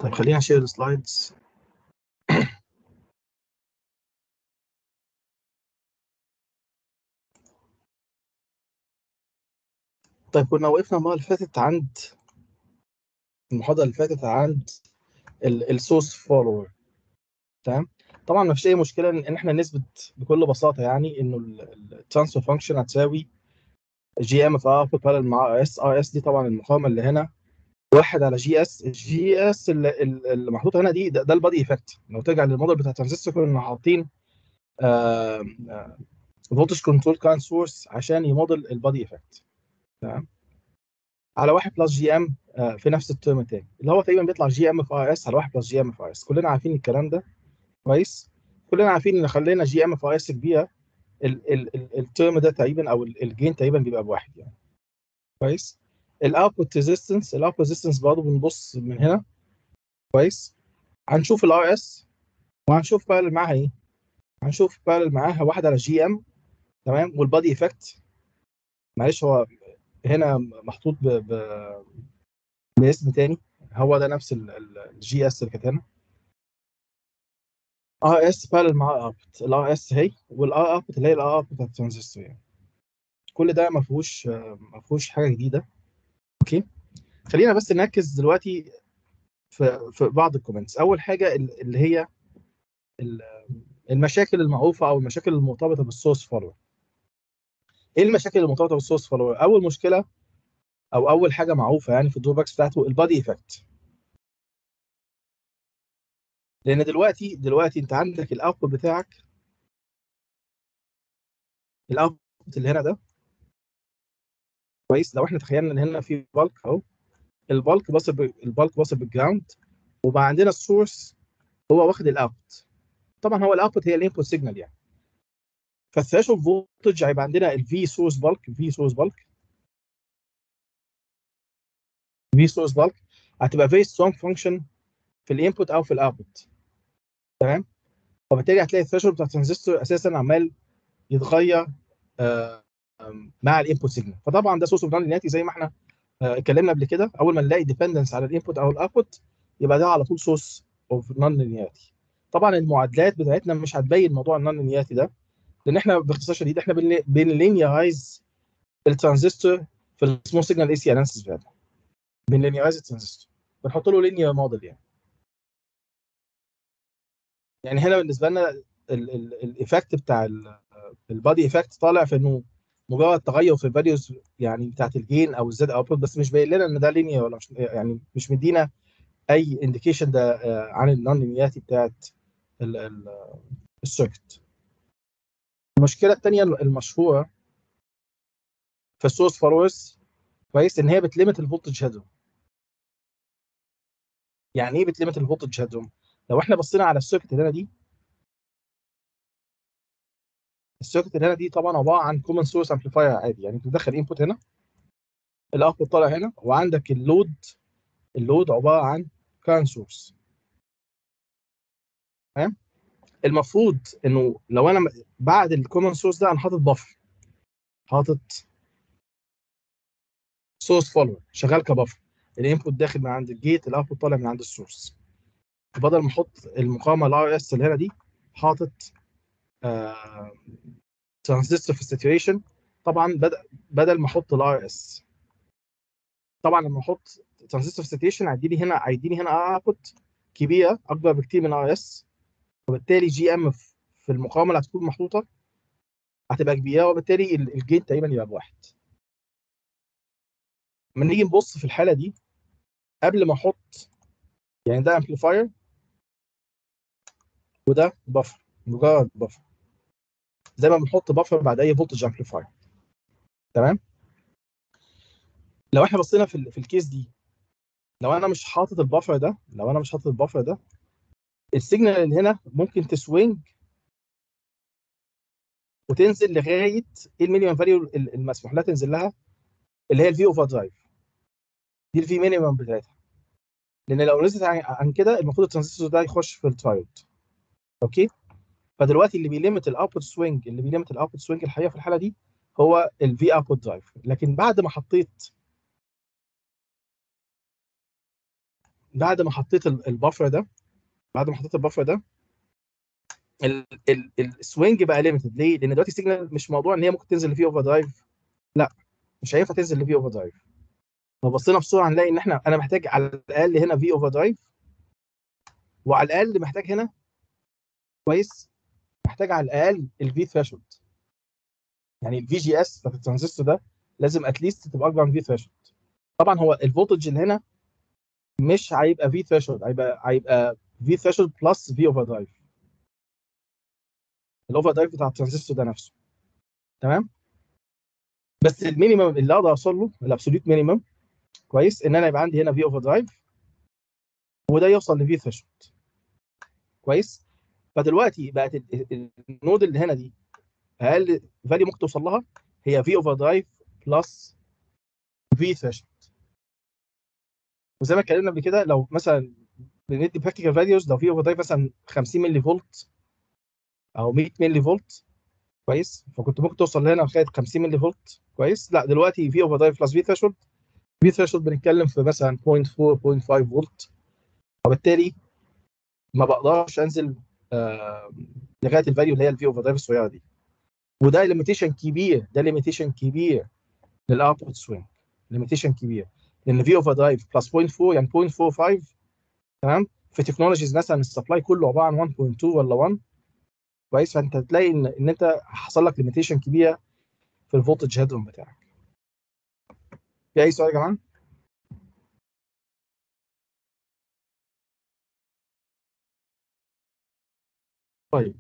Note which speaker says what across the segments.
Speaker 1: طيب خلينا نشير السلايدز. طيب كنا وقفنا المرة اللي فاتت عند المحاضرة اللي فاتت عند السورس فولور. تمام. طبعا ما فيش اي مشكله ان احنا نثبت بكل بساطه يعني انه الترانسفير فانكشن هتساوي جي ام في ار بارل مع اس. ار اس دي طبعا المقاومه اللي هنا 1 على جي اس. الجي اس اللي محطوطه هنا دي ده البادي ايفكت. لو ترجع للموديل بتاع الترانزستور كنا حاطين فولتج كنترول كارنت سورس عشان يموديل البادي ايفكت. تمام. على 1 بلس جي ام في نفس الترم الثاني اللي هو تقريبا بيطلع جي ام في ار اس على 1 بلس جي ام في ار اس. كلنا عارفين الكلام ده كويس. كلنا عارفين ان خلينا جي ام في ار اس كبيره الترم ده تقريبا او الجين تقريبا بيبقى بواحد يعني. كويس. الاوتبوت ريزيستنس برضه بنبص من هنا. كويس. هنشوف الار اس وهنشوف بارل معاها ايه. هنشوف بارل معاها 1 على جي ام. تمام. والبادي ايفكت معلش هو هنا محطوط باسم تاني. هو ده نفس الجي اس اللي كانت هنا. ار اس بارل مع اوتبوت. الار اس هي والار اوتبوت اللي هي الار اوتبوت بتاعت الترانزستور يعني. كل ده ما فيهوش حاجه جديده. اوكي. خلينا بس نركز دلوقتي في بعض الكومنتس. اول حاجه اللي هي المشاكل المعروفه او المشاكل المرتبطه بالسورس فولور. ايه المشاكل المرتبطه بالسورس فولور؟ اول مشكله او اول حاجه معروفه يعني في الدروباكس بتاعته البادي ايفكت. لان دلوقتي انت عندك الاوتبوت بتاعك، الاوتبوت اللي هنا ده. كويس. لو احنا تخيلنا ان هنا في بالك اهو. البالك واصل بالجراوند وبقى عندنا السورس هو واخد الاوتبوت. طبعا هو الاوتبوت هي الانبوت سيجنال يعني. فالثريشولد فولتج هيبقى عندنا الفي سورس بالك. في سورس بالك هتبقى فيري سترونج فانكشن في الانبوت او في الاوتبوت. تمام. وبالتالي هتلاقي الثريشولد بتاع الترانزستور اساسا عمال يتغير مع الانبوت سيجنال. فطبعا ده سورس اوف نون لينيرتي زي ما احنا اتكلمنا قبل كده. اول ما نلاقي ديبندنس على الانبوت او الاوتبوت يبقى ده على طول سورس اوف نون لينيرتي. طبعا المعادلات بتاعتنا مش هتبين موضوع النون لينيرتي ده، لان احنا باختصار شديد احنا بنلينيرايز الترانزستور في السمول سيجنال اي سي اناليسيس بتاعتنا. بنلينيرايز الترانزستور بنحط له لينير موديل يعني. يعني هنا بالنسبه لنا الايفكت بتاع البادي ايفكت طالع في انه مجرد تغير في الفاليوز يعني بتاعت الجين او الزد اوتبوت، بس مش باين لنا ان ده لينير ولا مش يعني مش مدينا اي انديكيشن ده عن النون لينيرتي بتاعت السيركت. المشكله الثانيه المشهوره في السورس فولورز كويس ان هي بتليمت الفولتج هيدروم. يعني ايه بتليمت الفولتج هيدروم؟ لو احنا بصينا على السيركت اللي هنا دي، السيركت اللي هنا دي طبعا عباره عن كومن سورس امبليفاير عادي. يعني بتدخل انبوت هنا، الاوتبوت طالع هنا، وعندك اللود عباره عن كارنت سورس. تمام. المفروض انه لو انا بعد الكومن سورس ده انا حاطط سورس فولور شغال كبفر. الانبوت داخل من عند الجيت، الاوتبوت طالع من عند السورس. بدل ما احط المقاومه الار اس اللي هنا دي، حاطط ترانزستور في الساتوريشن. طبعا بدل ما احط الار اس، طبعا لما احط ترانزستور في الساتوريشن هيديني هنا اوتبوت كبيره اكبر بكتير من ار اس. وبالتالي جي ام في المقاومه اللي هتكون محطوطه هتبقى كبيره، وبالتالي الجين تقريبا يبقى بواحد. لما نيجي نبص في الحاله دي قبل ما احط، يعني ده امبليفاير وده بفر، مجرد بفر زي ما بنحط بفر بعد اي فولتج امبليفاير. تمام. لو احنا بصينا في الكيس دي، لو انا مش حاطط البفر ده السيجنال اللي هنا ممكن تسوينج وتنزل لغايه ايه المينيمم فاليو المسموح لها تنزل لها، اللي هي الفي اوفر درايف. دي الفي مينيمم بتاعتها. لان لو نزلت عن كده المفروض الترانزستور ده يخش في الترايود. اوكي. فدلوقتي اللي بيليمت الاوتبوت سوينج الحقيقه في الحاله دي هو الفي اوتبوت درايف. لكن بعد ما حطيت بعد ما حطيت البفر ده، السوينج بقى ليميتد. ليه؟ لان دلوقتي السيجنال مش موضوع ان هي ممكن تنزل لفيه اوفر درايف، لا مش هينفع تنزل لفيه اوفر درايف. لو بصينا بسرعه هنلاقي ان انا محتاج على الاقل هنا في اوفر درايف، وعلى الاقل محتاج هنا كويس، محتاج على الاقل الفي ثريشولد. يعني الفي جي اس بتاعت الترانزستور ده لازم اتليست تبقى اكبر من في ثريشولد. طبعا هو الفولتج اللي هنا مش هيبقى في ثريشولد، هيبقى في ثريشولد بلس في اوفر درايف، الاوفر درايف بتاع الترانزستور ده نفسه. تمام. بس المينيمم اللي اقدر اوصل له، الابسوليوت مينيمم كويس، ان انا يبقى عندي هنا في اوفر درايف وده يوصل لفي ثريشولد كويس. فدلوقتي بقت النود اللي هنا دي اقل فاليو ممكن توصل لها هي في اوفر درايف بلس في ثريشولد. وزي ما اتكلمنا قبل كده، لو مثلا بندي براكتيكال فاليوز، لو في اوفر درايف مثلا 50 ملي فولت او 100 ملي فولت كويس، فكنت ممكن توصل لهنا لغايه 50 ملي فولت كويس. لا دلوقتي في اوفر درايف بلس في ثريشولد، في ثريشولد بنتكلم في مثلا 0.4 0.5 فولت، وبالتالي ما بقدرش انزل لغايه الفاليو اللي هي الفي اوفر درايف الصغيره دي. وده ليميتيشن كبير، ده ليميتيشن كبير للاوتبوت سوينج، ليميتيشن كبير، لان في اوفر درايف بلس 0.4 يعني 0.45. تمام. في تكنولوجيز مثلا السبلاي كله عباره عن 1.2 ولا 1 كويس، فانت تلاقي ان انت حصل لك ليميتيشن كبيره في الفولتج هيدروم بتاعك. في اي سؤال يا جماعه؟ طيب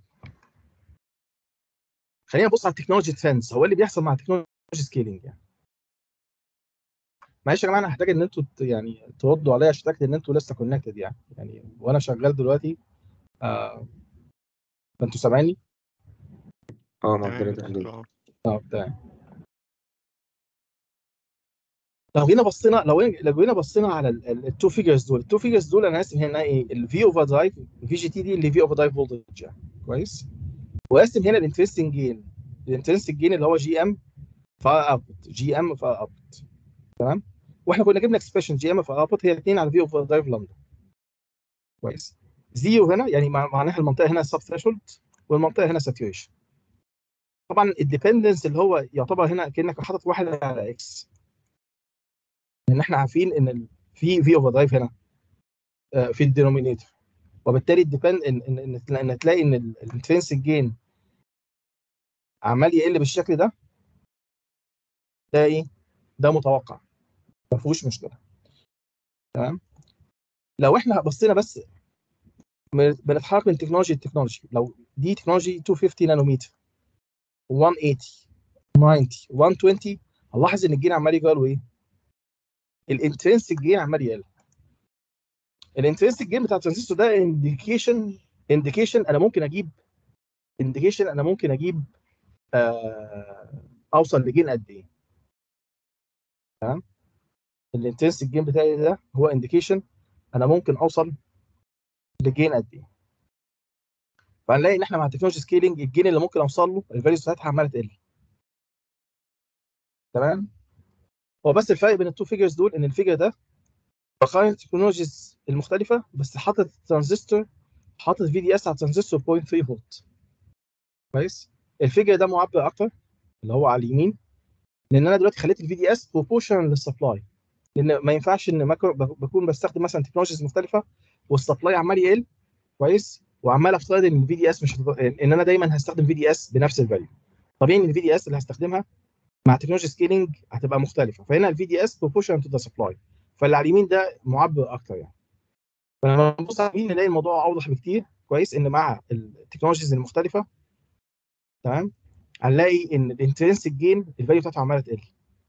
Speaker 1: خلينا نبص على التكنولوجي ترندز، هو اللي بيحصل مع التكنولوجي سكيلينج يعني. معلش يا جماعه انا هحتاج ان انتوا يعني تردوا عليا عشان اتاكد ان انتوا لسه كونكتد يعني وانا شغال دلوقتي. فانتوا سامعيني؟
Speaker 2: مع
Speaker 3: تمام يا
Speaker 2: حضرتك.
Speaker 3: دكتور.
Speaker 1: تمام. لو جينا بصينا على التو فيجرز دول، انا اسف هنا ايه؟ الفي اوفر درايف، في جي تي دي اللي في اوفر درايف فولتج يعني كويس، وقاسم هنا الانترستنج جين، اللي هو جي ام فار اوتبوت، تمام. واحنا كنا جبنا اكسبريشن جي ام فار اوتبوت هي 2 على في اوفر درايف لامدا كويس. زيرو هنا يعني معناها المنطقه هنا سب ثريشولد والمنطقه هنا ساتوريشن. طبعا الديبندنس اللي هو يعتبر هنا كانك حاطط واحد على اكس، لان احنا عارفين ان في اوفر درايف هنا في الدينومينيتور، وبالتالي الديبند ان تلاقي ان الانترنسك جين عمال يقل بالشكل ده، ده ايه؟ ده متوقع، ما فيهوش مشكله. تمام. لو احنا بصينا بس بنتحرك من تكنولوجي لتكنولوجي، لو دي تكنولوجي 250 نانومتر 180 90 120، هنلاحظ ان الجين عمال يجرى ايه؟ الانترنسك جين عمال يقل. الانترنسك جين بتاع الترانزستور ده انديكيشن انا ممكن اجيب اوصل لجين قد ايه. تمام. الانترنسك جين بتاعي ده هو انديكيشن انا ممكن اوصل لجين قد ايه. فهنلاقي ان احنا مع التكنولوجي سكيلينج الجين اللي ممكن اوصل له الفاليوز بتاعتها عماله تقل. تمام. هو بس الفرق بين التو فيجرز دول ان الفيجر ده بقارن التكنولوجيز المختلفه، بس حاطط ترانزستور، حاطط في دي اس على ترانزستور 0.3 فولت كويس. الفيجر ده معبر اكتر اللي هو على اليمين، لان انا دلوقتي خليت الفي دي اس بروبورشنال للسبلاي، لان ما ينفعش ان بكون بستخدم مثلا تكنولوجيز مختلفه والسبلاي عمال يقل كويس، وعمال افترض ان الفي دي اس مش ان انا دايما هستخدم في دي اس بنفس الفاليو. طبيعي ان الفي دي اس اللي هستخدمها مع تكنولوجي سكيلينج هتبقى مختلفه، فهنا الفي دي اس بروبورشنال تو ذا سبلاي، فاللي على اليمين ده معبر اكتر يعني. فلما نبص على اليمين نلاقي الموضوع اوضح بكتير كويس، ان مع التكنولوجيز المختلفه تمام هنلاقي ان الانترنسك جين الفاليو بتاعته عماله تقل.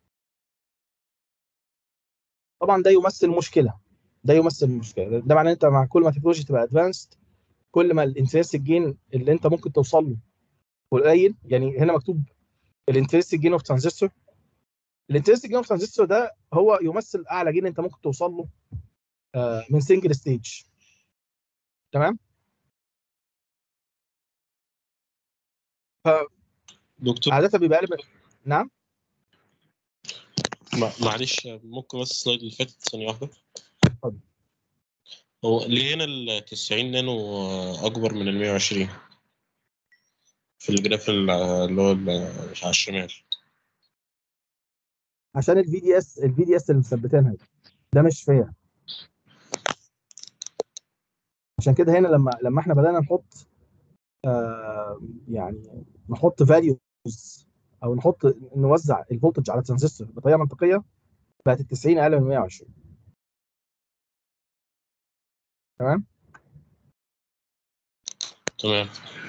Speaker 1: طبعا ده يمثل مشكله، ده معناه انت مع كل ما التكنولوجي تبقى ادفانسد كل ما الانترنسك جين اللي انت ممكن توصل له قليل. يعني هنا مكتوب الانترنسك جين اوف ترانزستور، الانترنسك جين اوف ترانزستور ده هو يمثل اعلى جين انت ممكن توصل له من سنجل ستيج. تمام.
Speaker 2: دكتور
Speaker 1: عاده بيبقى اقل نعم.
Speaker 2: معلش ممكن بس السلايد اللي فاتت ثانية واحدة.
Speaker 1: اتفضل.
Speaker 2: هو ليه هنا ال 90 نانو اكبر من ال 120 في الجراف اللي هو على الشمال؟
Speaker 1: عشان الفي دي اس اللي مثبتينها ده مش فير. عشان كده هنا لما احنا بدانا نحط يعني نحط فاليوز او نوزع الفولتج على الترانزستور بطريقه منطقيه، بقت ال 90 اقل من 120. تمام.
Speaker 2: تمام.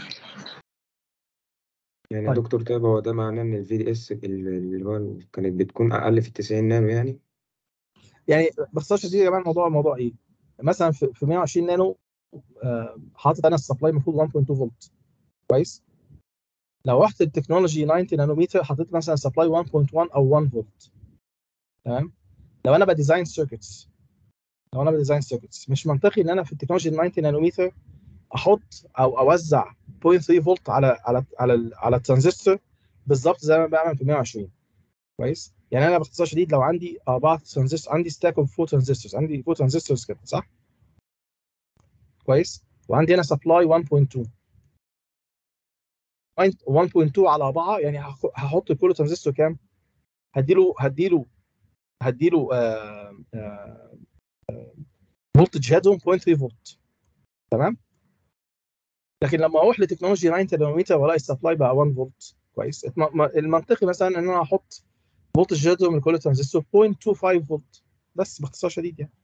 Speaker 3: يعني يا
Speaker 1: طيب
Speaker 3: دكتور طيب، هو ده معناه ان الفي دي اس اللي هو كانت بتكون اقل في 90 نانو يعني؟
Speaker 1: يعني باختصار شديد يا جماعه، الموضوع ايه؟ مثلا في 120 نانو حاطط انا السبلاي المفروض 1.2 فولت. كويس. لو رحت التكنولوجي 90 نانومتر حطيت مثلا سبلاي 1.1 او 1 فولت. تمام. لو انا بديزاين سيركتس مش منطقي ان انا في التكنولوجي 90 نانومتر احط او اوزع 0.3 فولت على الترانزستور بالظبط زي ما بعمل في 120. كويس. يعني انا باختصار شديد لو عندي 4 ترانزستور، عندي ستاك اوف 4 ترانزستورز، عندي 4 ترانزستورز كده صح؟ كويس. وعندي هنا سبلاي 1.2 على 4، يعني هحط كل ترانزستور كام؟ هديله فولتج هيدهم 0.3 فولت. تمام. لكن لما اروح لتكنولوجي 90 نانومتر والاقي السبلاي بقى 1 فولت. كويس. المنطقي مثلا ان انا احط فولتج هيدهم لكل ترانزستور 0.25 فولت بس، باختصار شديد يعني.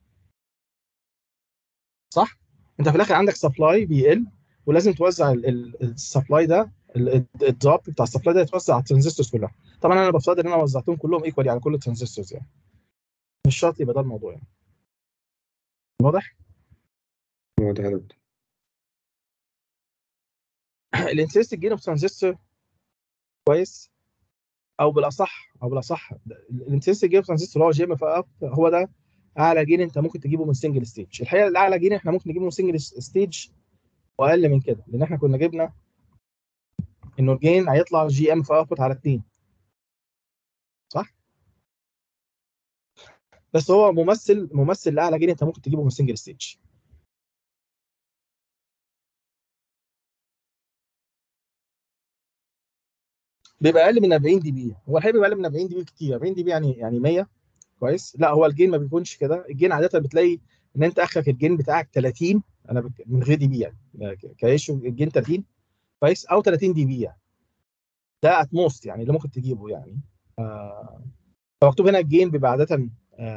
Speaker 1: صح؟ انت في الاخر عندك سبلاي بيقل، ولازم توزع السبلاي ده، الدروب بتاع السبلاي ده يتوزع على الترانزستورز كلها. طبعا انا بفضل ان انا وزعتهم كلهم ايكوالي على كل الترانزستورز يعني، مش شرط يبقى ده الموضوع يعني. واضح؟
Speaker 3: هو ده يا دكتور.
Speaker 1: الانترستنج جين اوف ترانزستور. كويس. او بالاصح الانترستنج جين اوف ترانزستور هو جي ام اف اب، هو ده اعلى جين انت ممكن تجيبه من سنجل ستيج. الحقيقه الاعلى جين احنا ممكن نجيبه من سنجل ستيج واقل من كده، لان احنا كنا جبنا انه الجين هيطلع جي ام اف اوتبوت على 2. صح؟ بس هو ممثل لاعلى جين انت ممكن تجيبه من سنجل ستيج. بيبقى اقل من 40 دي بي. هو الحقيقه بيبقى اقل من 40 دي بي كتير. 40 دي بي يعني 100. كويس. لا، هو الجين ما بيكونش كده. الجين عاده بتلاقي ان انت اخرك الجين بتاعك 30. من غير دي بي يعني كايشو الجين 30. كويس. او 30 دي بي يعني. ده اتموست يعني اللي ممكن تجيبه يعني. فمكتوب هنا الجين بيبقى عاده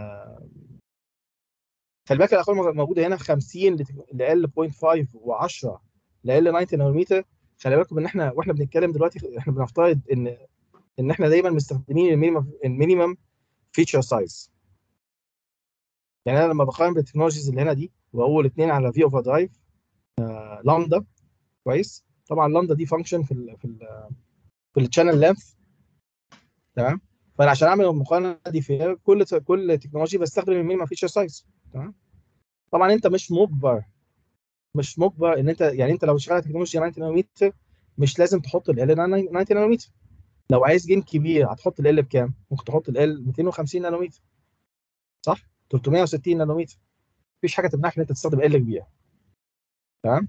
Speaker 1: خلي بالك الارقام موجوده هنا 50 ل ال 0.5 و10 ل ال 90 نانومتر. خلي بالكم ان احنا واحنا بنتكلم دلوقتي احنا بنفترض ان احنا دايما مستخدمين المينيمم فيتشر سايز. يعني انا لما بقارن بالتكنولوجيز اللي هنا دي واقول 2 على في اوفر درايف لامدا. كويس. طبعا لامدا دي فانكشن في الشانل لينث. تمام. فانا عشان اعمل المقارنه دي في كل تكنولوجي بستخدم المينيمم فيتشر سايز. تمام. طبعا انت مش مجبر ان انت يعني انت لو شغال تكنولوجيا 90 نانومتر مش لازم تحط ال 90 نانومتر. لو عايز جين كبير هتحط ال بكام؟ ممكن تحط ال 250 نانومتر. صح؟ 360 نانومتر. مفيش حاجه تمنعك ان انت تستخدم ال كبيره. تمام.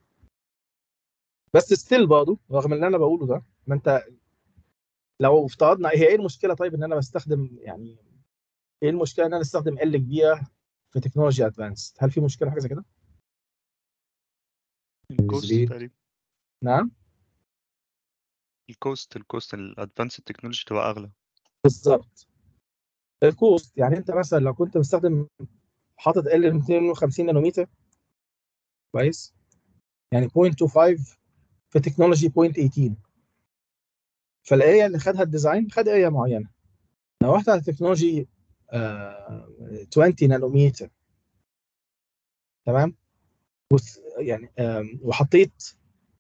Speaker 1: بس ستيل برضه رغم اللي انا بقوله ده، ما انت لو افترضنا هي ايه المشكله؟ طيب ان انا بستخدم يعني ايه المشكله ان انا استخدم ال كبيره في تكنولوجيا ادفانسد؟ هل في مشكله حاجه زي كده؟
Speaker 4: الكوست
Speaker 3: السبيد.
Speaker 4: تقريبا.
Speaker 1: نعم.
Speaker 4: الكوست الادفانس التكنولوجي تبقى اغلى.
Speaker 1: بالظبط. الكوست يعني انت مثلا لو كنت مستخدم حاطط ال 250 نانومتر. كويس. يعني 0.25 في تكنولوجي 0.18. فالاريا اللي خدها الديزاين خد اريا معينه. لو رحت على تكنولوجي 20 نانومتر. تمام. يعني وحطيت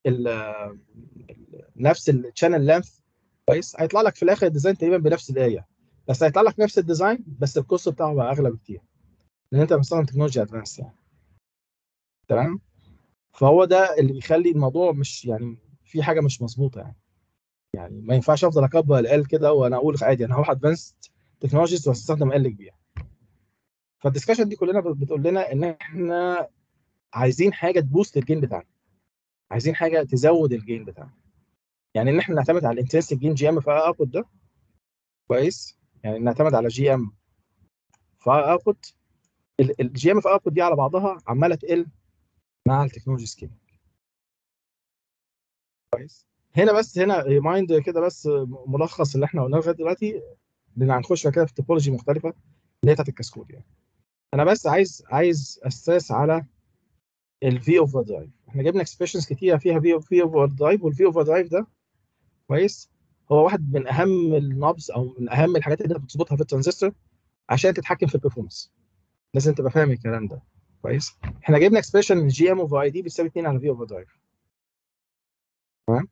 Speaker 1: نفس الشانل لينث. كويس. هيطلع لك في الاخر الديزاين تقريبا بنفس الاريا، بس هيطلع لك نفس الديزاين بس الكوست بتاعه بقى اغلى بكتير لان انت مستخدم تكنولوجيا ادفانس يعني. تمام. فهو ده اللي بيخلي الموضوع مش يعني في حاجه مش مظبوطه يعني ما ينفعش افضل اكبر ال كده وانا اقول عادي انا هروح ادفانسد تكنولوجيز واستخدم ال كبير. فالدسكشن دي كلنا بتقول لنا ان احنا عايزين حاجه تبوست الجين بتاعنا، عايزين حاجه تزود الجين بتاعنا. يعني ان احنا نعتمد على الانترنسك جين جي ام في اوتبوت ده كويس، يعني نعتمد على جي ام في اوتبوت. الجي ام في اوتبوت دي على بعضها عماله تقل مع التكنولوجي سكيل كويس. هنا بس هنا ريمايند كده بس ملخص اللي احنا قلناه لغايه دلوقتي، لان هنخش كده في توبولوجي مختلفه اللي هي بتاعت الكاسكود. يعني انا بس عايز اساس على الفي اوفر درايف. احنا جبنا اكسبريشنز كتيره فيها في اوفر درايف، والفي اوفر درايف ده كويس هو واحد من اهم النوبز او من اهم الحاجات اللي انت بتظبطها في الترانزستور عشان تتحكم في البرفورمانس. لازم تبقى فاهم الكلام ده كويس. احنا جبنا اكسبريشن جي ام اوفر اي دي بتساوي 2 على في اوفر درايف، تمام؟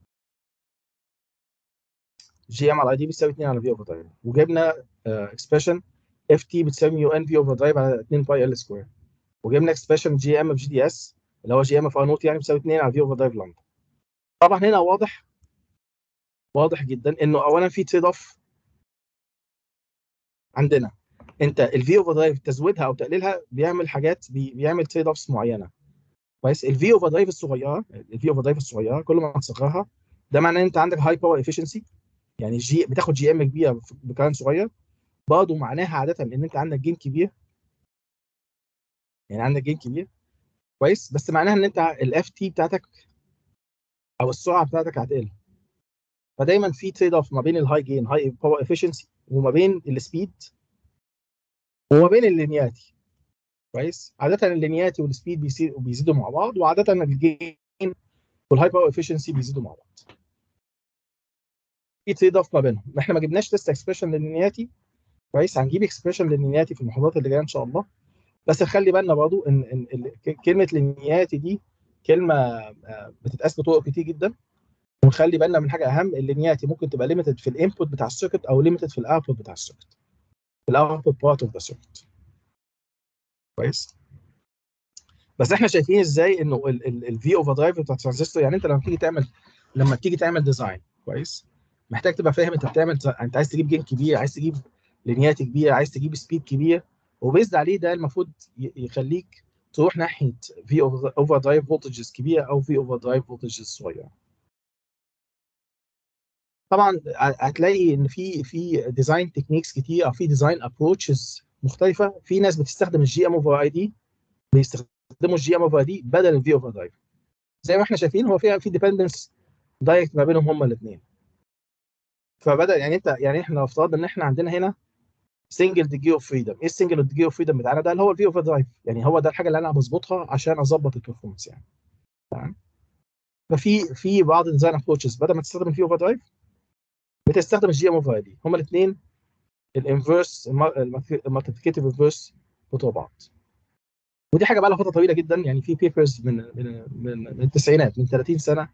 Speaker 1: جي ام على اي دي بتساوي 2 على في اوفر درايف، وجبنا اكسبريشن اف تي بتساوي ميو ان في اوفر درايف على 2 باي ال سكوير، وجبنا اكسبريشن جي ام في جي دي اس اللي هو جي ام في ار نوت يعني بتساوي 2 على في اوفر درايف لامدا. طبعا هنا واضح جدا انه اولا في تريد اوف عندنا. انت الفي اوفر درايف تزويدها او تقليلها بيعمل حاجات بيعمل تريد اوفس معينه كويس. الفي اوفر درايف الصغيره كل ما تصغرها ده معناه ان انت عندك هاي باور افشنسي، يعني بتاخد جي ام كبيره بكلام صغير. برضه معناها عاده ان انت عندك جين كبير، يعني عندك جين كبير كويس، بس معناها ان انت الاف تي بتاعتك او السرعه بتاعتك هتقل. فدايما في تريد اوف ما بين الهاي جين هاي باور افشنسي وما بين السبيد وما بين اللينياتي كويس. عاده اللينياتي والسبيد بيزيدوا مع بعض، وعاده الجين والهاي باور افشنسي بيزيدوا مع بعض. في تريد اوف ما بينهم. احنا ما جبناش تيست اكسبريشن لللينياتي كويس، هنجيب اكسبريشن لللينياتي في المحاضرات اللي جايه ان شاء الله. بس خلي بالنا برضو ان كلمه لينياتي دي كلمه بتتقاس بطرق كتير جدا. ونخلي بالنا من حاجه اهم، اللينياتي ممكن تبقى ليميتد في الانبوت بتاع السيركت او ليميتد في الاوتبوت بتاع السيركت، في الاوتبوت بارت اوف ذا سيركت كويس. بس احنا شايفين ازاي انه الفي اوفر درايف بتاع الترانزستور، يعني انت لما تيجي تعمل ديزاين كويس، محتاج تبقى فاهم انت عايز تجيب جين كبير، عايز تجيب لينياتي كبير، عايز تجيب سبيد كبير، وبيزد عليه ده المفروض يخليك تروح ناحيه في اوفر درايف فولتجز كبيره او في اوفر درايف فولتجز صغيره. طبعا هتلاقي ان في ديزاين تكنيكس كتير او في ديزاين ابروتشز مختلفه. في ناس بتستخدم الجي ام اوفر اي دي، بيستخدموا الجي ام اوفر دي بدل الفي اوفر درايف. زي ما احنا شايفين هو في ديبندنس دايركت ما بينهم هما الاثنين. فبدا يعني احنا لو افترضنا ان احنا عندنا هنا سنجل ديجري اوف فريدم، ايه السنجل ديجري اوف فريدم بتاعنا ده؟ اللي هو الفي اوفر درايف، يعني هو ده الحاجه اللي انا بظبطها عشان اظبط البرفورمانس يعني، تمام؟ ففي بعض الديزاين ابروتشز بدل ما تستخدم الفي اوفر درايف بتستخدم الجي ام اوفر اي دي. هما الاثنين الانفرس المالتيبليكيتيف انفرس بتوع بعض. ودي حاجه بقى لها فتره طويله جدا، يعني في بيبرز من التسعينات، من 30 سنه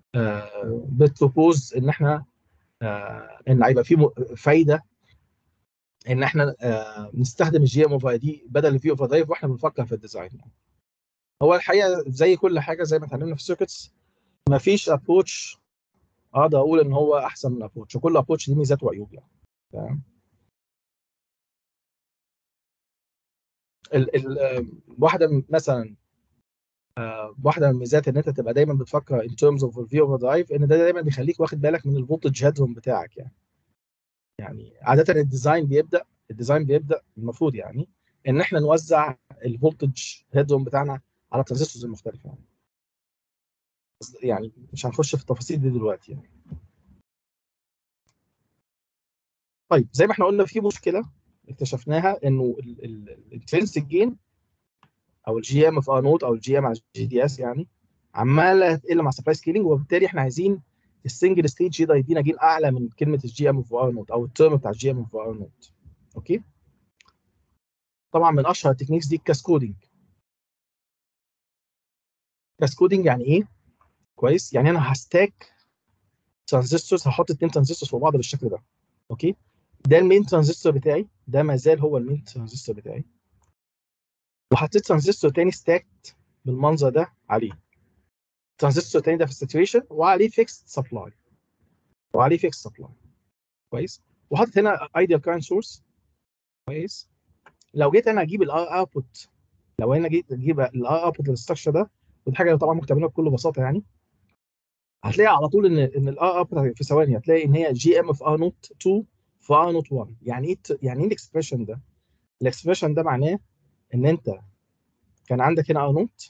Speaker 1: بتبوز ان احنا ان هيبقى في فايده ان احنا نستخدم الجي ام اوفر دي بدل الفي اوفر درايف واحنا بنفكر في الديزاين. هو الحقيقه زي كل حاجه زي ما اتعلمنا في السيركتس، ما فيش ابروتش اقدر اقول ان هو احسن من ابروتش، وكل ابروتش ليه ميزات وعيوب يعني، تمام؟ واحده مثلا واحده من الميزات ان انت تبقى دايما بتفكر ان ترمز اوف الفي اوفر درايف، ان ده دايما بيخليك واخد بالك من الفولتج هيدروم بتاعك يعني عاده الديزاين بيبدا المفروض يعني ان احنا نوزع الفولتج هيدروم بتاعنا على الترانزستورز المختلفه يعني مش هنخش في التفاصيل دي دلوقتي يعني. طيب زي ما احنا قلنا في مشكله اكتشفناها، انه الانترنسك جين او الجي ام في ار نوت او الجي ام على الجي دي اس يعني عماله تقل مع سبلاي سكيلينج، وبالتالي احنا عايزين السنجل ستيج يقدر يدينا جين اعلى من كلمه الجي ام في ار نوت او الترم بتاع الجي ام في ار نوت. اوكي، طبعا من اشهر التكنيكس دي الكاسكودنج. كاسكودنج يعني ايه كويس؟ يعني انا هستاك ترانزستورز، هحط 2 ترانزستورز فوق بعض بالشكل ده. اوكي، ده المين ترانزستور بتاعي، ده ما زال هو المين ترانزستور بتاعي، وحطيت ترانزستور تاني ستاكت بالمنظر ده عليه. ترانزستور تاني ده في الساتوريشن وعليه فيكست سبلاي كويس، وحاطط هنا ايديال كارنت سورس كويس. لو جيت انا اجيب الار اوتبوت لو انا جيت اجيب الاوتبوت للستراكشر ده، ودي حاجه طبعا ممكن تعملها بكل بساطه يعني، هتلاقي على طول ان الاوتبوت في ثواني هتلاقي ان هي جي ام في ار نوت 2 في ار نوت 1. يعني ايه يعني ايه الاكسبريشن ده؟ الاكسبريشن ده معناه ان انت كان عندك هنا ار نوت،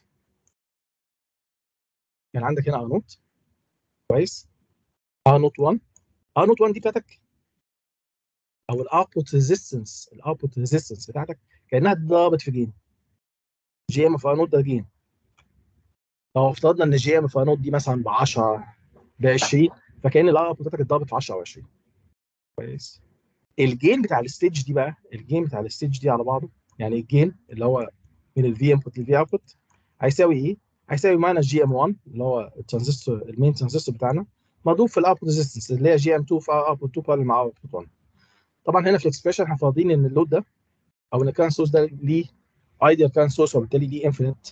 Speaker 1: كان عندك هنا ار نوت كويس، ار نوت 1. ار نوت 1 دي بتاعتك، او الاوتبوت ريزيستنس بتاعتك كانها اتضربت في جين. جي ام في ار نوت ده جين. لو افترضنا ان جي ام في ار نوت دي مثلا ب 10 ب 20، فكان الاوتبوت بتاعتك اتضربت في 10 او 20 كويس. الجين بتاع الستيج دي بقى، الجين بتاع الستيج دي على بعضه، يعني الجين اللي هو من الفي انبوت للفي اوتبوت هيساوي ايه؟ هيساوي ماينس جي ام 1 اللي هو الترانزستور المين ترانزستور بتاعنا، مضروب في الاوتبوت ريزيستنس اللي هي جي ام 2 في اوتبوت 2 بارل مع اوتبوت 1. طبعا هنا في الاكسبريشن احنا فاضيين ان اللود ده او ان الكارنت سورس ده ليه ايديال كارنت سورس، وبالتالي ليه انفينيت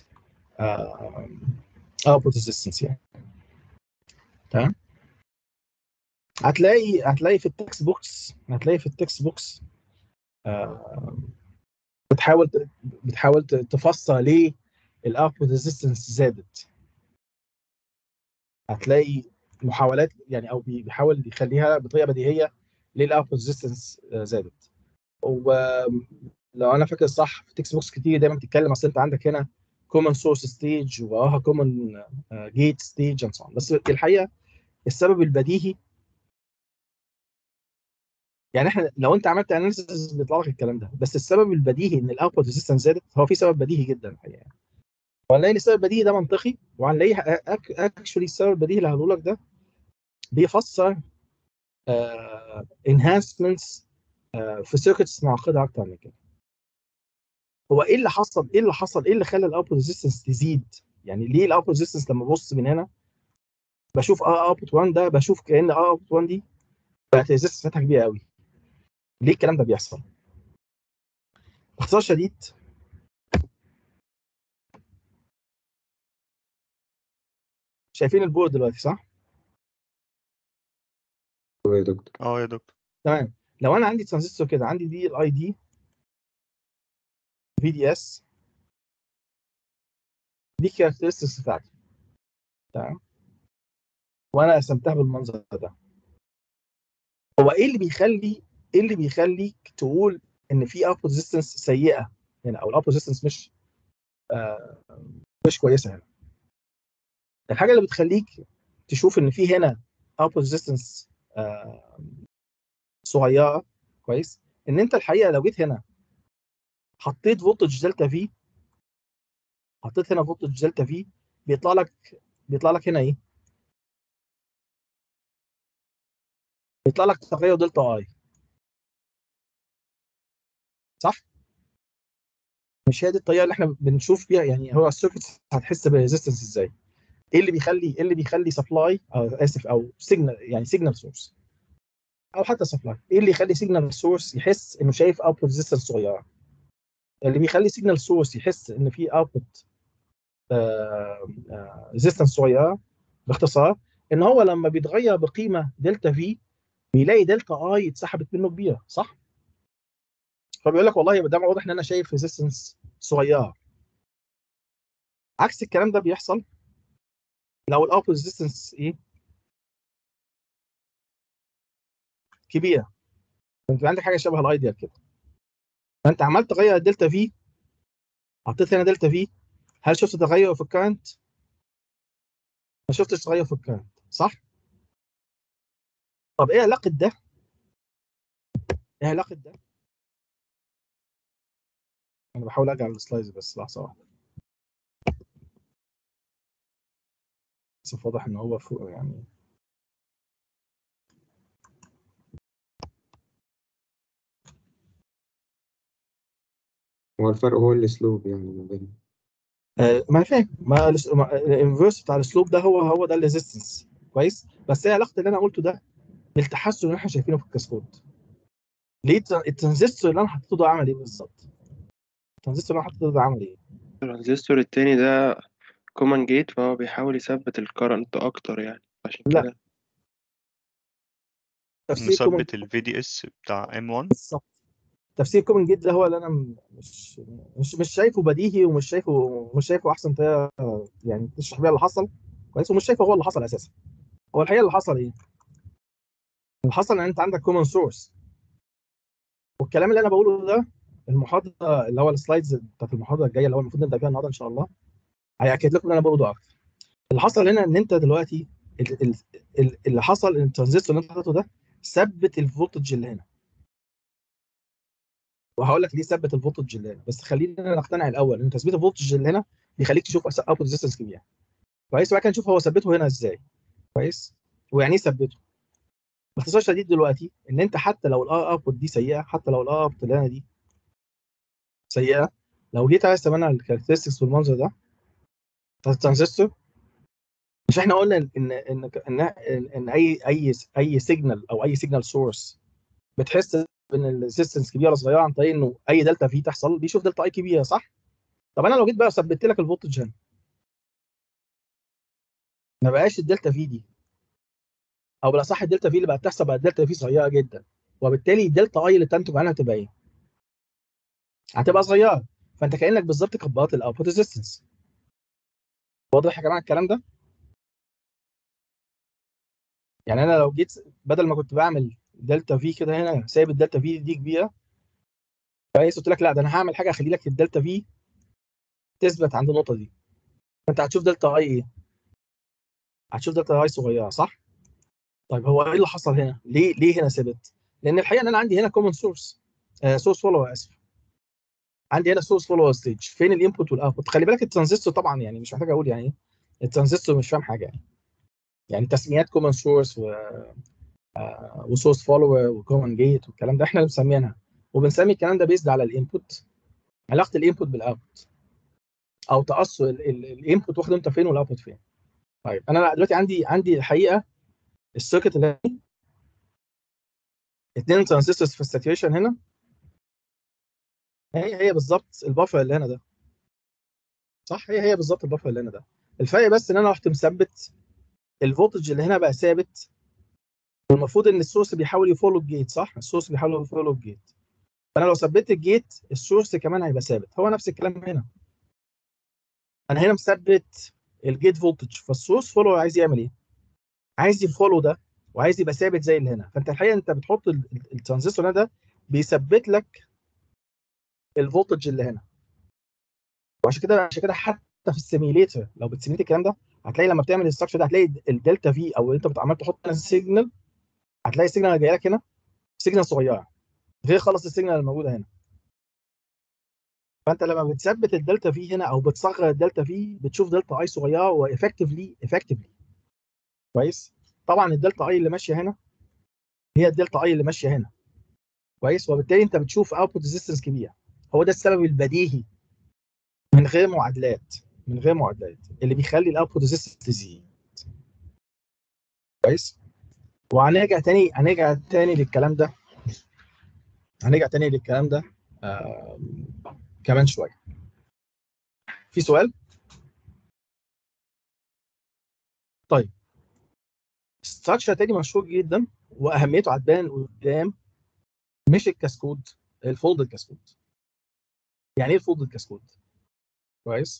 Speaker 1: اوتبوت ريزيستنس يعني. تمام. هتلاقي في التكست بوكس، بتحاول تفسر ليه الاوتبوت ريزيستنس زادت. هتلاقي محاولات يعني، او بيحاول يخليها بطريقه بديهيه ليه الاوتبوت ريزيستنس زادت. ولو انا فاكر صح في تكست بوكس كتير دايما بتتكلم اصل انت عندك هنا كومن سورس ستيج ووراها كومن جيت ستيج اند سو. بس الحقيقه السبب البديهي يعني، احنا لو انت عملت اناليسيس بيطلع لك الكلام ده، بس السبب البديهي ان الاوتبوت ريزيستنس زادت هو في سبب بديهي جدا الحقيقه. وهنلاقي السبب البديهي ده منطقي، وهنلاقي اكشولي السبب البديهي اللي هقوله لك ده بيفسر انهانسمنتس في سيركتس معقده اكتر من كده. هو ايه اللي حصل؟ ايه اللي خلى الاوتبوت ريزيستنس تزيد؟ يعني ليه الاوتبوت ريزيستنس لما ابص من هنا بشوف اوتبوت 1 ده، بشوف كأن اوتبوت 1 دي بقت ريزيستنس بتاعتها كبيره قوي؟ ليه الكلام ده بيحصل؟ باختصار شديد، شايفين البورد دلوقتي صح؟
Speaker 3: يا دكتور.
Speaker 4: يا دكتور.
Speaker 1: تمام. لو انا عندي ترانزستور كده، عندي دي الاي دي في دي اس، دي الكاركترستكس بتاعتي. تمام. وانا قسمتها بالمنظر ده. هو ايه اللي بيخليك تقول ان في اوتبوت ريزيستنس سيئه هنا، او الاوتبوت ريزيستنس مش كويسه هنا؟ الحاجه اللي بتخليك تشوف ان في هنا اوتبوت ريزيستنس صغيره كويس، ان انت الحقيقه لو جيت هنا حطيت فولتج دلتا في، بيطلع لك هنا ايه؟ بيطلع لك تغير دلتا اي صح؟ مش هي دي الطريقه اللي احنا بنشوف بيها يعني هو السيركت هتحس بالريزيستنس ازاي؟ ايه اللي بيخلي سبلاي، او اسف، او سيجنال، يعني سيجنال سورس او حتى سبلاي، ايه اللي يخلي سيجنال سورس يحس انه شايف اوتبوت ريزيستنس صغيره؟ اللي بيخلي سيجنال سورس يحس ان في اوتبوت ريزيستنس صغيره باختصار ان هو لما بيتغير بقيمه دلتا في بيلاقي دلتا اي اتسحبت منه كبيره صح؟ فبيقول لك والله يبقى ده واضح ان انا شايف ريزيستنس صغيره. عكس الكلام ده بيحصل لو الاوتبوت ريزيستنس ايه؟ كبيره. انت عندك حاجه شبه الايديال كده، فانت عمال تغير الدلتا في، حطيت هنا دلتا في، هل شفت تغير في الكرنت؟ ما شفتش تغير في الكرنت صح؟ طب ايه علاقه ده؟ انا بحاول ارجع للسلايدز بس لحظه واحده، بس واضح ان هو فوق يعني.
Speaker 3: هو الفرق هو الاسلوب يعني ما بين.
Speaker 1: ما انا فاهم، ما الانفرس بتاع السلوب ده هو ده الريزيستنس كويس، بس ايه علاقه اللي انا قلته ده بالتحسن اللي احنا شايفينه في الكاسكود؟ ليه الترانزستور اللي انا حطيته ده عمل ايه بالظبط؟
Speaker 5: الترانزستور التاني ده كومن جيت، فهو بيحاول يثبت الكرنت اكتر يعني عشان
Speaker 1: لا،
Speaker 5: كده.
Speaker 1: تفسير كومن
Speaker 4: مثبت ال VDS بتاع M1.
Speaker 1: بالظبط. تفسير كومن جيت ده هو اللي انا مش شايفه بديهي، ومش شايفه احسن طريقه يعني تشرح بيها اللي حصل كويس، ومش شايفه هو اللي حصل اساسا. هو الحقيقه اللي حصل ايه؟ اللي حصل ان انت عندك كومن سورس، والكلام اللي انا بقوله ده المحاضره اللي هو السلايدز بتاعت المحاضره الجايه اللي هو المفروض نبدا بيها النهارده ان شاء الله هياكد لكم اللي انا بقوله ده اكتر. اللي حصل هنا ان انت دلوقتي اللي حصل ان الترانزستور اللي انت حاطه ده ثبت الفولتج اللي هنا، وهقول لك ليه ثبت الفولتج اللي هنا، بس خلينا نقتنع الاول ان تثبيت الفولتج اللي هنا بيخليك تشوف اوتبوت ريزيستنس كبير كويس، وبعد كده نشوف هو ثبته هنا ازاي كويس، ويعني ايه ثبته. باختصار شديد دلوقتي ان انت حتى لو الار اوتبوت دي سيئه، حتى لو الار اوتبوت اللي هنا دي سيئه، لو جيت عايز تمنع الكاركترستكس بالمنظر ده بتاعت الترانزستور، مش احنا قلنا ان اي سيجنال او اي سيجنال سورس بتحس ان الريزيستنس كبيره ولا صغيره عن طريق انه اي دلتا في تحصل بيشوف دلتا اي كبيره، صح؟ طب انا لو جيت بقى ثبت لك الفولتج هنا، ما بقاش الدلتا في دي، او بالاصح الدلتا في اللي بقت تحصل بقت دلتا في صغيره جدا، وبالتالي الدلتا اي اللي تنتج عنها هتبقى ايه؟ هتبقى صغيره، فانت كانك بالظبط كبرت الاوتبوت ريزيستنس. واضح يا جماعه الكلام ده؟ يعني انا لو جيت بدل ما كنت بعمل دلتا في كده هنا سايب الدلتا في دي كبيره كويس، قلت لك لا ده انا هعمل حاجه اخلي لك الدلتا في تثبت عند النقطه دي، فانت هتشوف دلتا اي ايه؟ هتشوف دلتا اي صغيره، صح؟ طيب هو ايه اللي حصل هنا؟ ليه هنا ثبت؟ لان الحقيقه ان انا عندي هنا كومن سورس، سورس فولور، اسف، عندي هنا سورس فولور ستيج. فين الانبوت والاوتبوت؟ خلي بالك الترانزستور طبعا يعني مش محتاج اقول يعني ايه الترانزستور، مش فاهم حاجه يعني تسميات كومن سورس وسورس فولور وكومن جيت والكلام ده احنا اللي مسمينها، وبنسمي الكلام ده بيزد على الانبوت، علاقه الانبوت بالاوتبوت، او تاثر الانبوت واخده انت فين والاوتبوت فين. طيب انا دلوقتي عندي الحقيقه السيركت اللي اثنين ترانزستورز في الساتوريشن هنا، هي بالظبط البفر اللي هنا ده، صح؟ هي بالظبط البفر اللي هنا ده. الفرق بس ان انا رحت مثبت الفولتج اللي هنا بقى ثابت، والمفروض ان السورس بيحاول يفولو الجيت، صح؟ السورس بيحاول يفولو الجيت، فانا لو ثبت الجيت السورس كمان هيبقى ثابت. هو نفس الكلام هنا، انا هنا مثبت الجيت فولتج، فالسورس فولو عايز يعمل ايه؟ عايز يفولو ده وعايز يبقى ثابت زي اللي هنا، فانت الحقيقه انت بتحط الترانزستور ده بيثبت لك الفولتج اللي هنا. وعشان كده حتى في السيميليتر لو بتسيميليت الكلام ده هتلاقي لما بتعمل الستراكشر ده هتلاقي الدلتا في او انت عمال تحط السيجنال، هتلاقي السيجنال اللي جايه لك هنا سيجنال صغيره غير خالص السيجنال الموجوده هنا. فانت لما بتثبت الدلتا في هنا او بتصغر الدلتا في بتشوف دلتا اي صغيره وافكتفلي كويس. طبعا الدلتا اي اللي ماشيه هنا هي الدلتا اي اللي ماشيه هنا كويس، وبالتالي انت بتشوف اوتبوت ريزيستنس كبير. هو ده السبب البديهي من غير معادلات اللي بيخلي الاوتبوت ريزيستنس تزيد كويس. وهنرجع تاني للكلام ده آه كمان شويه. في سؤال؟ طيب ستراكشر تاني مشهور جدا واهميته هتبان قدام، مش الكاسكود، الفولدد كاسكود. يعني ايه الفولدد كاسكود؟ كويس،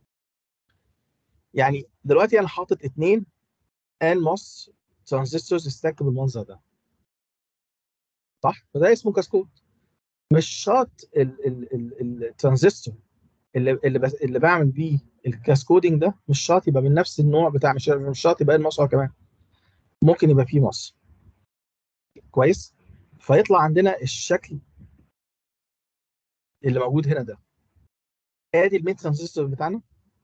Speaker 1: يعني دلوقتي انا حاطط 2 ان موس ترانزستورز ستاك بالمنظر ده، صح؟ فده اسمه كاسكود. مش شرط الترانزستور اللي بعمل بيه الكاسكودنج ده مش شرط يبقى من نفس النوع بتاع، مش شرط يبقى المص هو كمان، ممكن يبقى فيه مص كويس، فيطلع عندنا الشكل اللي موجود هنا ده. ادي المين ترانزستور بتاعنا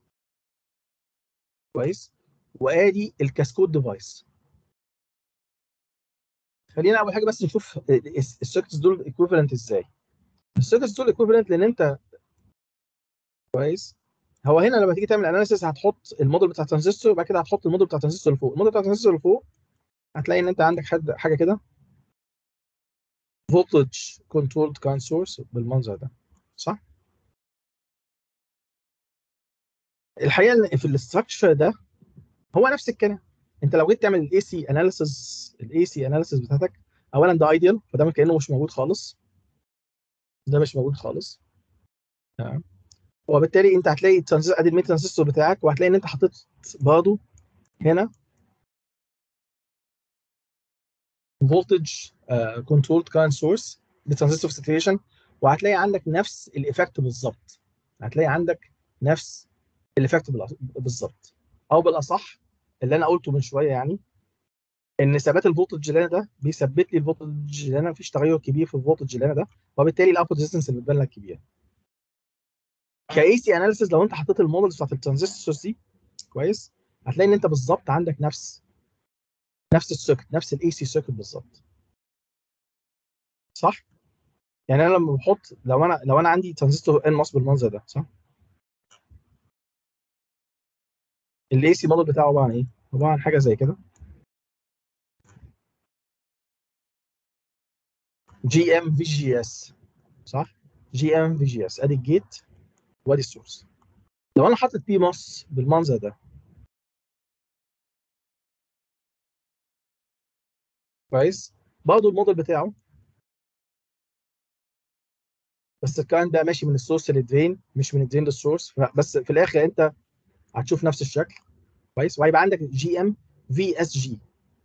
Speaker 1: كويس، وادي الكاسكود ديفايس. خلينا اول حاجه بس نشوف السيركتس دول ايكويفالنت ازاي. السيركتس دول ايكويفالنت لان انت كويس، هو هنا لما تيجي تعمل اناليسيس هتحط الموديل بتاع الترانزستور وبعد كده هتحط الموديل بتاع الترانزستور اللي فوق. الموديل بتاع الترانزستور اللي فوق هتلاقي ان انت عندك حاجه كده فولتج كنترولد كارنت سورس بالمنظر ده، صح؟ الحقيقه ان في الاستراكشر ده هو نفس الكلام. انت لو جيت تعمل الاي سي اناليسيس بتاعتك، اولا ده ايديال فده كانه مش موجود خالص ده مش موجود خالص. تمام. وبالتالي انت هتلاقي ادي المين ترانزستور بتاعك، وهتلاقي ان انت حطيت برضه هنا فولتج كنترولد كارنت سورس بترانزستور ساتوريشن، وهتلاقي عندك نفس الايفكت بالظبط. هتلاقي عندك نفس الايفكت بالظبط، او بالاصح اللي انا قلته من شويه، يعني ان ثبات الفولتج اللي انا ده بيثبت لي الفولتج اللي انا، مفيش تغير كبير في الفولتج اللي انا ده، وبالتالي الاوتبوت ريزيستنس اللي بتبان لك كبير. كاي سي اناليسيس لو انت حطيت المودلز بتاعت الترانزستورز دي كويس، هتلاقي ان انت بالظبط عندك نفس السيركت، نفس الاي سي سيركت بالظبط. صح؟ يعني انا لما بحط، لو انا عندي ترانزستور ان ماس بالمنظر ده، صح؟ الاي سي موديل بتاعه عباره عن ايه؟ عباره عن حاجه زي كده، جي ام في جي اس، صح؟ جي ام في جي اس، ادي الجيت وادي السورس. لو انا حاطط بي ماس بالمنظر ده كويس، برضه الموديل بتاعه، بس الكلام ده ماشي من السورس للدرين مش من الدرين للسورس، بس في الاخر انت هتشوف نفس الشكل كويس، وهيبقى عندك جي ام في اس جي،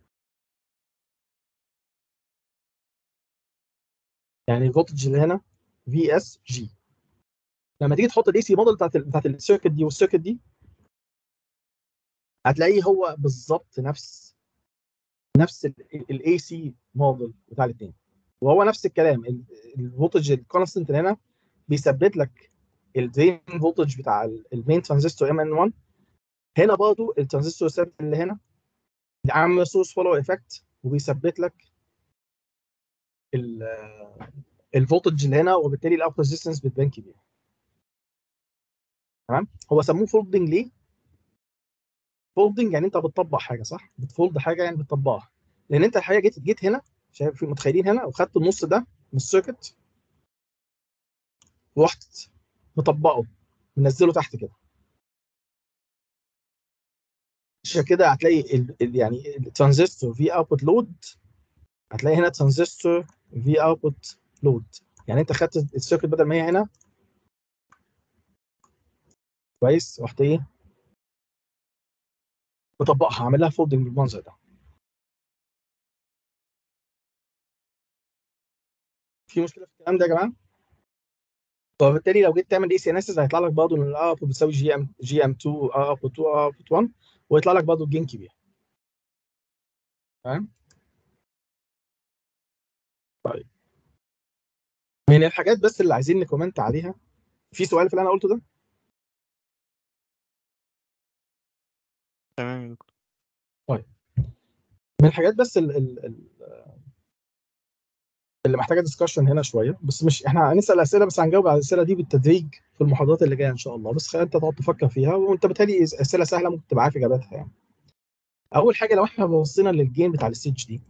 Speaker 1: يعني الفولتج اللي هنا في اس جي. لما تيجي تحط الاي سي موديل بتاعت السيركت دي والسيركت دي، هتلاقيه هو بالظبط نفس الاي سي موديل بتاع الاثنين، وهو نفس الكلام. الفولتج الكونستنت هنا بيثبت لك الدرين فولتج بتاع المين ترانزستور ام ان 1، هنا برضه الترانزستور ثابت اللي هنا عامل سورس فولو افكت، وبيثبت لك الفولتج اللي هنا، وبالتالي الاوت ريزيستنس بتبان كبير. تمام. هو سموه فولدنج ليه؟ فولدنج يعني انت بتطبق حاجه، صح؟ بتفولد حاجه يعني بتطبقها، لان انت الحقيقه جيت هنا، شايف متخيلين هنا، وخدت النص ده من السيركت، ورحت مطبقه منزله تحت كده. عشان كده هتلاقي يعني الترانزستور في اوتبوت لود، هتلاقي هنا ترانزستور في اوتبوت لود، يعني انت خدت السيركت بدل ما هي هنا كويس، رحت ايه مطبقها، عامل لها فولدنج بالمنظر ده. في مشكله في الكلام ده يا جماعه؟ فبالتالي لو جيت تعمل اي سي اناليسيس، هيطلع لك برضه ان الار اوتبوت بتساوي جي ام 2 ار اوتبوت 2 ار اوتبوت 1، ويطلع لك برضه الجين كبير. تمام. طيب، من الحاجات بس اللي عايزين نكومنت عليها، في سؤال في اللي انا قلته ده؟
Speaker 4: تمام يا دكتور.
Speaker 1: طيب، من الحاجات بس اللي محتاجه ديسكشن هنا شويه، بس مش احنا هنسال اسئله، بس هنجاوب على الاسئله دي بالتدريج في المحاضرات اللي جايه ان شاء الله، بس خلينا انت تقعد تفكر فيها، وانت بتهيألي اسئله سهله ممكن تبقى عارف اجاباتها يعني. اول حاجه، لو احنا بصينا للجين بتاع الستيج دي،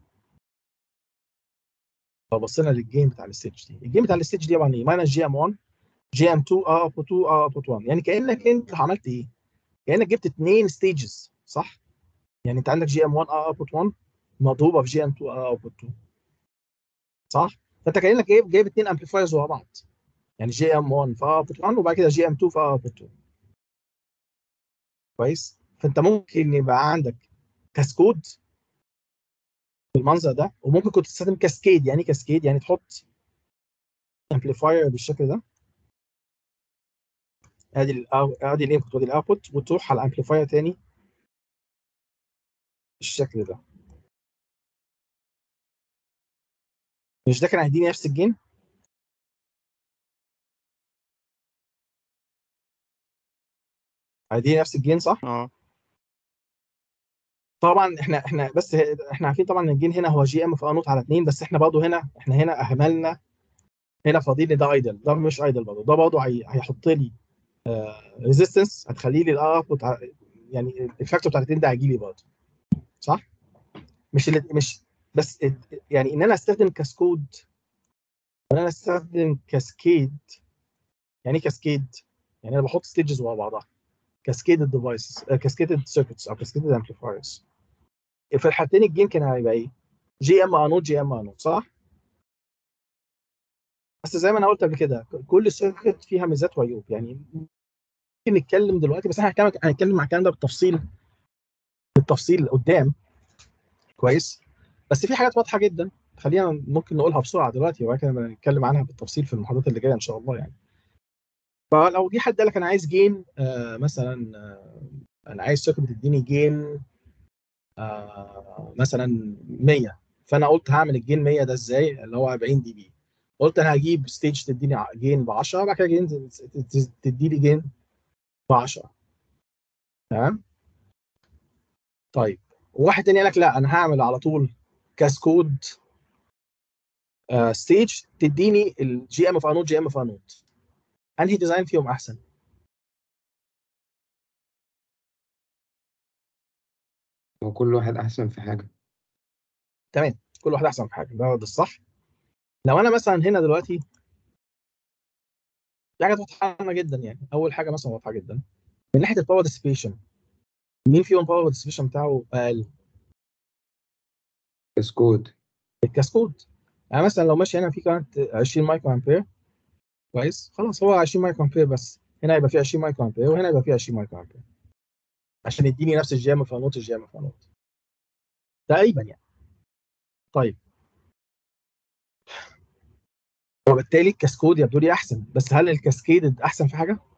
Speaker 1: لو بصينا للجين بتاع الستيج دي، الجين بتاع الستيج دي عباره عن ايه؟ ماينس جي ام 1 جي ام 2 ار اوتبوت 2 ار اوتبوت 1، يعني كانك انت عملت ايه؟ كانك جبت اثنين ستيجز، صح؟ يعني انت عندك جي ام 1 ار اوتبوت 1 مضروبه في جي ام 2 ار اوتبوت 2، صح؟ فانت كانك جايب اثنين امبليفايرز ورا بعض، يعني جي ام 1 في ار اوتبوت 1، وبعد كده جي ام 2 في ار اوتبوت 2. كويس؟ فانت ممكن يبقى عندك كاسكود بالمنظر ده، وممكن كنت تستخدم كاسكيد. يعني كاسكيد يعني تحط امبليفاير بالشكل ده، ادي الانبوت وادي الاوتبوت، وتروح على الامبليفاير تاني بالشكل ده. مش ده كان هيديني نفس الجين؟ هيديني نفس الجين، صح؟
Speaker 4: اه
Speaker 1: طبعا احنا بس احنا عارفين طبعا ان الجين هنا هو جي ام في ار نوت على 2، بس احنا برضه هنا اهملنا، هنا فاضل لي ده ايدل، ده مش ايدل برضه، ده برضه هيحط لي ريزيستنس، هتخلي لي الار اوتبوت، يعني الفاكتور بتاع الاثنين ده هيجي لي برضه، صح؟ مش بس يعني ان انا استخدم كاسكود، ان انا استخدم كاسكيد. يعني ايه كاسكيد؟ يعني انا بحط ستيجز ورا بعضها، كاسكيدد ديفايسز، كاسكيدد سيركتس، او كاسكيدد امبليفايرز. في الحالتين الجين كان هيبقى ايه؟ جي ام انود جي ام انود، صح؟ بس زي ما انا قلت قبل كده كل سيركت فيها ميزات وعيوب، يعني ممكن نتكلم دلوقتي، بس احنا هنتكلم عن الكلام ده بالتفصيل قدام. كويس. بس في حاجات واضحه جدا، خلينا ممكن نقولها بسرعه دلوقتي وبعد كده نتكلم عنها بالتفصيل في المحاضرات اللي جايه ان شاء الله يعني. فلو جه حد قال لك انا عايز جين مثلا انا عايز سيركت بتديني جين مثلا 100، فانا قلت هعمل الجين 100 ده ازاي اللي هو 40 دي بي. قلت انا هجيب ستيج تديني جين ب 10 وبعد كده جين تديني جين ب 10. تمام. طيب واحد تاني قال لك لا انا هعمل على طول كاسكود ستيج تديني الجي ام في انود جي ام في انود. انهي ديزاين فيهم احسن؟
Speaker 3: وكل واحد أحسن في حاجة.
Speaker 1: تمام، كل واحد احسن في حاجه، ده الصح. لو انا مثلا هنا دلوقتي في حاجات واضحه لنا جدا، يعني اول حاجه مثلا واضحه جدا من ناحيه الباور ديسبيشن، مين فيهم الباور ديسبيشن بتاعه اقل؟
Speaker 3: كاسكود.
Speaker 1: الكاسكود. يعني مثلا لو ماشي هنا في كارنت 20 مايكرو امبير، كويس، خلاص هو 20 مايكرو امبير بس، هنا يبقى فيه 20 مايكرو امبير وهنا يبقى فيه 20 مايكرو امبير عشان يديني نفس الجي ام في انود الجي ام في انود تقريبا يعني. طيب وبالتالي الكاسكود يبدو لي احسن، بس هل الكاسكيد احسن في حاجه؟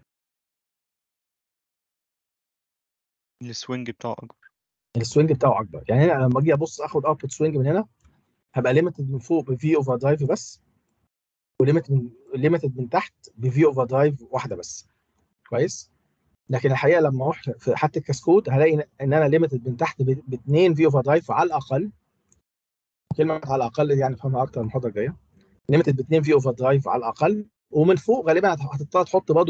Speaker 4: السوينج بتاعه اكبر.
Speaker 1: السوينج بتاعه اكبر، يعني هنا لما اجي ابص اخد اوتبوت سوينج من هنا هبقى ليميتد من فوق بفي اوفر درايف بس، وليميتد من تحت بفي اوفر درايف واحده بس. كويس. لكن الحقيقه لما اروح في حاله الكاسكود هلاقي ان انا ليميتد من تحت باثنين في اوفر درايف على الاقل. كلمه على الاقل دي يعني فهمها اكتر المحاضره الجايه. ليميتد باثنين في اوفر درايف على الاقل، ومن فوق غالبا هتضطر تحط برضه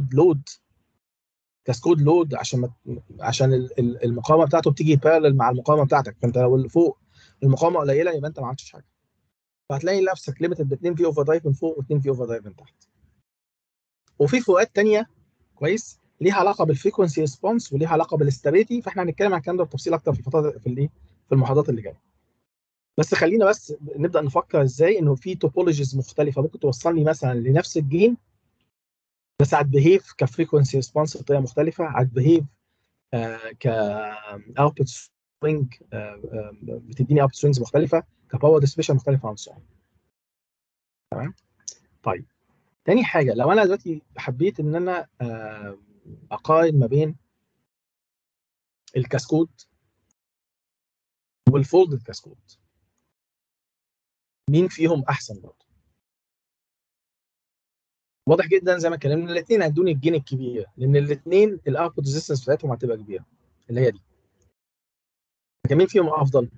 Speaker 1: كاسكود لود عشان المقاومه بتاعته بتيجي بارلل مع المقاومه بتاعتك، فانت لو اللي فوق المقاومه قليله يبقى انت ما عملتش حاجه، فهتلاقي نفسك ليميتد باثنين في اوفر درايف من فوق واثنين في اوفر درايف من تحت. وفي فروقات ثانيه كويس ليها علاقه بالفريكونسي ريسبونس وليها علاقه بالاستابيليتي، فاحنا هنتكلم عن الكلام ده بتفصيل اكتر في الفتره في المحاضرات اللي جايه. بس خلينا بس نبدا نفكر ازاي انه في توبولوجيز مختلفه ممكن توصلني مثلا لنفس الجين، بس هتبهيف كفريكونسي ريسبونس بطريقه مختلفه، هتبهيف كاوتبوت سوينج بتديني اوتبوت سوينجز مختلفه، كباور ديسبيشن مختلفه عن سؤال. تمام. طيب تاني حاجه، لو انا دلوقتي حبيت ان انا اقارن ما بين الكاسكود والفولد كاسكود، مين فيهم احسن برضه؟ واضح جدا زي ما اتكلمنا الاثنين هيدوني الجين الكبير، لان الاثنين الاوتبوت ريزيستنس بتاعتهم هتبقى كبيره اللي هي دي. لكن مين فيهم افضل؟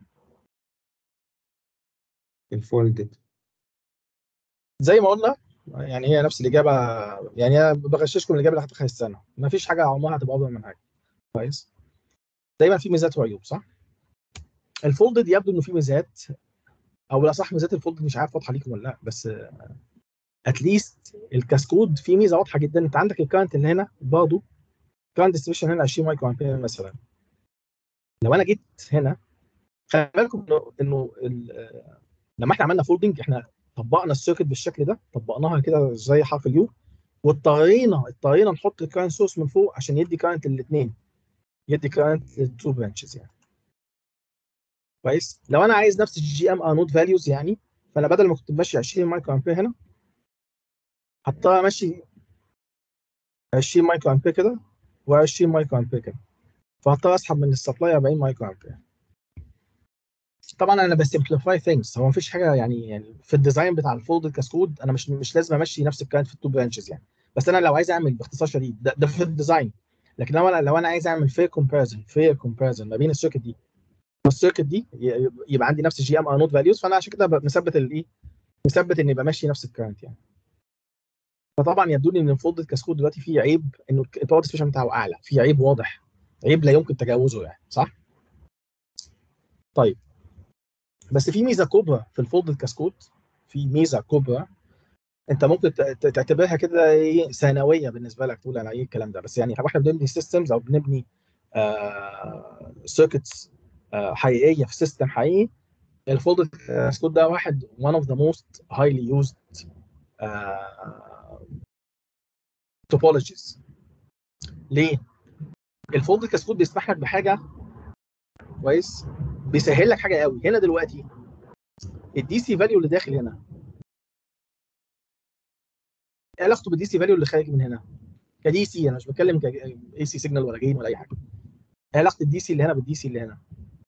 Speaker 3: الفولدد.
Speaker 1: زي ما قلنا يعني هي نفس الاجابه، يعني انا بغششكم الاجابه اللي هتدخل السنه، ما فيش حاجه عمرها هتبقى افضل من حاجه. كويس. دايما في ميزات وعيوب، صح؟ الفولدد يبدو انه في ميزات، او لا صح ميزات الفولدد مش عارف واضحه ليكم ولا لا، بس اتليست الكاسكود في ميزه واضحه جدا، انت عندك الكارنت اللي هنا برضه كارنت ديستريبيوشن هنا 20 مايكرو امبير مثلا. لو انا جيت هنا خلي بالكم انه لما احنا عملنا فولدنج احنا طبقنا السيركت بالشكل ده، طبقناها كده زي حرف اليو، واضطرينا نحط الكارنت سورس من فوق عشان يدي كارنت للاثنين، يدي كارنت للتو برانشز يعني. كويس. لو انا عايز نفس الجي ام انود فاليوز يعني، فانا بدل ما كنت ماشي 20 مايكرو امبير هنا هضطر امشي 20 مايكرو امبير كده و20 مايكرو امبير كده، فهضطر اسحب من السبلاي 40 مايكرو امبير. طبعا انا بسمبليفاي ثينجز، هو مفيش حاجه يعني في الديزاين بتاع الفولد كاسكود انا مش لازم امشي نفس الكلام في التو برانشز يعني، بس انا لو عايز اعمل باختصار شديد ده في الديزاين. لكن لو انا عايز اعمل فير كومباريزن ما بين السيركت دي والسيركت دي يبقى عندي نفس الجي ام انود فاليوز، فانا عشان كده مثبت الايه، مثبت ان يبقى ماشي نفس الكرنت يعني. فطبعا يبدو لي ان الفولد كاسكود دلوقتي فيه عيب انه الباور ديسبيشن بتاعه اعلى، فيه عيب واضح، عيب لا يمكن تجاوزه يعني، صح؟ طيب بس في ميزه كبرى في الفولد كاسكود، في ميزه كبرى انت ممكن تعتبرها كده ايه ثانويه بالنسبه لك، تقول انا ايه الكلام ده، بس يعني احنا بنبني سيستمز او بنبني سيركتس حقيقيه في سيستم حقيقي. الفولد كاسكود ده واحد one of the most highly used توبولوجيز. ليه؟ الفولد كاسكود بيسمح لك بحاجه كويس، بيسهل لك حاجه قوي. هنا دلوقتي الدي سي فاليو اللي داخل هنا ايه علاقته بالدي سي فاليو اللي خارج من هنا كدي سي؟ انا مش بتكلم اي سي سيجنال ولا جين ولا اي حاجه. ايه علاقه الدي سي اللي هنا بالدي سي اللي هنا؟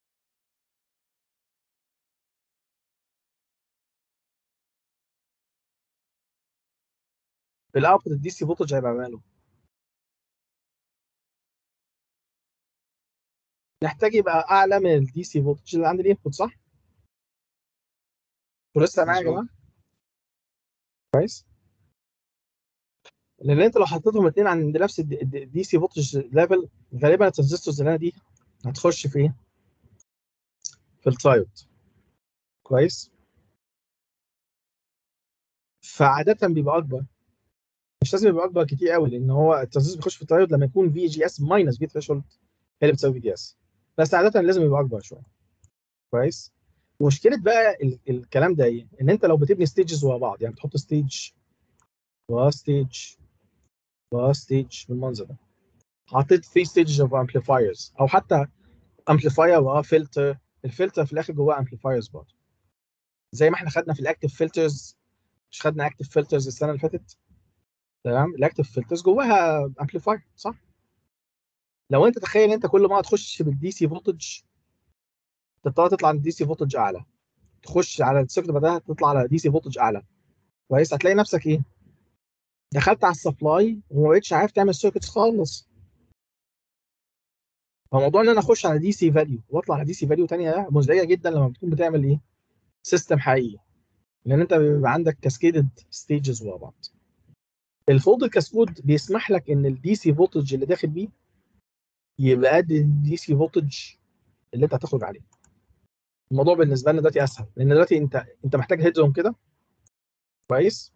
Speaker 1: الاوتبوت الدي سي فولتج هيبقى ماله؟ نحتاج يبقى اعلى من الدي سي فولتج اللي عند الانبوت، صح؟ ولسه معايا يا
Speaker 5: مظبوط.
Speaker 1: جماعه؟ كويس. لان انت لو حطيتهم الاثنين عند نفس الدي سي فولتج ليفل، غالبا الترانزستورز اللي هنا دي هتخش في ايه؟ في الترايود. كويس. فعاده بيبقى اكبر، مش لازم يبقى اكبر كتير قوي، لان هو الترانزستور بيخش في الترايود لما يكون في جي اس ماينس في ثريشولد هي اللي بتساوي في دي اس. بس عاده لازم يبقى اكبر شويه. كويس. مشكله بقى الكلام ده ايه؟ ان انت لو بتبني ستيجز ورا بعض، يعني بتحط ستيج ورا ستيج ورا ستيج بالمنظر ده، حطيت 3 ستيجز اوف امبليفايرز، او حتى امبليفاير وراه فلتر، الفلتر في الاخر جواه امبليفايرز برضه، زي ما احنا خدنا في الاكتيف فلترز. مش خدنا اكتيف فلترز السنه اللي فاتت؟ تمام. الاكتيف فلترز جواها امبليفاير، صح؟ لو انت تخيل انت كل ما تخش بالدي سي فولتج تضطر تطلع عند دي سي فولتج اعلى، تخش على السيركت بعدها تطلع على دي سي فولتج اعلى، كويس، هتلاقي نفسك ايه؟ دخلت على السبلاي وما بقتش عارف تعمل سيركتس خالص. فموضوع ان انا اخش على دي سي فاليو واطلع على دي سي فاليو ثانيه ده مزعجه جدا لما بتكون بتعمل ايه؟ سيستم حقيقي، لان انت بيبقى عندك كاسكيدد ستيجز ورا بعض. الفولد كاسكود بيسمح لك ان الدي سي فولتج اللي داخل بيه يبقى قد الدي سي فولتج اللي انت هتخرج عليه. الموضوع بالنسبه لنا دلوقتي اسهل، لان دلوقتي انت محتاج هيدروم كده، كويس،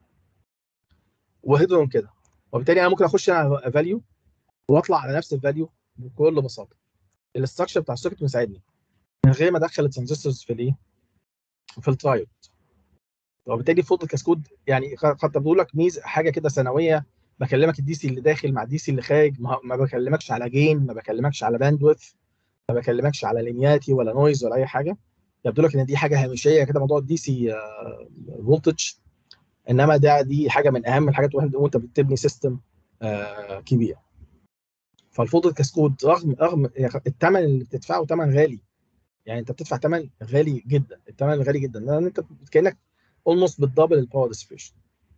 Speaker 1: وهيدروم كده، وبالتالي انا ممكن اخش على فاليو واطلع على نفس الفاليو بكل بساطه. الاستراكشر بتاع السيركت مساعدني من غير ما ادخل الترانزستورز في الايه؟ في الترايود. وبالتالي فولد الكاسكود يعني قد بقول لك ميزه حاجه كده ثانويه، بكلمك الدي سي اللي داخل مع الدي سي اللي خارج، ما بكلمكش على جين، ما بكلمكش على باندويث، ما بكلمكش على لينياتي ولا نويز ولا اي حاجه. يبدو لك ان دي حاجه هامشيه كده موضوع الدي سي فولتج، انما دي حاجه من اهم الحاجات وانت بتبني سيستم كبير. فالفولد كاسكود رغم الثمن اللي بتدفعه ثمن غالي، يعني انت بتدفع ثمن غالي جدا، الثمن غالي جدا لان انت كانك اولموست بالدبل الباور ديسبيشن.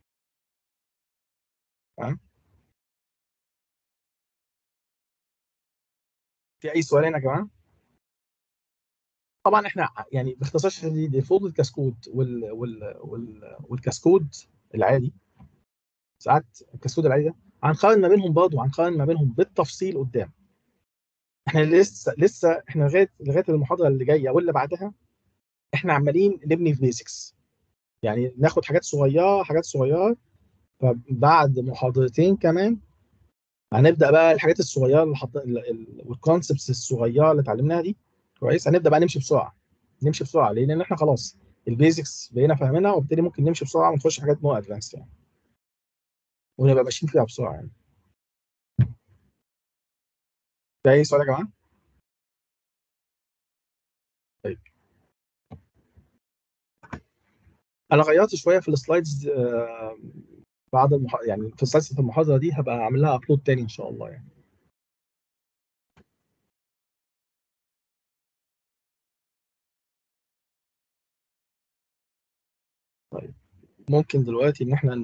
Speaker 1: تمام. في اي سؤال هنا يا جماعه؟ طبعا احنا يعني باختصار شديد الفولد الكاسكود والكاسكود العادي، ساعات الكاسكود العادي ده هنقارن ما بينهم برضه، هنقارن ما بينهم بالتفصيل قدام. احنا لسه احنا لغايه المحاضره اللي جايه واللي بعدها احنا عمالين نبني في بيزكس، يعني ناخد حاجات صغيره حاجات صغيره. فبعد محاضرتين كمان هنبدا بقى الحاجات الصغيره اللي والكونسبتس الصغيره اللي اتعلمناها دي، كويس، هنبدا بقى نمشي بسرعه، نمشي بسرعه ليه؟ لان احنا خلاص البيزكس بقينا فاهمينها، وبالتالي ممكن نمشي بسرعه ونخش حاجات مور ادفانس يعني، ونبقى ماشيين فيها بسرعه يعني. ده اي سؤال يا جماعه؟ طيب انا غيرت شويه في السلايدز بعد يعني في سلسله المحاضره دي هبقى اعمل لها ابلود تاني ان شاء الله يعني. طيب ممكن دلوقتي ان احنا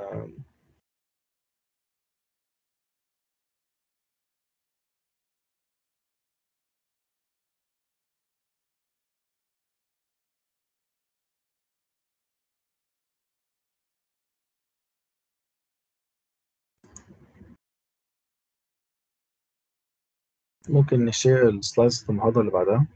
Speaker 1: ممكن نشير السلايدز في المحاضره اللي بعدها.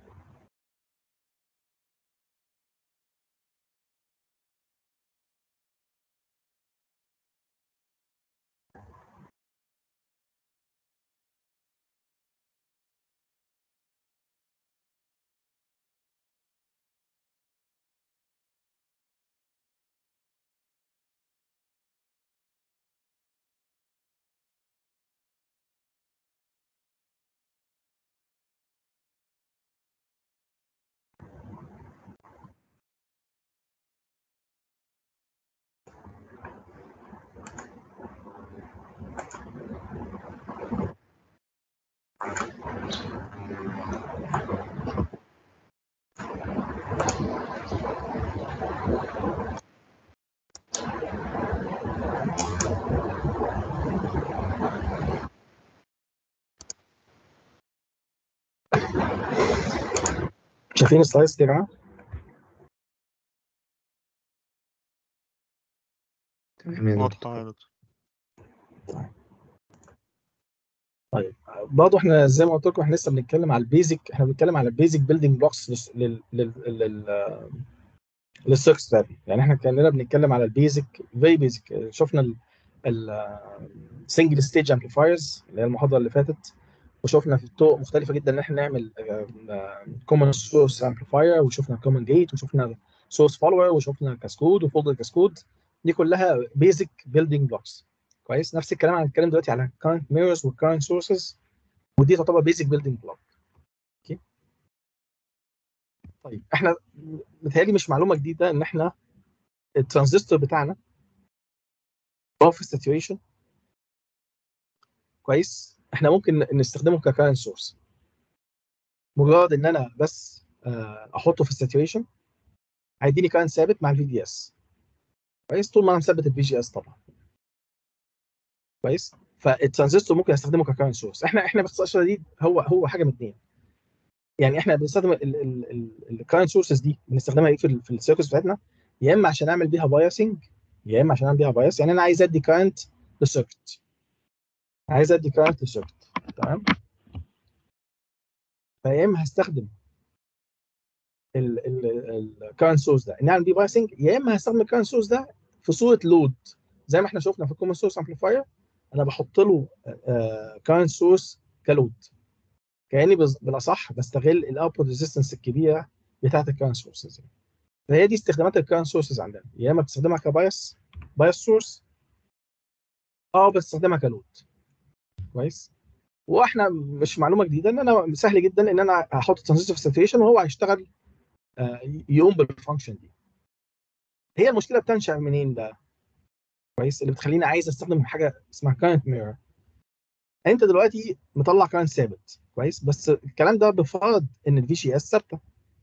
Speaker 1: شايفين السلايدز يا جماعه؟
Speaker 3: تمام يا دكتور.
Speaker 4: واضحة يا دكتور.
Speaker 1: طيب برضه احنا زي ما قلت لكم احنا لسه بنتكلم على البيزك، احنا بنتكلم على البيزك بيلدينج بلوكس للسيركت ستادي. يعني احنا كاننا بنتكلم على البيزك فيري بيزك. شفنا السنجل ستيج امبليفايرز اللي هي المحاضره اللي فاتت، وشفنا في طرق مختلفه جدا ان احنا نعمل كومن سورس امبليفاير، وشفنا كومن جيت، وشفنا سورس فولور، وشفنا كاسكود وفولدر كاسكود. دي كلها بيزك بيلدينج بلوكس. كويس. نفس الكلام هنتكلم دلوقتي على كارنت ميررز والكارنت سورسز، ودي تعتبر بيزك بيلدينج بلوك. اوكي. طيب احنا متهيألي مش معلومه جديده ان احنا الترانزستور بتاعنا هو في الساتوريشن. كويس. احنا ممكن نستخدمه ككارنت سورس، مجرد ان انا بس احطه في الساتوريشن هيديني كارنت ثابت مع الفي دي اس. كويس. طول ما انا مثبت الفي جي اس طبعا. كويس. فالترانزستور ممكن استخدمه ككارنت سورس. احنا باختصار شديد هو حاجه من اثنين. يعني احنا بنستخدم الكارنت سورسز دي بنستخدمها ايه في السيركتس بتاعتنا، يا اما عشان اعمل بيها بايسنج، يا اما عشان اعمل بيها بايس. يعني انا عايز ادي كارنت للسيركت، عايز ادي كارنت للسيركت. تمام. فيا اما هستخدم الكارنت سورس ده ان اعمل بيه بايسنج، يا اما هستخدم الكارنت سورس ده في صوره لود زي ما احنا شفنا في الكومن سورس امبليفاير. انا بحط له كارنت سورس كلود، كاني بالاصح بستغل الاوتبوت ريزيستنس الكبيره بتاعت الكارنت سورسز. فهي دي استخدامات الكارنت سورسز عندنا، يا اما بتستخدمها كبايس سورس، او بتستخدمها كلود. كويس. واحنا مش معلومه جديده ان انا سهل جدا ان انا احط ترانزستور في ساتوريشن وهو هيشتغل يقوم بالفانكشن دي. هي المشكله بتنشا منين بقى؟ كويس. اللي بتخليني عايز استخدم حاجه اسمها كارنت ميرور. انت دلوقتي مطلع كارنت ثابت. كويس. بس الكلام ده بفرض ان الفي جي اس ثابته.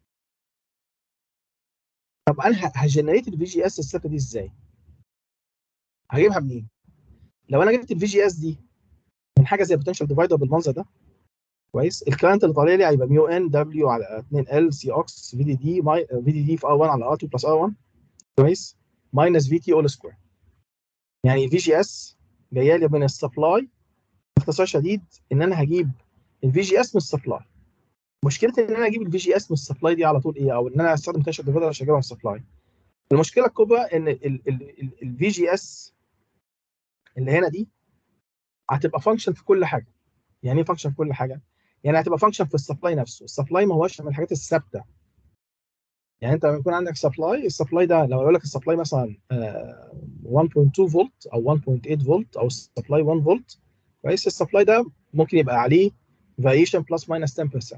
Speaker 1: طب انا هجنريت الفي جي اس الثابته دي ازاي؟ هجيبها منين؟ لو انا جبت الفي جي اس دي من حاجه زي بوتنشال ديفايدر بالمنظر ده، كويس، الكرنت اللي طالع لي هيبقى ميو ان دبليو على 2 ال سي اوكس في دي دي في دي دي في ار 1 على ار 2 بلس ار 1. كويس. ماينس في تي اول سكوير. يعني الفي جي اس جايه لي من السبلاي. باختصار شديد ان انا هجيب الفي جي اس من السبلاي. مشكلتي ان انا اجيب الفي جي اس من السبلاي دي على طول ايه، او ان انا استخدم بوتنشال ديفايدر عشان اجيبها من السبلاي. المشكله الكبرى ان الفي جي اس اللي هنا دي هتبقى فانكشن في كل حاجه. يعني ايه فانكشن في كل حاجه؟ يعني هتبقى فانكشن في السبلاي نفسه. السبلاي ما هوش من الحاجات الثابته. يعني انت لما يكون عندك سبلاي، السبلاي ده لو اقول لك السبلاي مثلا 1.2 فولت او 1.8 فولت او سبلاي 1 فولت، كويس، السبلاي ده ممكن يبقى عليه فاريشن بلس ماينس 10%.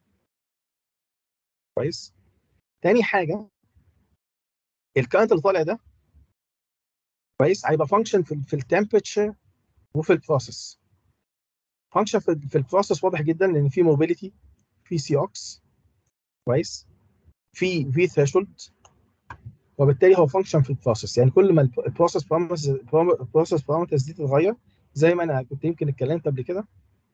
Speaker 1: كويس. تاني حاجه، الكرنت اللي طالع ده كويس هيبقى فانكشن في التمبرتشر وفي البروسيس. فانكشن في البروسيس واضح جدا لان في موبيليتي، في سي اوكس، كويس، في ثريشولد، وبالتالي هو فانكشن في البروسيس. يعني كل ما البروسيس بارامترز دي تتغير، زي ما انا كنت يمكن اتكلمت قبل كده،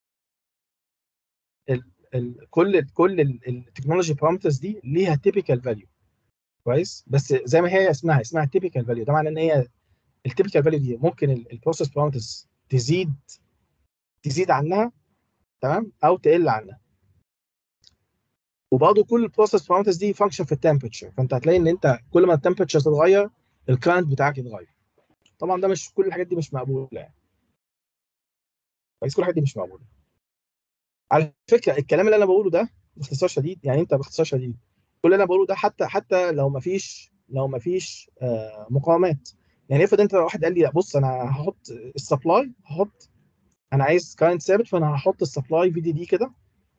Speaker 1: كل التكنولوجي بارامترز دي ليها تيبيكال فاليو. كويس. بس زي ما هي اسمها تيبيكال فاليو، ده معناه ان هي التيبيكال فاليو دي ممكن البروسيس بارامترز تزيد عنها، تمام، او تقل عنها. وبرضه كل البروسيس بارامترز دي فانكشن في التمبرتشر، فانت هتلاقي ان انت كل ما التمبرتشر تتغير الكرنت بتاعك يتغير. طبعا ده مش كل الحاجات دي مش مقبوله يعني. كويس. كل الحاجات دي مش مقبوله. على فكره الكلام اللي انا بقوله ده باختصار شديد، يعني انت باختصار شديد كل اللي انا بقوله ده حتى لو ما فيش مقاومات. يعني افرض انت واحد قال لي بص انا هحط السبلاي، انا عايز كارنت ثابت، فانا هحط السبلاي في دي دي كده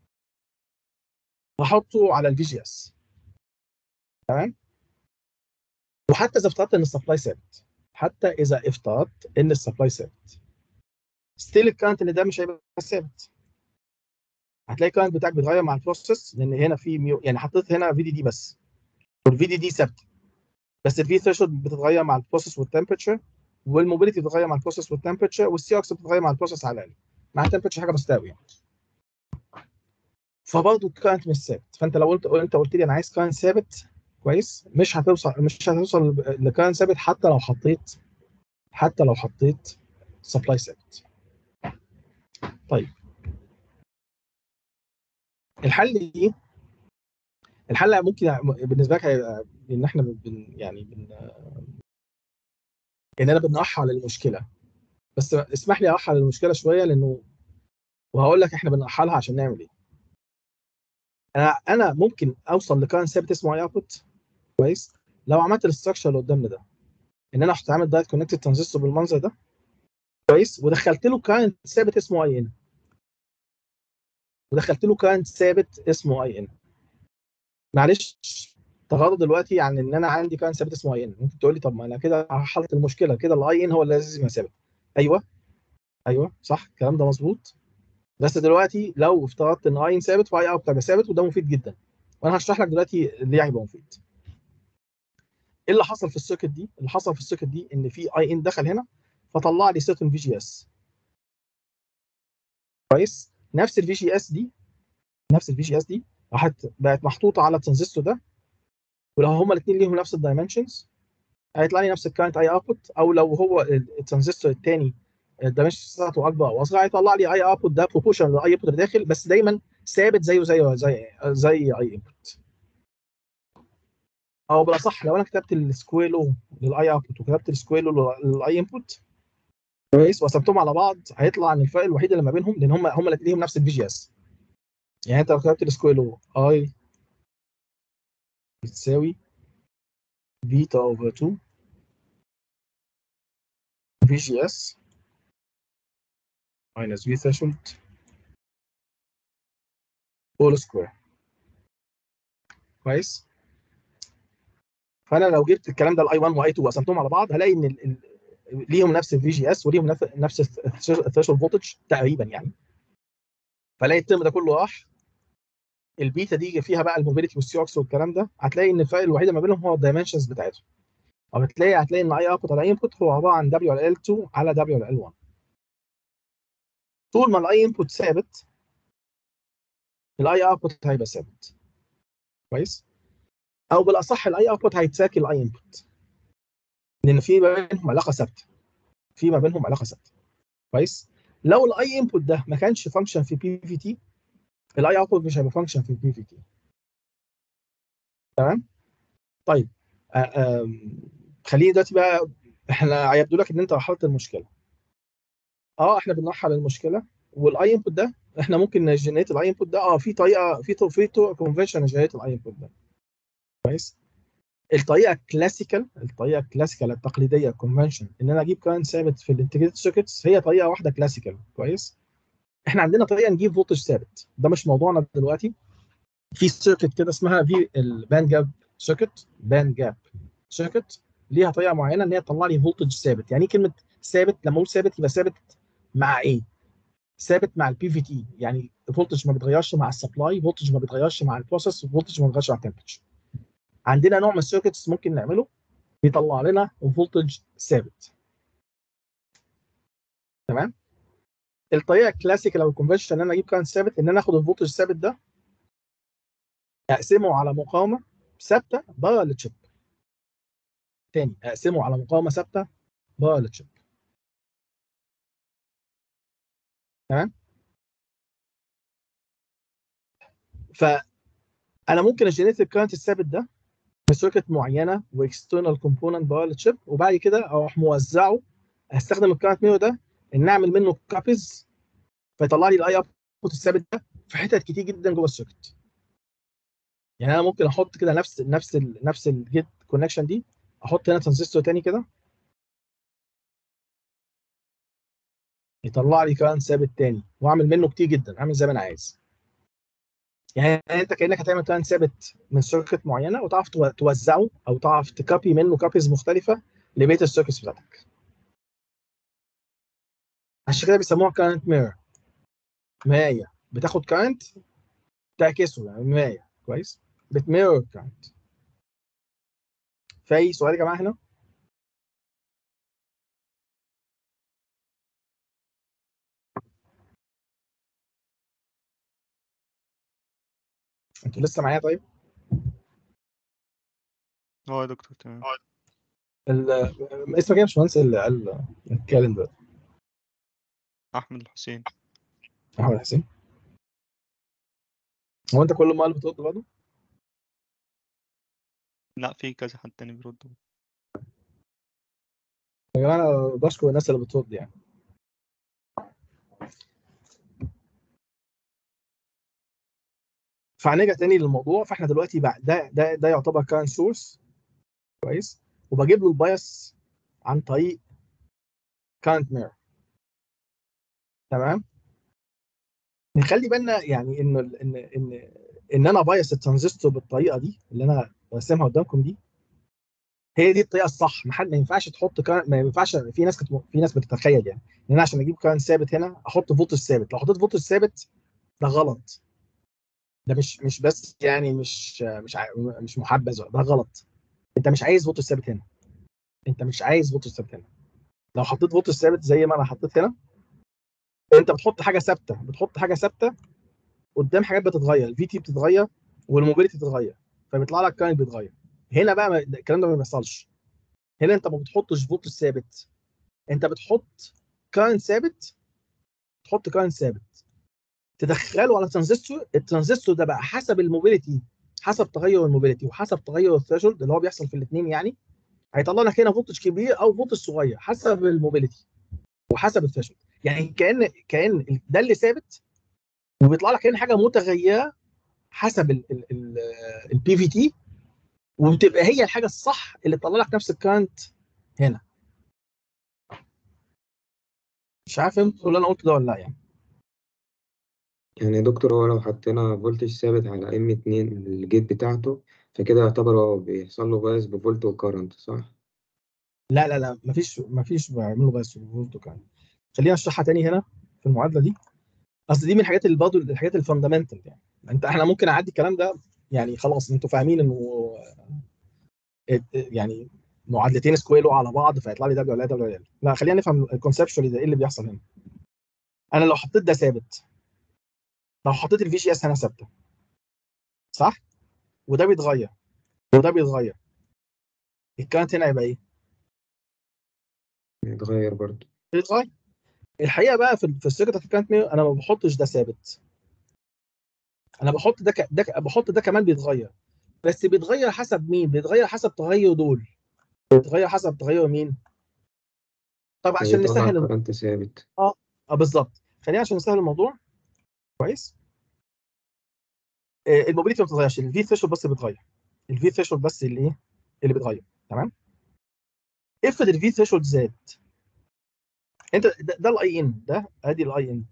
Speaker 1: واحطه على الفي جي اس. تمام. وحتى اذا افترضت ان السبلاي ثابت، ستيل الكارنت اللي ده مش هيبقى ثابت. هتلاقي الكارنت بتاعك بيتغير مع البروسيس، لان هنا في يعني حطيت هنا في دي دي بس، والفي دي دي ثابته، بس الفي ثريشولد بتتغير مع البروسيس والتمبرتشر، والموبيليتي بتتغير مع البروسيس والتمبرتشر، والسي اوكس بتتغير مع البروسيس على الاقل، مع التمبرتشر حاجه بتساوي يعني. فبرضه الكارنت مش ثابت. فانت لو انت قلت لي انا عايز كارنت ثابت كويس، مش هتوصل لكارنت ثابت حتى لو حطيت سبلاي ثابت. طيب الحل ايه؟ الحل ممكن بالنسبه لك هيبقى ان احنا اننا بنرحل المشكله، بس اسمح لي ارحل المشكله شويه، لانه وهقول لك احنا بنرحلها عشان نعمل ايه. انا ممكن اوصل لكارنت ثابت اسمه اي اوتبوت كويس لو عملت الاستراكشر اللي قدامنا ده، ان انا هعمل دايركت كونكتد ترانزستور بالمنظر ده كويس، ودخلت له كارنت ثابت اسمه اي ان، معلش تغاضى دلوقتي عن ان انا عندي كارنت ثابت اسمه اي ان. ممكن تقول لي طب ما انا كده حلت المشكله، كده الاي ان هو اللي لازم يبقى ثابت. ايوه صح، الكلام ده مظبوط. بس دلوقتي لو افترضت ان اي ان ثابت فاي اوت هيبقى ثابت، وده مفيد جدا، وانا هشرح لك دلوقتي ليه هيبقى مفيد. ايه اللي حصل في السيركت دي؟ اللي حصل في السيركت دي ان في اي ان دخل هنا فطلع لي سيرتن في جي اس كويس. نفس الفي جي اس دي بقت محطوطه على الترانزستور ده، ولو هما الاثنين ليهم نفس الدايمنشنز هيطلع لي نفس الكارنت اي اوتبوت، او لو هو الترانزستور الثاني الدايمنشنز بتاعته اكبر او اصغر هيطلع لي اي اوتبوت ده بروبورشن للاي اوتبوت اللي داخل، بس دايما ثابت زي اي انبوت. او بالاصح لو انا كتبت السكوير لو للاي اوتبوت وكتبت السكوير لو للاي انبوت كويس وقسمتهم على بعض، هيطلع ان الفرق الوحيد اللي ما بينهم لان هم اللي ليهم نفس الفي جي اس. يعني انت لو كتبت السكوير لو اي بتساوي بيتا اوفر 2 في جي اس minus V threshold all square كويس. فانا لو جبت الكلام ده الاي 1 واي 2 وقسمتهم على بعض هلاقي ان ليهم نفس الفي جي اس وليهم نفس الثريشولد فولتج تقريبا يعني. فلاقي الترم ده كله راح، البيتا دي فيها بقى الموبيليتي والسي اوكس والكلام ده، هتلاقي ان الفرق الوحيد ما بينهم هو الدايمنشنز بتاعتهم. او هتلاقي ان اي اوتبوت على اي انبوت هو عباره عن دبليو على ال 2 على دبليو على ال 1. طول ما الاي انبوت ثابت الاي اوتبوت هيبقى ثابت كويس، او بالاصح الاي اوتبوت هيتساكي الاي انبوت، لان في ما بينهم علاقه ثابته، كويس. لو الاي انبوت ده ما كانش فانكشن في بي في تي، الاي اوتبوت مش هيبقى فانكشن في بي في تي. تمام. طيب خليني دلوقتي بقى، احنا يبدو لك ان انت رحلت المشكله. احنا بنرحل المشكله، والاي انبوت ده احنا ممكن نجنريت الاي انبوت ده في طريقه في طرق كونفنشن نجنريت الاي انبوت ده كويس. الطريقه الكلاسيكال التقليديه كونفنشن ان انا اجيب كارنت ثابت في الانتجريتد سيركتس هي طريقه واحده كلاسيكال كويس. احنا عندنا طريقه نجيب فولتج ثابت، ده مش موضوعنا دلوقتي. في سيركت كده اسمها في الباند جاب سيركت ليها طريقه معينه ان هي تطلع لي فولتج ثابت. يعني كلمه ثابت، لما اقول ثابت يبقى ثابت مع ايه؟ ثابت مع البي في تي، يعني الفولتج ما بيتغيرش مع السبلاي، فولتج ما بيتغيرش مع البروسيس، فولتج ما بيتغيرش مع التمبرتشر. عندنا نوع من السيركتس ممكن نعمله بيطلع لنا فولتج ثابت. تمام. الطريقه الكلاسيكال او الكونفشن ان انا اجيب كارنت ثابت ان انا اخد الفولتج الثابت ده اقسمه على مقاومه ثابته بره التشيب. تاني اقسمه على مقاومه ثابته بره التشيب. تمام. فانا ممكن اجنريت الكارنت الثابت ده في سيركت معينه واكسترنال كومبوننت بره التشيب، وبعد كده اروح موزعه، هستخدم الكارنت ميرور ده ان اعمل منه كابيز فيطلع لي الاي اوتبوت الثابت ده في حتت كتير جدا جوه السيركت. يعني انا ممكن احط كده نفس الجيت كونكشن دي، احط هنا ترانزستور تاني كده يطلع لي كارنت ثابت تاني، واعمل منه كتير جدا، اعمل زي ما انا عايز. يعني انت كانك هتعمل كارنت ثابت من سيركت معينه وتعرف توزعه او تعرف تكابي منه كابيز مختلفه لبقيه السيركتس بتاعتك. عشان كده بيسموها كارنت ميرور، مرايه. بتاخد كارنت تعكسه يعني مرايه كويس، بتميرور كارنت. في سؤال يا جماعه هنا؟ انتوا لسه معايا طيب؟
Speaker 4: يا دكتور تمام.
Speaker 1: اسمك ايه يا باشمهندس اللي قال اتكلم ده؟
Speaker 4: أحمد الحسين.
Speaker 1: احمد حسين. هو انت كل ما قال بترد برضه؟
Speaker 4: لا، في كذا حد تاني بيرد.
Speaker 1: يا جماعه انا بشكر الناس اللي بترد يعني. فهنرجع تاني للموضوع. فاحنا دلوقتي بقى ده يعتبر كارنت سورس كويس، وبجيب له البايس عن طريق كارنت ميرور. تمام. نخلي بالنا يعني ان انا بايس الترانزستور بالطريقه دي اللي انا برسمها قدامكم دي، هي دي الطريقه الصح. ما ينفعش تحط ما ينفعش. في ناس بتتخيل يعني ان انا عشان اجيب كارنت ثابت هنا احط فولتج ثابت. لو حطيت فولتج ثابت ده غلط. ده مش بس يعني مش محبذ، ده غلط. انت مش عايز فولتج ثابت هنا. انت مش عايز فولتج ثابت هنا. لو حطيت فولتج ثابت زي ما انا حطيت هنا، انت بتحط حاجه ثابته، قدام حاجات بتتغير، الفي تي بتتغير والموبيليتي بتتغير، فبيطلع لك كارنت بيتغير. هنا بقى الكلام ده ما بيحصلش. هنا انت ما بتحطش فولتج ثابت، انت بتحط كارنت ثابت. تحط كارنت ثابت تدخله على ترانزستور. الترانزستور ده بقى حسب الموبيليتي، حسب تغير الموبيليتي وحسب تغير الثريشولد اللي هو بيحصل في الاثنين يعني، هيطلع لك هنا فولتج كبير او فولتج صغير حسب الموبيليتي وحسب الثريشولد. يعني كان ده اللي ثابت، وبيطلع لك هنا حاجه متغيره حسب البي في تي، وبتبقى هي الحاجه الصح اللي تطلع لك نفس الكارنت هنا. مش عارف فهمت اللي انا قلته ده ولا لا يعني.
Speaker 3: يعني يا دكتور، هو لو حطينا فولتج ثابت على M2 الجيت بتاعته، فكده يعتبر هو بيحصل له بايس بفولت وكارنت، صح؟
Speaker 1: لا لا لا، مفيش بعمله بس فولتو كارنت. خلينا اشرحها تاني هنا في المعادله دي. اصل دي من الحاجات اللي برضه الحاجات الفاندامنتال يعني. احنا ممكن اعدي الكلام ده يعني، خلاص انتوا فاهمين انه يعني معادلتين سكوير لو على بعض فيطلع لي دبليو على دبليو ال. لا، خلينا نفهم الكونسبشوالي ده ايه اللي بيحصل هنا. انا لو حطيت ده ثابت، لو حطيت الفي جي اس هنا ثابته، صح؟ وده بيتغير وده بيتغير، الكارنت هنا هيبقى ايه؟
Speaker 3: يتغير برضه.
Speaker 1: بيتغير. الحقيقه بقى في السيركت بتاعت الكارنت ميرور انا ما بحطش ده ثابت، انا بحط بحط ده كمان بيتغير. بس بيتغير حسب مين؟ بيتغير حسب تغير دول. بيتغير حسب تغير مين؟ طب عشان
Speaker 3: فيطلع
Speaker 1: نسهل
Speaker 3: كارنت ثابت.
Speaker 1: بالظبط. خلينا عشان نسهل الموضوع كويس. الموبيليتي ما بتتغيرش، الفي ثريشولد بس بيتغير. الفي ثريشولد بس اللي ايه؟ اللي بيتغير. تمام. افرض الفي ثريشولد زاد، انت ده الاي ان، ده ادي الاي ان،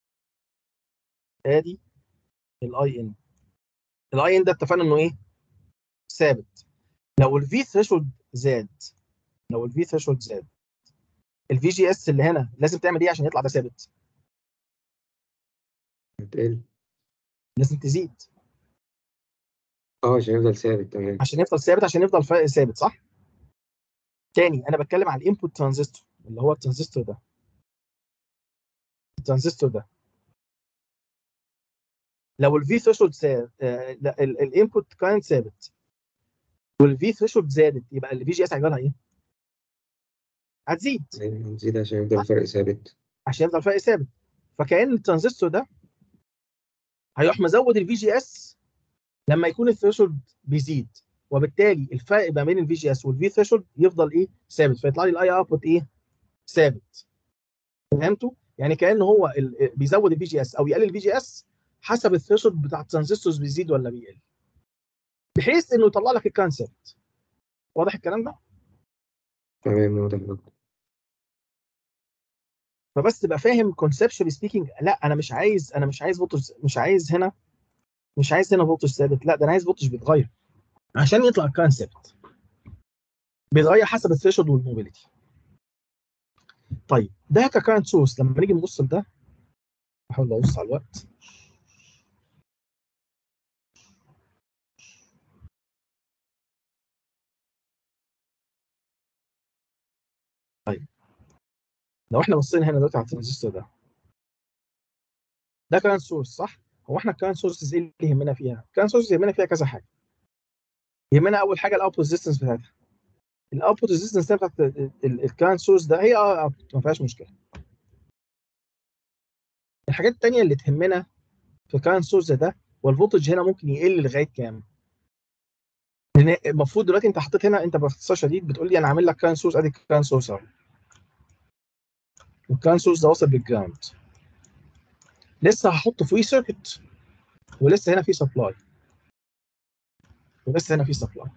Speaker 1: ادي الاي ان. الاي ان ده اتفقنا انه ايه؟ ثابت. لو الفي ثريشولد زاد، لو الفي ثريشولد زاد، الفي جي اس اللي هنا لازم تعمل ايه عشان يطلع ده ثابت؟
Speaker 3: هتقل.
Speaker 1: لازم تزيد
Speaker 3: عشان يفضل ثابت. تمام.
Speaker 1: عشان يفضل ثابت، عشان يفضل فرق ثابت، صح؟ تاني انا بتكلم على الانبوت ترانزستور اللي هو الترانزستور ده، الترانزستور ده لو الفي ثريشولد ثابت، الانبوت كارنت ثابت والفي ثريشولد زادت، يبقى الفي جي اس هيجي لها ايه؟ هتزيد
Speaker 3: نزيد عشان يفضل الفرق ثابت.
Speaker 1: عشان يفضل فرق ثابت. فكأن الترانزستور ده هيروح مزود الفي جي اس لما يكون الثريشولد بيزيد، وبالتالي الفرق ما بين الفي جي اس والفي ثريشولد يفضل ايه؟ ثابت، فيطلع لي الاي اوتبوت ايه؟ ثابت. فهمتوا؟ يعني كأن هو بيزود الفي جي اس او يقلل الفي جي اس حسب الثريشولد بتاع الترانزستورز بيزيد ولا بيقل، بحيث انه يطلع لك الكونسبت. واضح الكلام ده؟
Speaker 3: تمام، واضح يا دكتور.
Speaker 1: فبس تبقى فاهم كونسبشوالي سبيكينج. لا انا مش عايز فولتج، مش عايز هنا فولتج ثابت، لا ده انا عايز فولتج بيتغير عشان يطلع الكونسبت. بيتغير حسب الثريشولد والموبيليتي. طيب ده ككارنت سورس. لما نيجي نبص لده، احاول ابص على الوقت. لو احنا بصينا هنا دلوقتي على الترانزستور ده كارنت سورس صح؟ هو احنا الكارنت سورسز ايه اللي يهمنا فيها؟ الكارنت سورس يهمنا فيها كذا حاجه. يهمنا اول حاجه الاوتبوت ريزيستنس بتاعتها. الاوتبوت ريزيستنس بتاعت الكارنت سورس ده هي ما فيهاش مشكله. الحاجات الثانيه اللي تهمنا في الكارنت سورس ده والفولتج هنا ممكن يقل لغايه كام؟ لان المفروض دلوقتي انت حطيت هنا، انت باختصار شديد بتقول لي انا عامل لك كارنت سورس، ادي كارنت سورس اهو، والكارنت سورس ده واصل بالجراوند، لسه هحط فيه سيركت، ولسه هنا في سبلاي، ولسه هنا في سبلاي.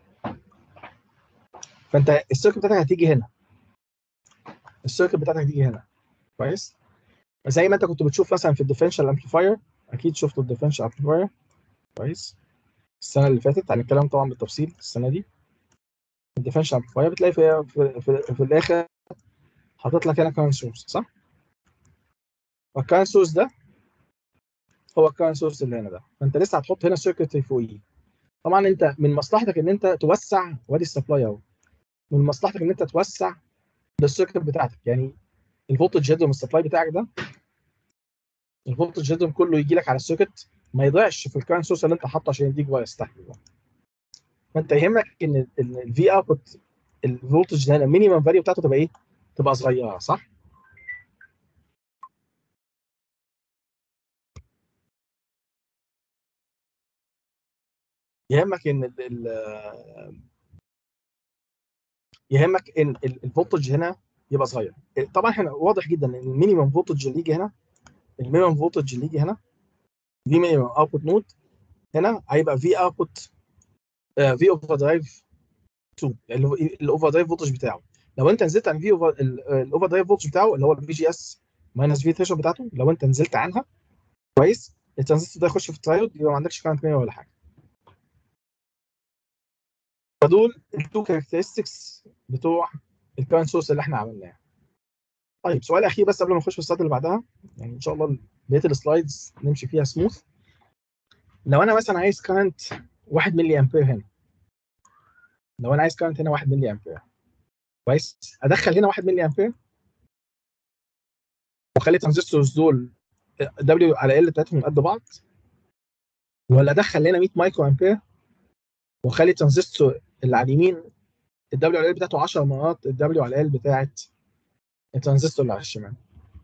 Speaker 1: فانت السيركت بتاعتك هتيجي هنا، السيركت بتاعتك هتيجي هنا كويس، زي ما انت كنت بتشوف مثلا في الديفرنشال امبليفاير. اكيد شفتوا الديفرنشال امبليفاير كويس السنه اللي فاتت، هنتكلم طبعا بالتفصيل السنه دي. الديفرنشال امبليفاير بتلاقي في الاخر حاطط لك هنا كارنت سورس صح؟ والكارنت سورس ده هو الكارنت سورس اللي هنا ده، فانت لسه هتحط هنا سيركت فوقيه. طبعا انت من مصلحتك ان انت توسع، وادي السبلاي اهو، من مصلحتك ان انت توسع للسيركت بتاعتك، يعني الفولتج هيدروم السبلاي بتاعك ده، الفولتج هيدروم كله يجي لك على السيركت، ما يضيعش في الكارنت سورس اللي انت حاطه عشان يديك بايس تحت. فانت يهمك ان الفي اوتبوت الفولتج ده المينيمم فاليو بتاعته تبقى ايه؟ تبقى صغيره صح؟ يهمك ان يهمك ان الفولتج هنا يبقى صغير. طبعا احنا واضح جدا ان المينيمم فولتج اللي يجي هنا، المينيمم فولتج اللي يجي هنا في مينيمم اوتبوت نود هنا هيبقى في اوتبوت في اوفر درايف 2 الاوفر درايف فولتج بتاعه. لو انت نزلت عن في الاوفر درايف فولتج بتاعه اللي هو الفي جي اس ماينس في ثريشولد بتاعته، لو انت نزلت عنها كويس، الترانزستور ده يخش في الترايود، يبقى ما عندكش كارنت مية ولا حاجه. فدول التو كاركترستكس بتوع الكارنت سورس اللي احنا عملناه. طيب سؤال اخير بس قبل ما نخش في السلايد اللي بعدها، يعني ان شاء الله بقيه السلايدز نمشي فيها سموث. لو انا مثلا عايز كارنت 1 ملي امبير هنا، لو انا عايز كارنت هنا 1 ملي امبير كويس، ادخل هنا 1 ملي امبير واخلي الترانزستورز دول دبليو على ال بتاعتهم قد بعض، ولا ادخل هنا 100 مايكرو امبير واخلي الترانزستور اللي على اليمين الدبليو على ال بتاعته 10 مرات الدبليو على ال بتاعت الترانزستور اللي على الشمال؟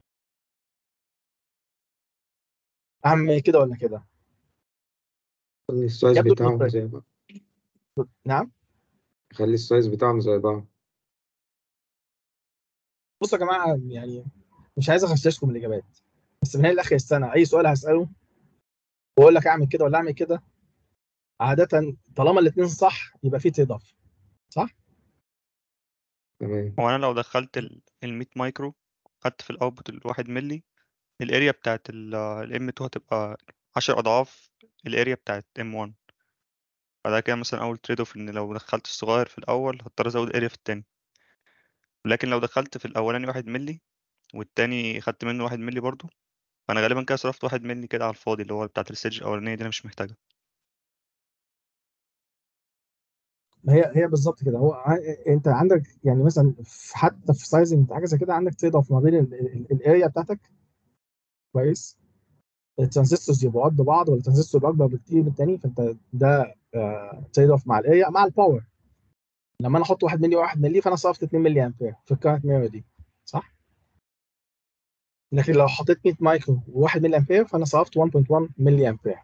Speaker 1: اعمل كده ولا كده؟
Speaker 3: خلي السايز
Speaker 1: يبدو
Speaker 3: بتاعهم زي بعض.
Speaker 1: نعم.
Speaker 3: خلي السايز بتاعهم زي بعض.
Speaker 1: بصوا يا جماعه، يعني مش عايز اغششكم الاجابات، بس من هنا لاخر السنه اي سؤال هساله واقول لك اعمل كده ولا اعمل كده، عاده طالما الاثنين صح يبقى في تريد اوف صح؟
Speaker 3: تمام.
Speaker 4: هو انا لو دخلت ال 100 مايكرو، خدت في الاوتبوت ال 1 ملي، الاريا بتاعت ال ام 2 هتبقى 10 اضعاف الاريا بتاعت ام 1. فده كده مثلا اول تريد اوف، ان لو دخلت الصغير في الاول هضطر ازود اريا في التاني. لكن لو دخلت في الاولاني 1 ملي والتاني خدت منه 1 ملي برضو، فانا غالبا كده صرفت 1 ملي كده على الفاضي، اللي هو بتاعت الستيج الاولانيه دي انا مش محتاجها.
Speaker 1: ما هي بالظبط كده. هو انت عندك يعني مثلا حتى في سايزنج حاجه زي كده عندك تريد اوف ما بين الاريا بتاعتك كويس، الترانزستورز يبقوا قد بعض ولا الترانزستور يبقى اكبر بكتير من الثاني، فانت ده تريد اوف مع الاريا مع الباور. لما انا احط 1 ملي و1 ملي فانا صرفت 2 ملي امبير في الكارنت ميرور دي صح؟ لكن لو حطيت 100 مايكرو و1 ملي امبير فانا صرفت 1.1 ملي امبير.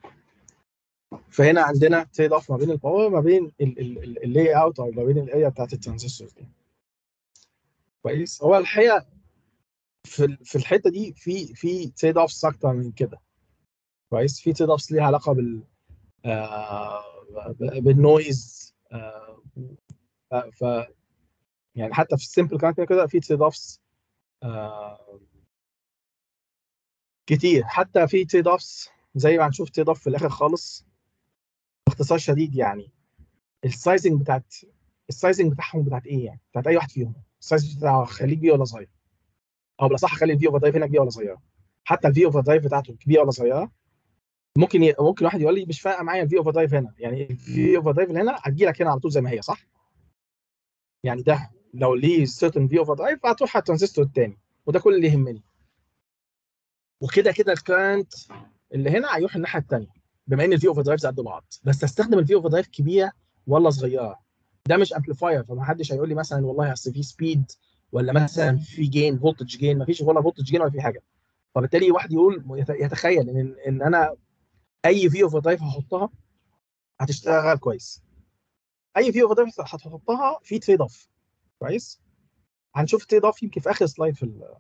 Speaker 1: فهنا عندنا تريد اوف ما بين الباور ما بين اللاي اوت او ما بين الاريا بتاعت الترانزستورز دي كويس. هو الحقيقه في الحته دي في تريد اوفس اكتر من كده كويس. في تريد اوفس ليها علاقه بالنويز ف يعني حتى في السمبل كارنت كده في تريد اوفس كتير. حتى في تريد اوفس زي ما هنشوف تريد اوف في الاخر خالص باختصار شديد، يعني السايزنج بتاعهم بتاعت ايه، يعني بتاعت اي واحد فيهم السايز بتاعه خليه كبير ولا صغير، او بالاصح خلي الفي اوفر درايف هنا كبيره ولا صغيره. حتى الفي اوفر درايف بتاعته كبيره ولا صغيره، ممكن واحد يقول لي مش فارقه معايا الفي اوفر درايف هنا، يعني الفي اوفر درايف اللي هنا هتجي لك هنا على طول زي ما هي صح؟ يعني ده لو ليه certain في اوفر درايف هتروح على الترانزستور الثاني، وده كل اللي يهمني. وكده كده الكارنت اللي هنا هيروح الناحيه الثانيه، بما ان الفي اوفر درايفز قد بعض. بس استخدم الفي اوفر درايف كبيره ولا صغيره؟ ده مش امبليفاير، فما حدش هيقول لي مثلا والله اصل في سبيد ولا مثلا في جين فولتج جين. ما فيش ولا فولتج جين ولا في حاجه. فبالتالي واحد يقول يتخيل ان انا اي في اوفر درايف هحطها هتشتغل كويس. اي في اوفر درايف هتحطها في تريد اوف. كويس. هنشوف تريد اوف يمكن في اخر سلايد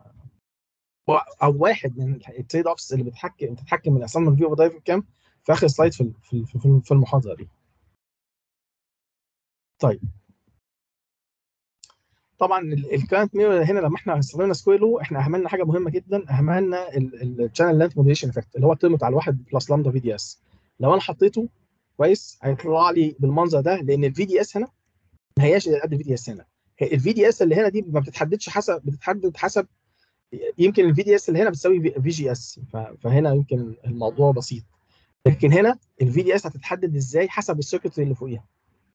Speaker 1: او واحد من التريد اوفس اللي بتتحكم من اصلا الفي اوفر درايف كام في اخر سلايد في المحاضره دي. طيب طبعا الكارنت ميرور هنا لما احنا استخدمنا سكوير لو احنا اهملنا حاجه مهمه جدا، اهملنا الشانل لينث موديليشن افكت اللي هو الترم بتاع الواحد بلس لامدا في دي اس. لو انا حطيته كويس هيطلع لي بالمنظر ده، لان الفي دي اس هنا ما هياش قد الفي دي اس هنا. الفي دي اس اللي هنا دي ما بتتحددش حسب، بتتحدد حسب يمكن الفي دي اس اللي هنا بتساوي في جي اس، فهنا يمكن الموضوع بسيط. لكن هنا الفي دي اس هتتحدد ازاي؟ حسب السيركتري اللي فوقيها،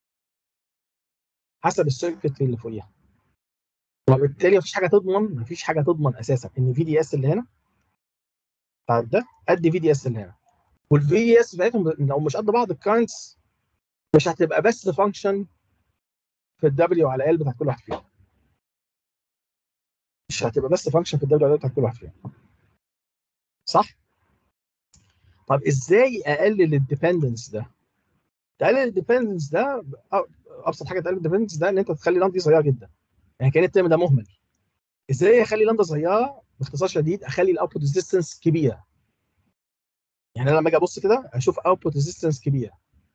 Speaker 1: حسب السيركتري اللي فوقيها. وبالتالي مفيش حاجه تضمن اساسا ان في دي اس اللي هنا بتاع ده قد في دي اس اللي هنا. والفي دي اس بتاعتهم لو مش قد بعض الكارنتس مش هتبقى بس فانكشن في الدبليو على ال بتاع كل واحد فيهم. مش هتبقى بس فانكشن في الدبليو على ال بتاع كل واحد فيهم. صح؟ طب ازاي اقلل الديبندنس ده؟ تقلل الديبندنس ده ابسط حاجه تقلل الديبندنس ده ان انت تخلي لامدا دي صغيره جدا. يعني كان الترم ده مهمل. ازاي اخلي لامدا صغيره؟ باختصار شديد اخلي الاوتبوت ريزيستنس كبيره. يعني انا لما اجي ابص كده اشوف اوتبوت ريزيستنس كبيره.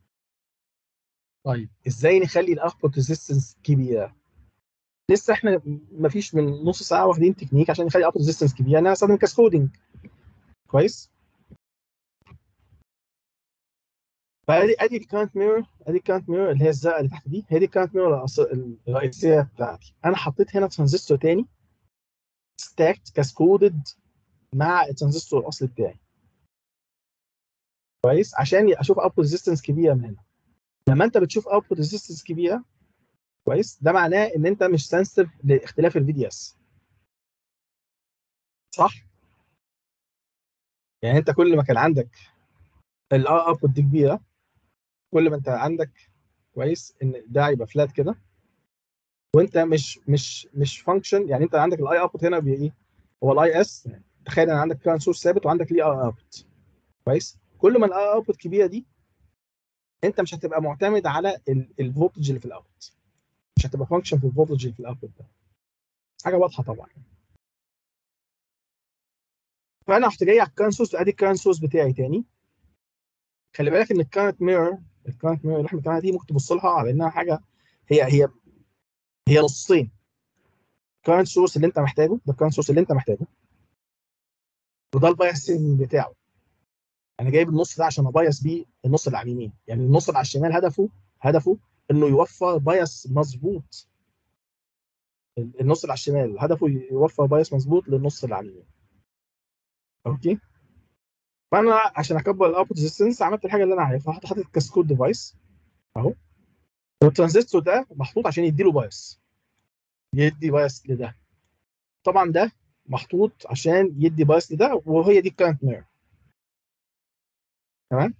Speaker 1: طيب ازاي نخلي الاوتبوت ريزيستنس كبيره؟ لسه احنا ما فيش من نص ساعه واخدين تكنيك عشان نخلي اوتبوت ريزيستنس كبيره، انا استخدم كاسكودنج. كويس. فادي الكارنت ميرور، ادي الكارنت ميرور اللي هي الزرقاء اللي تحت دي، هي دي الكارنت ميرور الرئيسيه بتاعتي. انا حطيت هنا ترانزستور تاني ستاكت كاسكودد مع الترانزستور الاصلي بتاعي. كويس، عشان اشوف اوتبوت ريزيستنس كبيره من هنا. لما انت بتشوف اوتبوت ريزيستنس كبيره كويس، ده معناه ان انت مش سنسيتيف لاختلاف الفي دي اس. صح؟ يعني انت كل ما كان عندك الار اوتبوت دي كبيره، كل ما انت عندك كويس ان ده يبقى فلات كده، وانت مش فانكشن. يعني انت عندك الاي اوتبوت هنا ايه؟ هو الاي اس. تخيل ان عندك كارنت سورس ثابت وعندك ليه ار اوتبوت. كويس. كل ما الار اوتبوت كبيره دي انت مش هتبقى معتمد على الفولتج اللي في الاوتبوت، مش هتبقى فانكشن في الفولتج اللي في الاوتبوت ده. حاجه واضحه طبعا. فانا رحت جاي على الكارنت سورس، ادي الكارنت سورس بتاعي تاني. خلي بالك ان الكارنت ميرور اللي احنا بنتكلم دي ممكن تبص لها على انها حاجه هي نصين. الكارنت سورس اللي انت محتاجه ده الكارنت سورس اللي انت محتاجه، وده البايسنج بتاعه. انا جايب النص ده عشان ابايس بيه النص اللي على اليمين. يعني النص اللي على الشمال هدفه انه يوفر بايس مظبوط. النص اللي على الشمال هدفه يوفر بايس مظبوط للنص اللي على اليمين. اوكي. فانا عشان اكبر الاوتبوت ريزيستنس عملت الحاجه اللي انا عارفها، حطيت كاسكود ديفايس اهو. والترانزستور ده محطوط عشان يدي بايس لده. طبعا ده محطوط عشان يدي بايس لده، وهي دي الكارنت ميرور. تمام.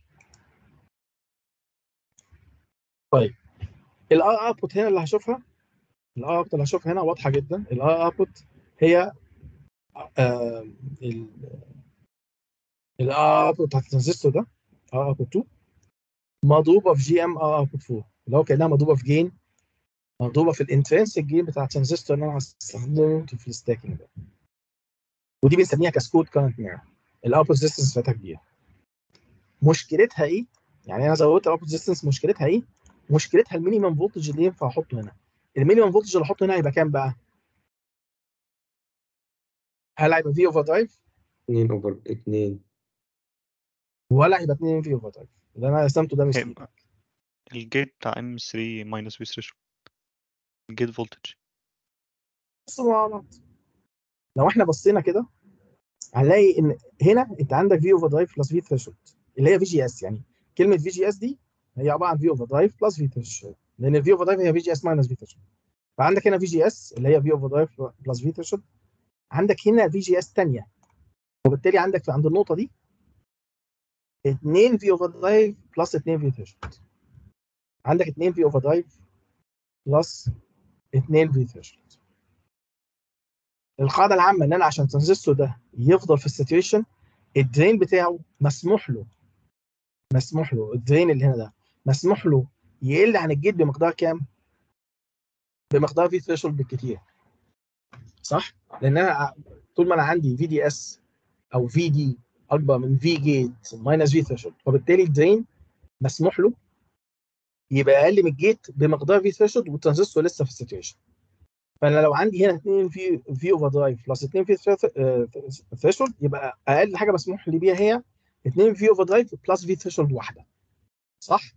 Speaker 1: طيب الار اوتبوت هنا اللي هشوفها، الار اوتبوت اللي هشوفها هنا واضحه جدا. الار اوتبوت هي الار اوتبوت بتاعت الترانزستور ده ار اوتبوت 2 مضروبه في جي ام ار اوتبوت 4، اللي هو كانها مضروبه في جين، مضروبه في الانترنسك جين بتاع الترانزستور اللي انا هستخدمه في الستاكينج ده. ودي بنسميها كاسكود كارنت ميرور. الاوتبوت ريزيستنس بتاعتها كبيره. مشكلتها ايه؟ يعني انا زودت الاوتبوت ريزيستنس، مشكلتها ايه؟ مشكلتها المينيمم فولتج اللي ينفع احطه هنا. المينيمم فولتج اللي احطه هنا هيبقى كام بقى؟ هل هيبقى في اوفر درايف؟
Speaker 3: 2/2
Speaker 1: ولا هيبقى 2 في اوفر درايف؟ اللي انا رسمته ده مش
Speaker 4: هيبقى الجيت بتاع M3 minus V threshold، الجيت فولتج.
Speaker 1: بص مع بعض. لو احنا بصينا كده هنلاقي ان هنا انت عندك في اوفر درايف بلس في ثريشولد اللي هي في جي اس. يعني كلمه في جي اس دي هي عباره عن في اوفر درايف بلس في ثريشولد، لان الفي اوفر درايف هي في جي اس ماينس في ثريشولد. فعندك هنا في جي اس اللي هي في اوفر درايف بلس في ثريشولد، عندك هنا في جي اس ثانيه، وبالتالي عندك عند النقطه دي 2 في اوفر درايف بلس 2 في ثريشولد، عندك 2 في اوفر درايف بلس 2 في ثريشولد. القاعده العامه ان انا عشان الترانزستور ده يفضل في الساتوريشن الدرين بتاعه مسموح له الدرين اللي هنا ده مسموح له يقل عن الجيت بمقدار كام؟ بمقدار في ثريشولد بالكتير، صح؟ لان انا طول ما انا عندي في دي اس او في دي اكبر من في جيت ماينس في ثريشولد، وبالتالي الدرين مسموح له يبقى اقل من الجيت بمقدار في ثريشولد والترانزستور لسه في الساتوريشن. فانا لو عندي هنا 2 في اوفر درايف بلس 2 في ثريشولد، يبقى اقل حاجه مسموح لي بيها هي 2 في اوفر درايف بلس في ثريشولد واحده، صح؟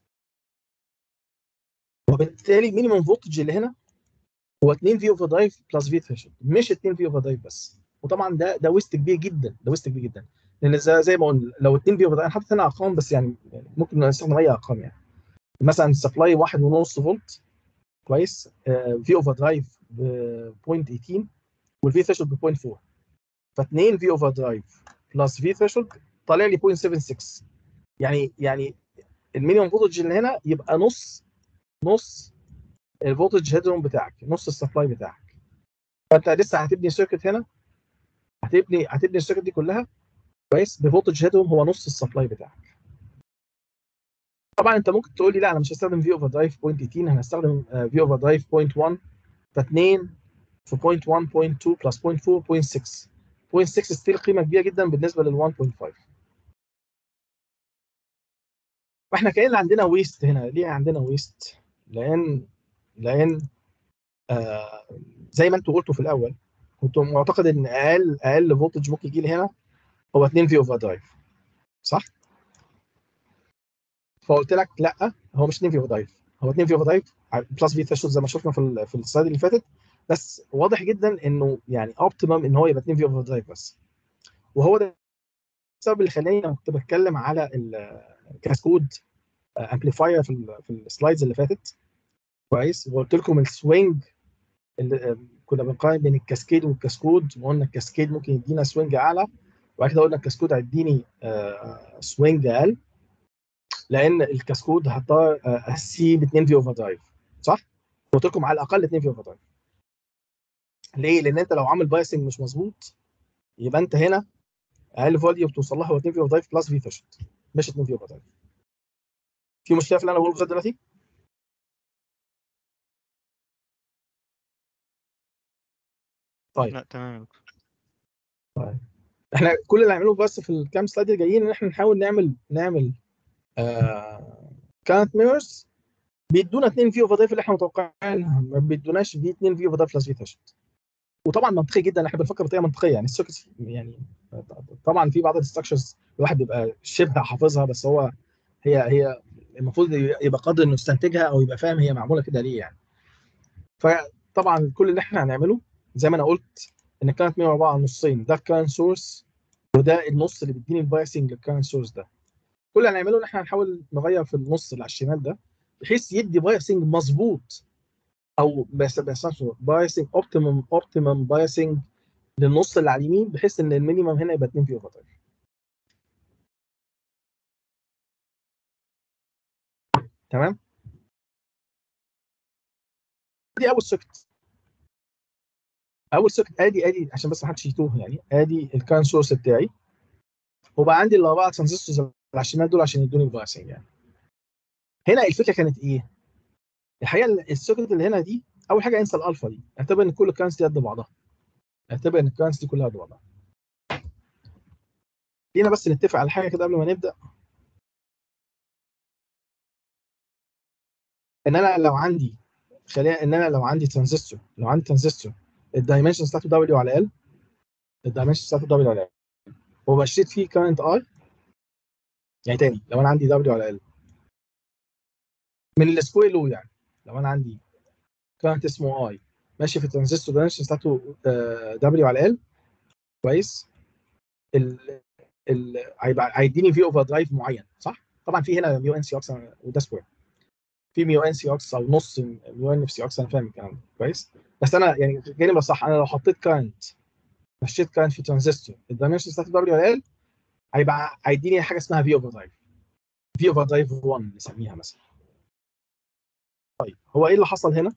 Speaker 1: وبالتالي مينيمم فولتج اللي هنا هو 2 في اوفر درايف بلس في ثريشولد، مش 2 في اوفر درايف بس. وطبعا ده ويست كبير جدا، لان زي ما قلنا لو 2 في اوفر درايف، انا حاطط هنا ارقام بس يعني ممكن نستخدم اي ارقام يعني. مثلا السبلاي 1.5 فولت، كويس، في اوفر درايف ب 0.18 والفي ثريشولد ب 0.4، ف2 في اوفر درايف بلس في ثريشولد طالع لي 0.76. يعني المينيمم فولتج اللي هنا يبقى نص الفولتج هيدروم بتاعك، نص السبلاي بتاعك. فانت لسه هتبني سيركت هنا، هتبني السيركت دي كلها كويس بفولتج هيدروم هو نص السبلاي بتاعك. طبعا انت ممكن تقول لي لا انا مش هستخدم في اوفر درايف 0.18، انا هستخدم في اوفر درايف 0.1، ف2 في 0.1 0.2 بلس 0.4 0.6. 0.6 ستيل قيمه كبيره جدا بالنسبه لل 1.5. فاحنا كأن عندنا ويست هنا. ليه عندنا ويست؟ لان زي ما انتوا قلتوا في الاول، كنت معتقد ان اقل فولتج ممكن يجي لي هنا هو 2 في اوفر درايف، صح؟ فقلت لك لا، هو مش 2 في اوفر درايف، هو 2 في اوفر درايف بلس في ثريشولد زي ما شفنا في السلايد اللي فاتت. بس واضح جدا انه يعني اوبتيمم ان هو يبقى 2 في اوفر درايف بس. وهو ده السبب اللي خلاني لما كنت بتكلم على الكاسكود امبليفاير في السلايدز اللي فاتت، كويس، وقلت لكم السوينج اللي كنا بنقارن بين الكاسكيد والكاسكود، وقلنا الكاسكيد ممكن يدينا سوينج اعلى، وبعد كده قلنا الكاسكود هيديني سوينج اقل، لان الكاسكود هضطر اسيه ب 2 في اوفر درايف، صح؟ قلت لكم على الاقل 2 في اوفر درايف. ليه؟ لان انت لو عامل بايسنج مش مظبوط يبقى انت هنا اقل فوليوم بتوصل لها هو 2 في اوفر درايف بلس في ثريشولد، مش 2 في اوفر درايف. في مشكله في اللي انا بقوله لغايه دلوقتي؟ طيب
Speaker 4: لا تمام.
Speaker 1: طيب احنا كل اللي هنعمله بس في الكام سلايد الجايين ان احنا نحاول نعمل كانت ميرورز بيدونا 2 في اوفر درايف اللي احنا متوقعينها، ما بيدوناش في 2 في اوفر درايف بلس في ثريشولد. وطبعا منطقي جدا، احنا بنفكر بطريقه منطقيه يعني. السيركت يعني طبعا في بعض الستراكشرز الواحد بيبقى شبه حافظها، بس هي المفروض يبقى قادر انه يستنتجها او يبقى فاهم هي معموله كده ليه يعني. فطبعا كل اللي احنا هنعمله زي ما انا قلت ان كانت من عباره عن نصين، ده كارنت سورس وده النص اللي بيديني البايسنج للكارنت سورس ده. كل اللي هنعمله ان احنا هنحاول نغير في النص اللي على الشمال ده بحيث يدي بايسنج مظبوط، او بس بايسنج اوبتيمم بايسنج للنص اللي على اليمين، بحيث ان المينيمم هنا يبقى 2 في اوفر درايف. تمام؟ دي اول سيركت ادي عشان بس ما حدش يتوه يعني. ادي الكارنت سورس بتاعي، وبقى عندي الاربعه ترانزستورز على الشمال دول عشان يدوني البايسنج يعني. هنا الفكره كانت ايه؟ الحقيقه السيركت اللي هنا دي اول حاجه انسى الالفا دي، اعتبر ان كل الكارنتس دي قد بعضها، اعتبر ان الكارنتس دي كلها قد بعضها. خلينا بس نتفق على حاجه كده قبل ما نبدا، ان انا لو عندي ترانزستور الدايمنشنز بتاعته دبليو على ال، وبشريط فيه كارنت اي، يعني تاني لو انا عندي دبليو على ال من السكوير لو، يعني لو انا عندي كارنت اسمه اي ماشي في الترانزستور دايمنشنز بتاعته دبليو على ال، كويس، هيديني في اوفر درايف معين، صح؟ طبعا في هنا ميو ان سي اكثر وده سكوير. في ميو ان سي اكس او نص ميو ان في سي اكس. انا فاهم الكلام ده كويس، بس انا يعني كلمه صح. انا لو حطيت كارنت، مشيت كارنت في ترانزستور، الدايمنشن بتاعت دبليو ال هيديني حاجه اسمها في اوفر درايف، في اوفر درايف 1 نسميها مثلا. طيب هو ايه اللي حصل هنا؟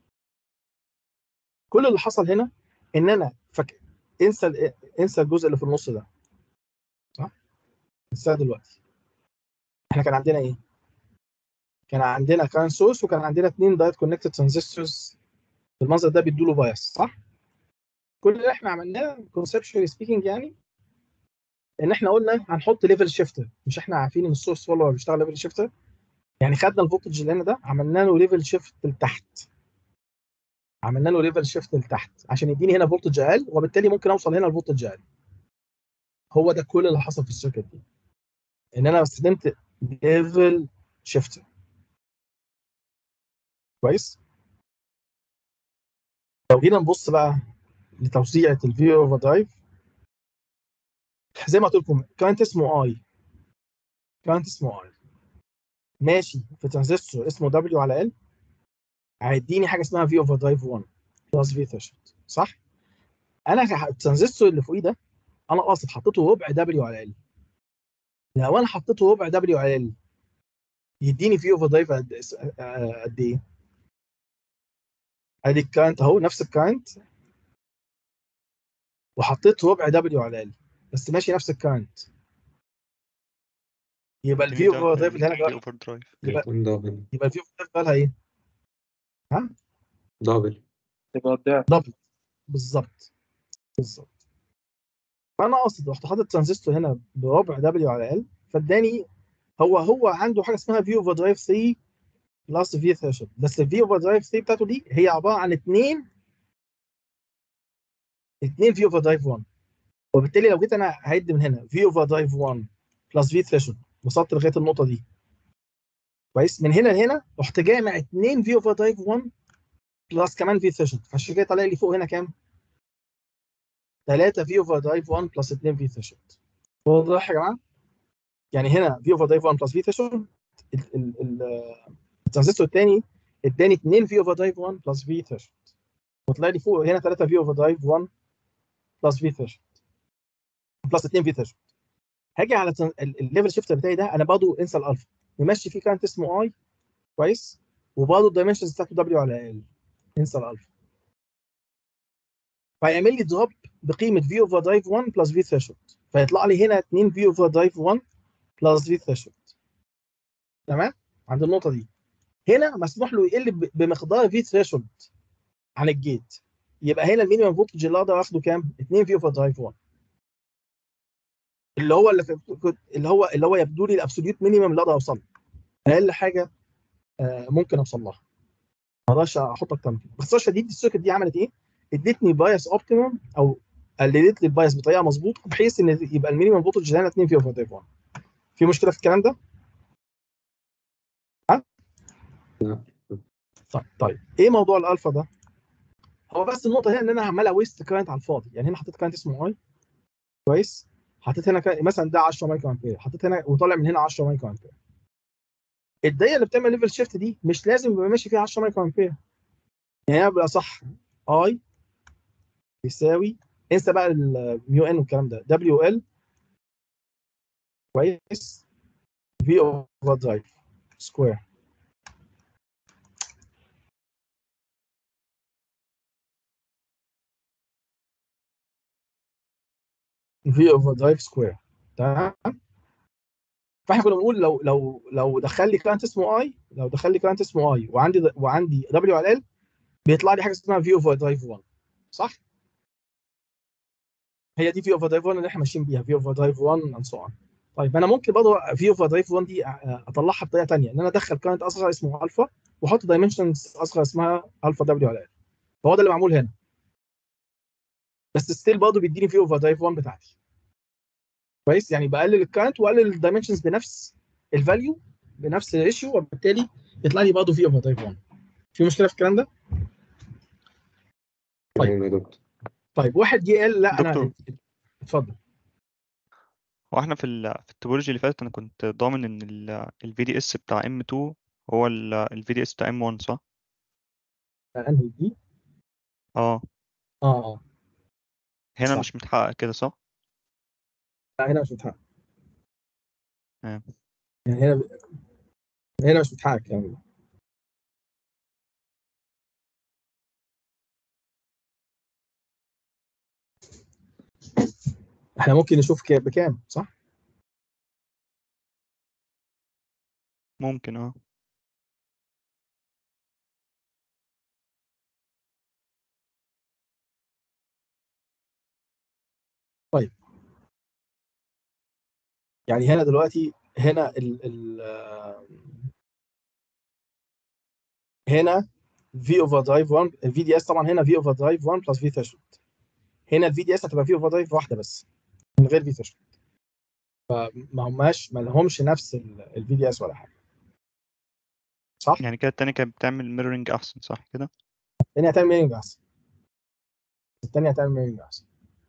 Speaker 1: كل اللي حصل هنا ان انا انسى الجزء اللي في النص ده، صح؟ انساه دلوقتي. احنا كان عندنا ايه؟ كان عندنا كارنت سورس، وكان عندنا 2 دايركت كونكتد ترانزستورز بالمنظر ده بيدوا له بايس، صح؟ كل اللي احنا عملناه كونسبشوالي سبيكينج يعني ان احنا قلنا هنحط ليفل شيفتر. مش احنا عارفين ان السورس فولور بيشتغل ليفل شيفتر؟ يعني خدنا الفولتج اللي هنا ده، عملنا له ليفل شيفت لتحت، عملنا له ليفل شيفت لتحت عشان يديني هنا فولتج اقل، وبالتالي ممكن اوصل هنا لفولتج اقل. هو ده كل اللي حصل في السيركت دي، ان انا استخدمت ليفل شيفتر. كويس. لو جينا نبص بقى لتوزيعه الفي اوفر درايف، زي ما قلت لكم كانت اسمه اي، كانت اسمه اي ماشي في ترانزستور اسمه دبليو على ال، هيديني حاجه اسمها في اوفر درايف 1 بلس في ثريشولد، صح؟ انا الترانزستور اللي فوقيه ده انا قاصد حطيته ربع دبليو على ال. لو انا حطيته ربع دبليو على ال يديني في اوفر درايف قد ايه؟ ادي الكارنت اهو، نفس الكارنت، وحطيت ربع دبليو على ال بس ماشي نفس الكارنت، يبقى الفي اوفر درايف اللي هنا
Speaker 4: في اوفر درايف.
Speaker 3: يكون دبل.
Speaker 1: يبقى الفي اوفر درايف بقى لها ايه؟ ها؟
Speaker 3: دبل.
Speaker 5: تبقى الضعف.
Speaker 1: دبل. بالظبط بالظبط. فانا قاصد رحت حاطط ترانزستور هنا بربع دبليو على ال، فاداني هو عنده حاجه اسمها في اوفر درايف 3 بلس في ثريشولد، بس الفي اوفر درايف 3 بتاعته دي هي عباره عن اثنين في اوفر درايف 1. وبالتالي لو جيت انا هعد من هنا في اوفر درايف 1 بلس في ثريشولد، وصلت لغايه النقطه دي كويس، من هنا لهنا رحت جامع 2 في اوفر درايف 1 بلس كمان في ثريشولد، فعشان كده طالع لي فوق هنا كام؟ 3 في اوفر درايف 1 بلس 2 في ثريشولد. واضح يا جماعه؟ يعني هنا في اوفر درايف 1 بلس في ثريشولد، الترانزستور الثاني اداني 2 في اوفر درايف 1 بلس في ثريشولد، وطلع لي فوق هنا 3 في اوفر درايف 1 بلس في ثريشولد بلس 2 في ثريشولد. هاجي على الليفل شيفتر بتاعي ده، انا برضه انسى الالفا، ممشي فيه كارنت اسمه اي كويس، وبرضه الدايمنشنز بتاعته دبليو على ال، انسى الالفا، فيعمل لي دروب بقيمه في اوفر درايف 1 بلس في ثريشولد، فيطلع لي هنا 2 في اوفر درايف 1 بلس في ثريشولد. تمام؟ عند النقطه دي هنا مسموح له يقل بمقدار في ثريشولد عن الجيت، يبقى هنا المينيمم فولتج اللي اقدر اخده كام؟ 2 في اوفر درايف 1، اللي هو يبدو لي الابسوليوت مينيمم اللي اقدر اوصل له، اقل حاجه ممكن اوصل لها، ما اقدرش احط اكتر من كده. باختصار شديد السيركت دي عملت ايه؟ ادتني بايس اوبتيمم، او قللت لي البايس بطريقه مظبوطه بحيث ان يبقى المينيمم فولتج هنا 2 في اوفر درايف 1. في مشكله في الكلام ده؟ ها؟
Speaker 3: لا.
Speaker 1: طيب ايه موضوع الالفا ده؟ هو بس النقطه هنا ان انا عمال اويست كارنت على الفاضي. يعني هنا حطيت كارنت اسمه اي كويس، حطيت هنا مثلا ده 10 مايكرو امبير، حطيت هنا وطالع من هنا 10 مايكرو امبير. الدايره اللي بتعمل ليفل شيفت دي مش لازم يبقى ماشي فيها 10 مايكرو امبير. يعني هي بيبقى صح اي يساوي، انسى بقى الميو ان والكلام ده، دبليو ال كويس في اوفر درايف سكوير. في اوفر درايف سكوير. تمام؟ فاحنا كنا بنقول لو دخل لي كارنت اسمه اي، لو دخل لي كارنت اسمه اي وعندي دبليو على ال، بيطلع لي حاجه اسمها في اوفر درايف 1، صح؟ هي دي في اوفر درايف 1 اللي احنا ماشيين بيها، في اوفر درايف 1 اند سو اون. طيب انا ممكن برضه في اوفر درايف 1 دي اطلعها بطريقه ثانيه، ان انا ادخل كارنت اصغر اسمه الفا، واحط دايمنشنز اصغر اسمها الفا دبليو على ال. فهو ده اللي معمول هنا، بس ستيل برضه بيديني في اوفر درايف 1 بتاعتي كويس. يعني بقلل الكارنت واقلل الدايمنشنز بنفس الفاليو، بنفس الريشيو، وبالتالي يطلع لي برضه في اوفر درايف 1. في مشكله في الكلام ده؟
Speaker 3: تمام يا دكتور.
Speaker 1: طيب واحد جه قال لا انا
Speaker 4: دكتور،
Speaker 1: اتفضل.
Speaker 4: هو احنا في التوبولوجي اللي فاتت انا كنت ضامن ان الفي دي اس بتاع ام 2 هو الفي دي اس بتاع M1 صح؟
Speaker 1: انهي دي؟
Speaker 4: اه
Speaker 1: اه
Speaker 4: هنا
Speaker 1: صح.
Speaker 4: مش متحقق كده صح؟
Speaker 1: لا هنا مش متحقق،
Speaker 4: آه.
Speaker 1: يعني هنا مش متحقق يعني. احنا ممكن نشوف بكام صح؟
Speaker 4: ممكن
Speaker 1: طيب يعني هنا دلوقتي هنا هنا في اوفر درايف 1 الفي دي اس، طبعا هنا في اوفر درايف 1 بلس في ثريشولد. هنا الفي دي اس هتبقى في اوفر درايف واحده بس من غير في ثريشولد، ما لهمش نفس الفي دي اس ولا حاجه صح؟
Speaker 4: يعني كده التانية كانت بتعمل ميرورنج أحسن صح كده؟
Speaker 1: الثانيه هتعمل ميرنج احسن، الثانيه هتعمل ميرنج احسن،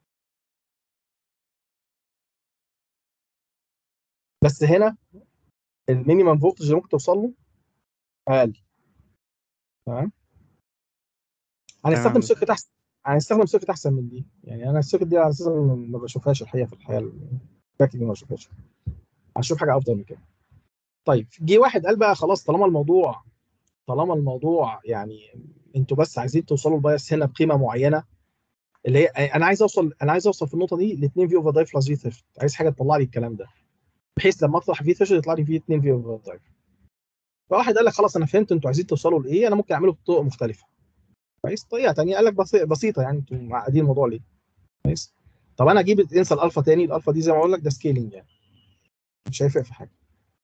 Speaker 1: بس هنا المينيمم فولتج اللي ممكن توصل له اقل. تمام، هنستخدم
Speaker 4: تمام
Speaker 1: سيركت احسن، هنستخدم سيركت احسن من دي. يعني انا السيركت دي على اساس ما بشوفهاش الحقيقه في الحياه الباك دي ما بشوفهاش، هشوف حاجه افضل من كده. طيب جه واحد قال بقى خلاص طالما الموضوع يعني انتوا بس عايزين توصلوا البايس هنا بقيمه معينه، اللي هي انا عايز اوصل في النقطه دي ل 2 في اوفر درايف بلس في ثيرد، عايز حاجه تطلع لي الكلام ده بحيث لما اطرح في ثيرد يطلع لي فيه 2 في اوفر درايف. فواحد قال لك خلاص انا فهمت انتوا عايزين توصلوا لايه، انا ممكن اعمله بطرق مختلفه. كويس، طريقه ثانيه قال لك بسيطه، يعني انتوا معقدين الموضوع ليه؟ كويس. طب انا اجيب انسى الالفا تاني، الالفا دي زي ما اقول لك ده سكيلينج، يعني مش هيفرق في حاجه.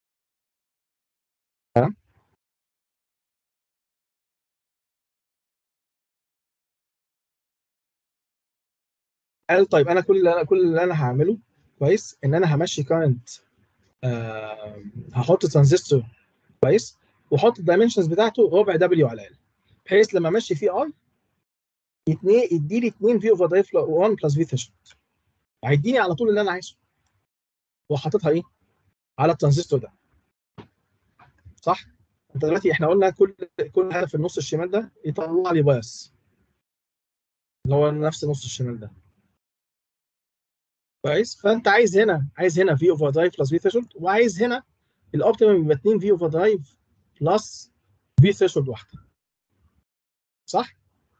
Speaker 1: تمام. قال طيب انا كل اللي انا هعمله كويس ان انا همشي كارنت، هحط ترانزستور كويس، واحط الدايمنشنز بتاعته ربع دبليو على الاقل، بحيث لما امشي فيه اي يدي لي 2 في اوفر درايف 1 بلس في ثريشولد، هيديني على طول اللي انا عايزه، وحاططها ايه على الترانزستور ده صح؟ انت دلوقتي احنا قلنا كل هدف في النص الشمال ده يطلع لي بايس اللي هو نفس النص الشمال ده كويس. فانت عايز هنا في اوفر درايف بلس في ثريشولد، وعايز هنا الاوبتيمم يبقى 2 في اوفر درايف بلس في ثريشولد واحده صح؟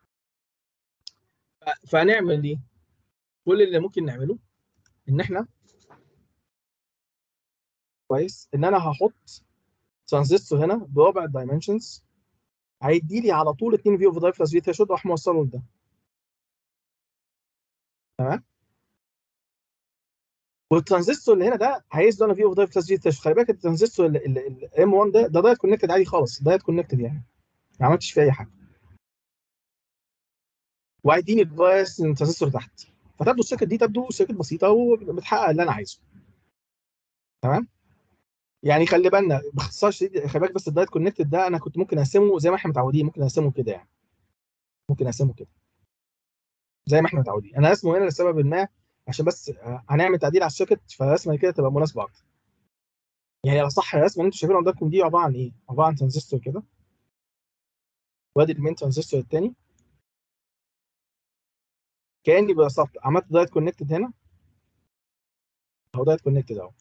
Speaker 1: فهنعمل ايه؟ كل اللي ممكن نعمله ان احنا كويس ان انا هحط ترانزستور هنا بربع الدايمنشنز، هيدي لي على طول 2 في اوفر درايف بلس في ثريشولد، واروح موصله لده. تمام. والترانزستور اللي هنا ده عايز له انا في اوفر درايف بلس في ثريشولد. خلي بالك الترانزستور الام 1 ده دايت كونكتد عادي خالص، دايت كونكتد يعني ما عملتش فيه اي حاجه، وهيديني البايس الترانزستور تحت، فتبدو السيركت دي سيركت بسيطه وبتحقق اللي انا عايزه. تمام. يعني خلي بالنا باختصار شديد، خلي بالك بس الدايت كونكتد ده انا كنت ممكن اقسمه زي ما احنا متعودين، ممكن اقسمه كده يعني، ممكن اقسمه كده زي ما احنا متعودين. انا اسمه هنا لسبب ما، عشان بس هنعمل تعديل على السيركت، فالرسمه كده تبقى مناسبه اكتر. يعني على صح الرسمه اللي انتم شايفينها قدامكم دي عباره عن ايه؟ عباره عن ترانزستور كده، وادي المين ترانزستور الثاني، كاني بالظبط عملت دايت كونكتد هنا اهو، دايت كونكتد اهو،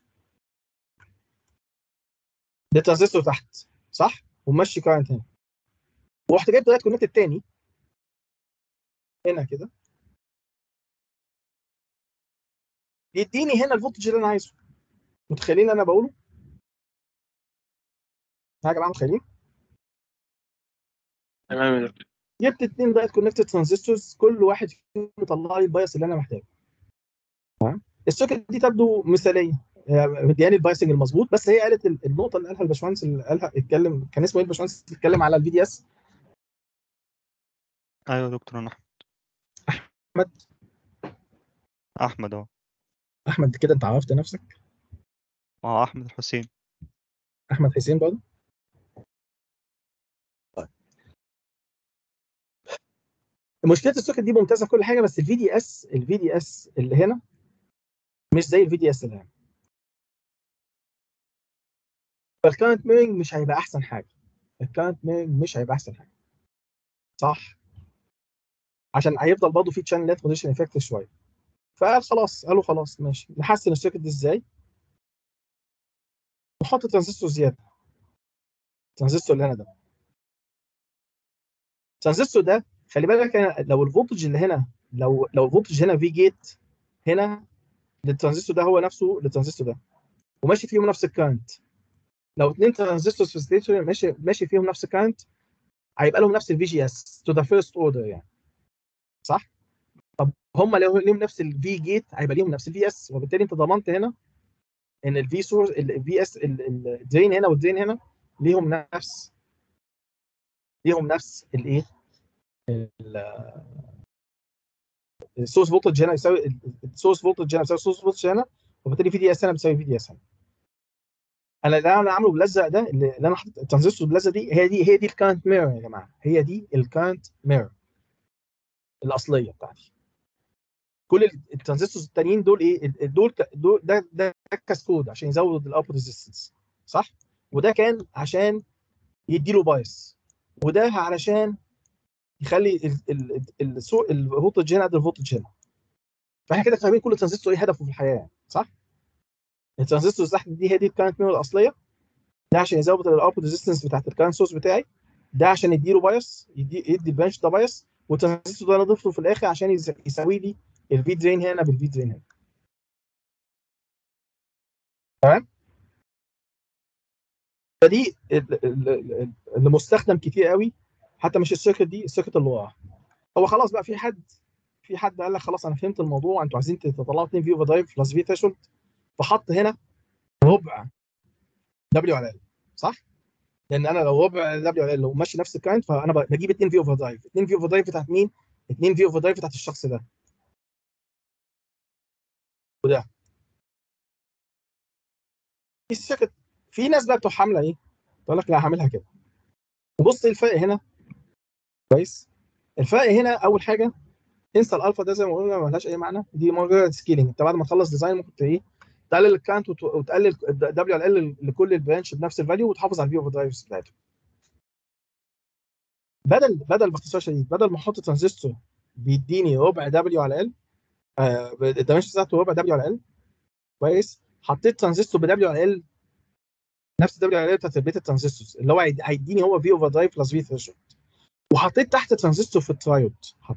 Speaker 1: ده ترانزستور تحت صح؟ وماشي كارنت هنا، ورحت جايب دايت كونكتد تاني هنا كده، يديني هنا الفولتج اللي انا عايزه. متخيلين اللي انا بقوله؟ يا جماعه متخيلين؟
Speaker 5: تمام يا دكتور.
Speaker 1: جبت 2 دايت كونكتد ترانزستورز، كل واحد فيهم يطلع لي البايس اللي انا محتاجه. تمام. السيركت دي تبدو مثاليه، مدياني البايسنج المظبوط، بس هي قالت النقطه اللي قالها الباشمهندس، اللي قالها اتكلم، كان اسمه ايه الباشمهندس اللي اتكلم على الفي دي اس؟
Speaker 4: ايوه يا دكتور انا
Speaker 1: احمد.
Speaker 4: احمد
Speaker 1: احمد كده انت عرفت نفسك؟
Speaker 4: احمد الحسين.
Speaker 1: احمد حسين برضه. طيب مشكله السيركت دي ممتازه في كل حاجه، بس الفي دي اس اللي هنا مش زي الفي دي اس اللي هنا، فالكارنت ميرنج مش هيبقى احسن حاجه. الكارنت ميرنج مش هيبقى احسن حاجه، صح؟ عشان هيفضل برضه في تشانل لينث بوزيشن افكت شويه. فقال خلاص، قالوا خلاص ماشي، نحسن السيركت دي ازاي؟ نحط ترانزستور زياده. الترانزستور اللي هنا ده، الترانزستور ده خلي بالك، لو الفولتج اللي هنا، لو الفولتج هنا في جيت هنا للترانزستور ده هو نفسه للترانزستور ده، وماشي فيهم نفس الكارنت، لو اثنين ترانزستور في ستيتور ماشي فيهم نفس الكارنت، هيبقى لهم نفس الفي جي اس تو ذا فيرست اوردر يعني، صح؟ طب هم لو ليهم نفس الفي جيت هيبقى ليهم نفس الفي اس، وبالتالي انت ضمنت هنا ان الفي سورس الفي اس الدرين هنا والدرين هنا ليهم نفس الايه، السورس فولتج هنا يساوي السورس فولتج هنا يساوي السورس فولتج هنا، وبالتالي في دي اس هنا بتساوي في دي اس هنا. انا اللي انا عامله بالازرق ده، اللي انا حاطط الترانزستور بالازرق دي، هي دي الكارنت ميرور يا جماعه، هي دي الكارنت ميرور الاصليه بتاعتي. كل الترانزستورز التانيين دول ايه؟ دول ده كاسكود عشان يزود الاوتبوت ريزيستنس، صح؟ وده كان عشان يدي له بايس، وده علشان يخلي الفولتج هنا قد الفولتج هنا. فاحنا كده فاهمين كل ترانزستور ايه هدفه في الحياه، صح؟ الترانزستور تحت دي هي دي الكارنت ميرور الاصليه، ده عشان يزود الاوتبوت ريزيستنس بتاعت الكارنت سورس بتاعي، ده عشان يديله بايس، يدي البرانش ده بايس، والترانزستور ده انا ضفته في الاخر عشان يساوي لي الفي درين هنا بالفي درين هنا. تمام؟ فدي اللي مستخدم كتير قوي، حتى مش السيركت دي، السيركت اللي وراه. هو خلاص بقى في حد قال لك خلاص انا فهمت الموضوع، انتوا عايزين تطلعوا 2 في اوفر درايف بلس في ثريشولد، فحط هنا ربع دبليو على ال، صح؟ لان انا لو ربع دبليو على ال لو ماشي نفس الكاينت، فانا بجيب 2 في اوفر درايف. 2 في اوفر درايف بتاعت مين؟ 2 في اوفر درايف بتاعت الشخص ده وده. في السيركت في ناس بقى بتوع حامله ايه؟ تقول لك لا هعملها كده. وبص الفرق هنا كويس. الفرق هنا اول حاجه، انسى الالفا ده زي ما قلنا، ما لهاش اي معنى، دي مجرد سكيلينج. انت بعد ما تخلص ديزاين ممكن ايه، تقلل الكانت وتقلل دبليو على ال لكل البرانش بنفس الفاليو، وتحافظ على الفي اوفر درايفز بتاعته. بدل باختصار شديد، بدل ما احط ترانزستور بيديني ربع دبليو على ال، الدايمنشن بتاعته ربع دبليو على ال كويس، حطيت ترانزستور بدبليو على ال نفس دبليو على ال بتاعت البيت الترانزستورز اللي هو هيديني هو في اوفر درايف بلس في ثريشولد، وحطيت تحت ترانزستور في الترايود،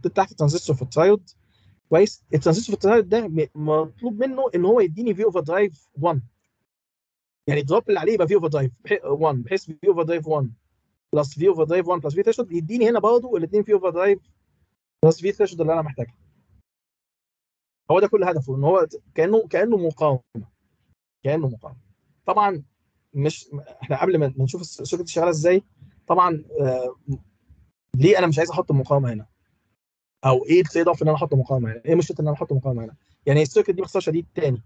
Speaker 1: كويس. الترانزستور في الترايود ده مطلوب منه ان هو يديني في اوفر درايف 1، يعني الدروب اللي عليه يبقى في اوفر درايف 1، بحيث في اوفر درايف 1 بلس في اوفر درايف 1 بلس في ثريشولد يديني هنا برضه الاثنين في اوفر درايف بلس في ثريشولد اللي انا محتاجها. هو ده كل هدفه، ان هو كانه مقاومه. طبعا مش احنا قبل ما نشوف السيركت شغاله ازاي، طبعا ليه انا مش عايز احط مقاومه هنا، او ايه التريد اوف ان انا احط مقاومه هنا، ايه مشكله ان انا احط مقاومه هنا؟ يعني السيركت دي باختصار شديد تاني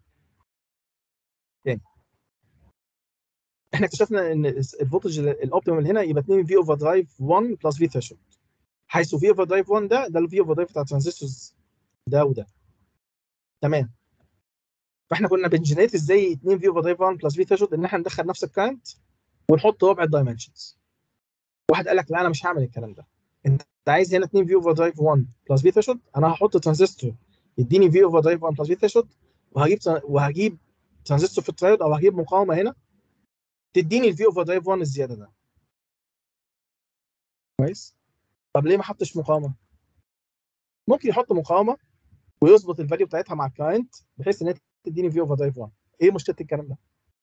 Speaker 1: احنا اكتشفنا ان الفولتج الاوبتيمال هنا يبقى 2 في اوفر درايف 1 بلس في ثريشولد، حيث في اوفر درايف 1 ده الفي اوفر درايف بتاع الترانزستورز ده وده. تمام. فاحنا كنا بنجنريت ازاي 2 في اوفر درايف 1 بلس في ثريشولد، ان احنا ندخل نفس الكارنت ونحط ربع الدايمنشنز. واحد قال لك لا انا مش هعمل الكلام ده، انت عايز هنا 2 في اوفر درايف 1 بلس في ثريشولد، انا هحط ترانزستور يديني في اوفر درايف 1 بلس في ثريشولد، وهجيب ترانزستور في الترايود، او هجيب مقاومه هنا تديني الفي اوفر درايف 1 الزياده ده. كويس. طب ليه ما حطش مقاومه؟ ممكن يحط مقاومه ويظبط الفاليو بتاعتها مع الكلاينت بحيث ان هي تديني في اوفر درايف 1. ايه مشكله الكلام ده؟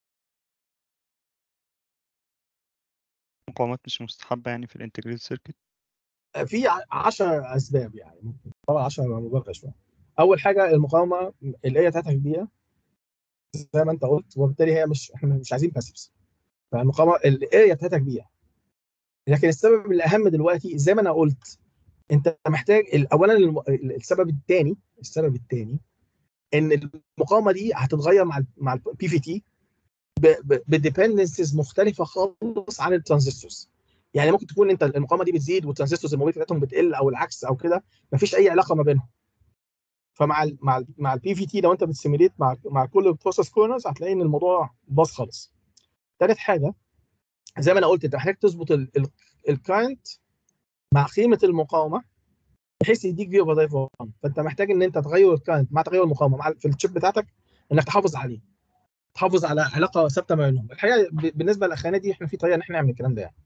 Speaker 4: مقاومات مش مستحبة يعني في الانتجريتد سيركت؟
Speaker 1: في 10 اسباب يعني، ممكن طبعا 10 مبالغه شويه. اول حاجه المقاومه الاريا بتاعتها كبيره زي ما انت قلت، وبالتالي هي احنا مش عايزين باسفز، فالمقاومه الاريا بتاعتها كبيره. لكن السبب الاهم دلوقتي زي ما انا قلت، انت محتاج اولا السبب الثاني ان المقاومه دي هتتغير مع البي في تي بديبندنسز مختلفه خالص عن الترانزستورز. يعني ممكن تكون انت المقاومه دي بتزيد والترانزستورز الموبيليتي بتاعتهم بتقل، او العكس او كده، مفيش اي علاقه ما بينهم. فمع مع البي في تي لو انت بتسيميليت مع كل بروسيس كورنرز هتلاقي ان الموضوع باظ خالص. ثالث حاجه زي ما انا قلت انت محتاج تظبط الكاينت مع قيمه المقاومه بحيث يديك في اوفر درايف 1. فانت محتاج ان انت تغير الكاينت مع تغير المقاومه في الشيب بتاعتك، انك تحافظ عليه، تحافظ على علاقه ثابته ما بينهم. الحقيقه بالنسبه للاخرانيه دي احنا في طريقه ان احنا نعمل الكلام ده يعني.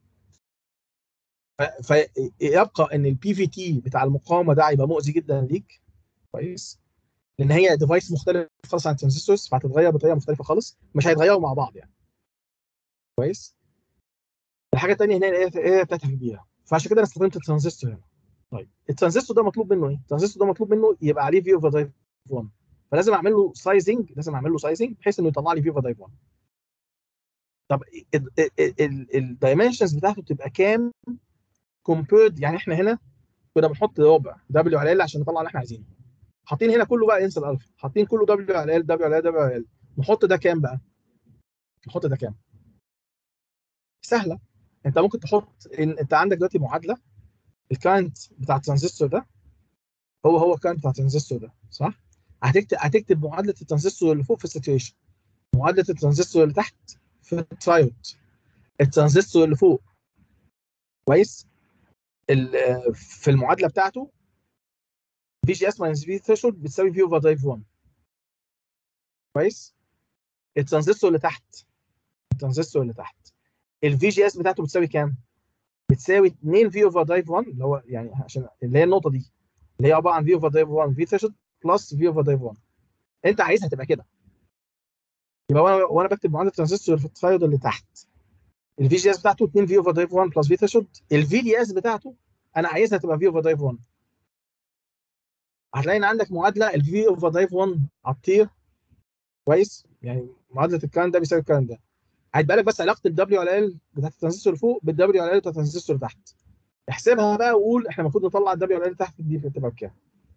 Speaker 1: فيبقى ان البي في تي بتاع المقاومه ده هيبقى مؤذي جدا ليك، كويس، لان هي ديفايس مختلف خالص عن الترانزستورز، فهتتغير بطريقه مختلفه خالص، مش هيتغيروا مع بعض يعني، كويس. الحاجه الثانيه هنا هي بتاعتها كبيره، فعشان كده انا استخدمت الترانزستور هنا. طيب الترانزستور ده مطلوب منه ايه؟ الترانزستور ده مطلوب منه يبقى عليه في اوفر درايف 1، فلازم اعمل له سايزنج، بحيث انه يطلع لي في اوفر درايف 1. طب الدايمنشنز بتاعته بتبقى كام كومبيرد؟ يعني احنا هنا كنا بنحط ربع دبليو على ال عشان نطلع اللي احنا عايزينه، حاطين هنا كله بقى انسى الالفا، حاطين كله دبليو على ال دبليو على ال دبليو على ال. نحط ده كام بقى؟ نحط ده كام؟ سهله. انت ممكن تحط انت عندك دلوقتي معادله، الكارنت بتاع الترانزستور ده هو الكارنت بتاع الترانزستور ده، صح؟ هتكتب معادله الترانزستور اللي فوق في الساتوريشن، معادله الترانزستور اللي تحت في الترايود، الترانزستور اللي فوق، كويس، في المعادله بتاعته في جي اس ماينس في ثريشولد بتساوي في اوفر درايف 1، كويس. الترانزستور اللي تحت الفي جي اس بتاعته بتساوي كام؟ بتساوي 2 في اوفر درايف 1، اللي هو يعني عشان اللي هي النقطه دي اللي هي عباره عن في اوفر درايف 1 في ثريشولد بلس في اوفر درايف 1. انت عايزها تبقى كده، يبقى وانا بكتب معادله الترانزستور في الترايود اللي تحت، الفي جي اس بتاعته 2 في اوفر درايف 1 بلس في ثريشولد، الفي دي اس بتاعته انا عايزها تبقى في اوفر درايف 1. هتلاقي ان عندك معادله الفي اوفر درايف 1 هتطير، كويس، يعني معادله الكلام ده بيساوي الكلام ده. هيتبقى لك بس علاقه الدبليو على ال بتاعت الترانزستور اللي فوق بالدبليو على ال بتاعت الترانزستور اللي تحت. احسبها بقى وقول احنا المفروض نطلع الدبليو على ال تحت دي تبقى بكام؟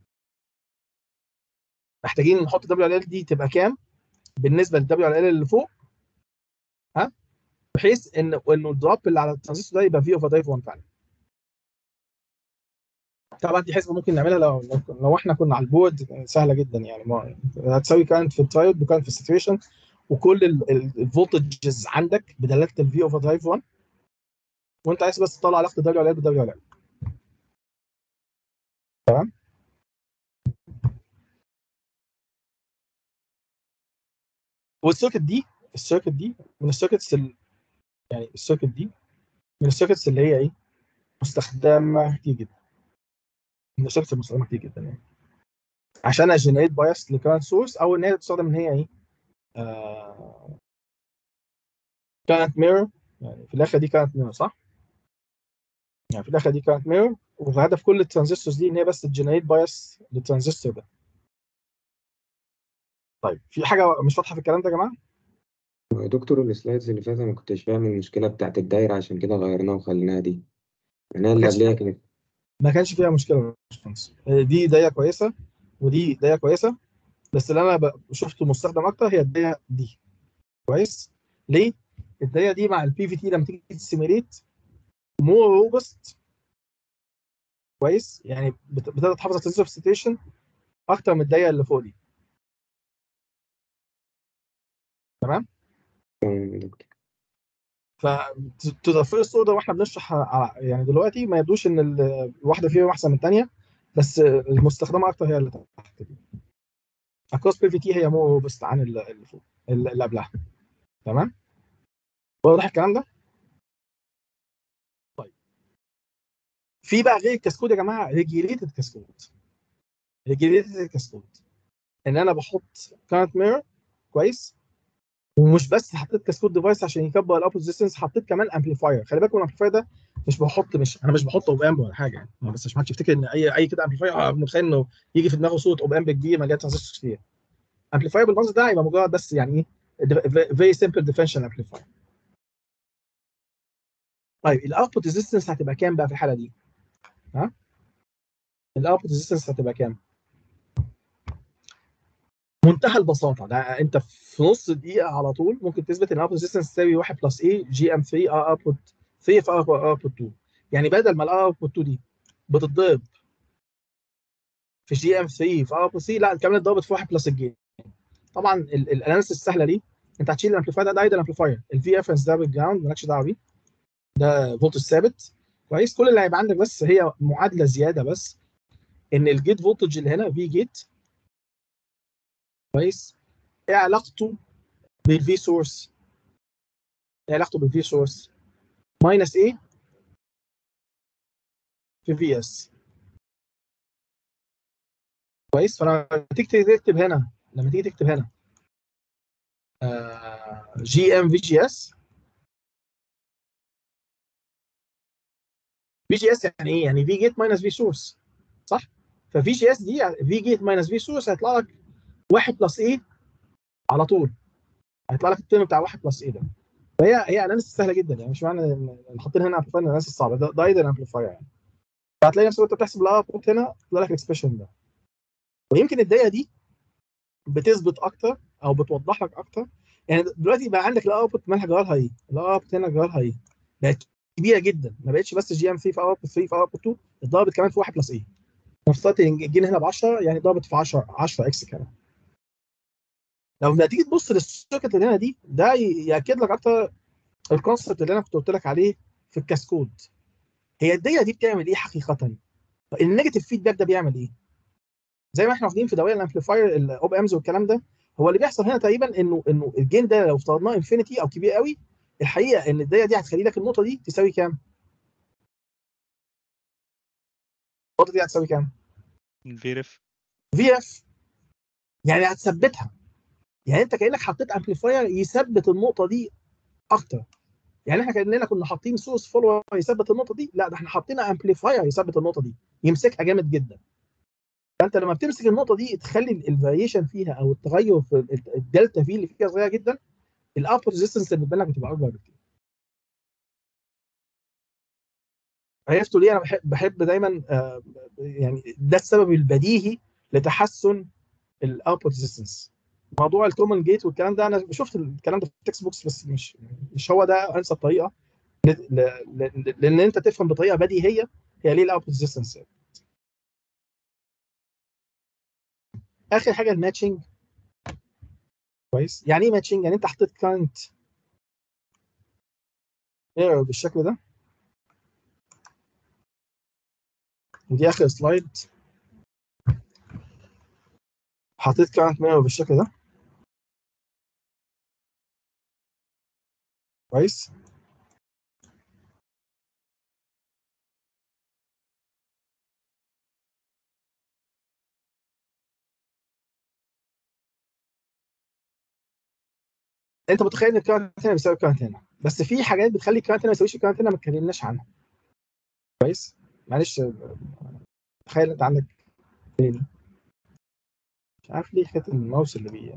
Speaker 1: محتاجين نحط الدبليو على ال دي تبقى كام بالنسبه للدبليو على ال اللي فوق، ها، بحيث انه الدروب اللي على الترانزستور ده يبقى فيه اوفر درايف 1 فعلا. طبعا دي حسبه ممكن نعملها لو احنا كنا على البورد، سهله جدا يعني، هتساوي كارنت في الترايود بكارنت في الساتوريشن، وكل الفولتجز عندك بدلاله الفي اوفر درايف 1، وانت عايز بس تطلع علاقه الدبليو على ال بالدبليو على ال، تمام. والسيركت دي من السيركتس يعني السيركت دي من السيركتس اللي هي ايه، مستخدمه كتير جدا، من السيركتس المستخدمه كتير جدا يعني، عشان اجنريت بايس لكارنت سورس، او ان هي تستخدم ان هي ايه، كانت ميرور، يعني في الاخر دي كانت ميرور، صح؟ يعني في الاخر دي كانت ميرور، وهدف كل الترانزستورز دي ان هي بس تجنريت بايس للترانزستور ده. طيب في حاجه مش واضحه في الكلام ده يا جماعه؟
Speaker 3: يا دكتور السلايدز اللي فاتت ما كنتش فاهم المشكلة بتاعت الدايرة، عشان كده غيرناها وخليناها دي. يعني اللي قبلها كانت
Speaker 1: ما كانش فيها مشكله يا باشمهندس، دي دايه كويسه ودي دايه كويسه، بس اللي انا شفته مستخدم اكتر هي الدايه دي، كويس. ليه؟ الدايه دي مع البي في تي لما تيجي تسيميليت مور روبست، كويس، يعني بتقدر تحافظ على الترانزستور ستيشن اكتر من الدايه اللي فوق دي، تمام. ف تو ذا فيرست اوردر واحنا بنشرح يعني دلوقتي ما يبدوش ان الواحده فيهم احسن من الثانيه، بس المستخدمه اكتر هي اللي تحت دي. اكروس بي في تي هي مور روبست عن اللي فوق اللي قبلها، تمام. واضح الكلام ده؟ طيب في بقى غير الكاسكود يا جماعه ريجيليتد كاسكود، ان انا بحط كارنت ميرور، كويس، ومش بس حطيت كاسكود ديفايس عشان يكبر الاوت ريزيستنس، حطيت كمان امبليفاير. خلي بالك من الامبليفاير ده انا مش بحطه اوب امب ولا حاجه يعني، بس عشان ما حدش يفتكر ان اي كده امبليفاير متخيل انه يجي في دماغه صوت اوب امب كبير مليان ترانزستور كتير. امبليفاير بالمنظر ده يبقى مجرد بس يعني ايه، فيري سمبل ديفرنشال امبليفاير. طيب الاوتبوت ريزيستنس هتبقى كام بقى في الحاله دي؟ ها؟ الاوتبوت ريزيستنس هتبقى كام؟ منتهى البساطه، ده انت في نص دقيقه على طول ممكن تثبت ان الاوتبوت ريزيستنس تساوي 1 بلس ايه جي ام 3 ار اوتبوت 3 في ار اوتبوت 2. يعني بدل ما الار اوتبوت 2 دي بتتضرب في جي ام 3 في ار اوتبوت 3، لا الكلام اتضربت في 1 بلس الجين. طبعا الاناليسيس السهله دي، انت هتشيل الامبليفاير ده ايدل امبليفاير، الفي ريفرنس ده بالجراوند مالكش دعوه بيه، ده فولتج ثابت. كويس. كل اللي هيبقى عندك بس هي معادله زياده، بس ان الجيت فولتج اللي هنا في جيت، كويس، ايه علاقته بالفي سورس؟ ايه علاقته بالفي سورس؟ ماينس ايه في في اس. كويس. فلما تيجي تكتب هنا، لما تيجي تكتب هنا جي ام في جي اس. في جي اس يعني ايه؟ يعني في جيت ماينس في سورس، صح؟ ففي جي اس دي في جيت ماينس في سورس هيطلع لك 1 بلس ايه على طول، هيطلع لك الترم بتاع 1 بلس ايه ده. فهي اناليسيس سهله جدا، يعني مش معنى ان حاطين هنا امبليفاير اناليسيس صعبه، ده ايدر امبليفاير يعني. فهتلاقي نفسك وانت بتحسب الاوتبوت هنا يطلع لك الاكسبريشن ده. ويمكن الدايه دي بتثبت اكتر او بتوضح لك اكتر. يعني دلوقتي بقى عندك الاوتبوت مالها جوهرها ايه؟ الاوتبوت هنا جوهرها ايه؟ بقت كبيره جدا، ما بقتش بس جي ام 3 في اوتبوت 3 في اوتبوت 2، اتضربت كمان في 1 بلس ايه. نفترض الجين هنا ب 10، يعني ضربت في 10 اكس كمان. لو تيجي تبص للسيركت اللي هنا دي، ده ياكد لك اكتر الكونسبت اللي انا كنت قلت لك عليه في الكاسكود. هي الدايه دي بتعمل ايه حقيقه؟ النيجاتيف فيدباك ده بيعمل ايه؟ زي ما احنا واخدين في دوائر الامبليفاير الاوب امز والكلام ده، هو اللي بيحصل هنا تقريبا انه الجين ده لو افترضناه انفينيتي او كبير قوي، الحقيقه ان الدايه دي هتخلي لك النقطه دي تساوي كام؟ النقطه دي هتساوي كام؟
Speaker 4: الفي ريف.
Speaker 1: في اف. يعني هتثبتها. يعني انت كانك حطيت امبليفاير يثبت النقطه دي اكتر. يعني احنا كاننا كنا حاطين سورس فولور يثبت النقطه دي، لا ده احنا حاطين امبليفاير يثبت النقطه دي، يمسكها جامد جدا. فانت لما بتمسك النقطه دي تخلي الفاريشن فيها او التغير في الدلتا في اللي فيها صغيره جدا، الاوتبوت ريزيستنس اللي بتبان لك بتبقى اكبر بكتير. عرفتوا ليه انا بحب دايما يعني ده السبب البديهي لتحسن الاوتبوت ريزيستنس. موضوع الكومن جيت والكلام ده انا شفت الكلام ده في التكست بوكس، بس مش هو ده انسب طريقه لان انت تفهم بطريقه بديهيه هي ليه الاوتبوت ريزيستنس. اخر حاجه الماتشنج. كويس. يعني ايه ماتشنج؟ يعني انت حطيت كارنت ايرور بالشكل ده، ودي اخر سلايد، حطيت كارنت ايرور بالشكل ده. كويس. انت متخيل ان الكارنت هنا بيساوي الكارنت هنا، بس في حاجات بتخلي الكارنت هنا ما يساويش الكارنت هنا ما اتكلمناش عنها. كويس. معلش، تخيل انت عندك تاني، مش عارف ليه حته الماوس اللي بي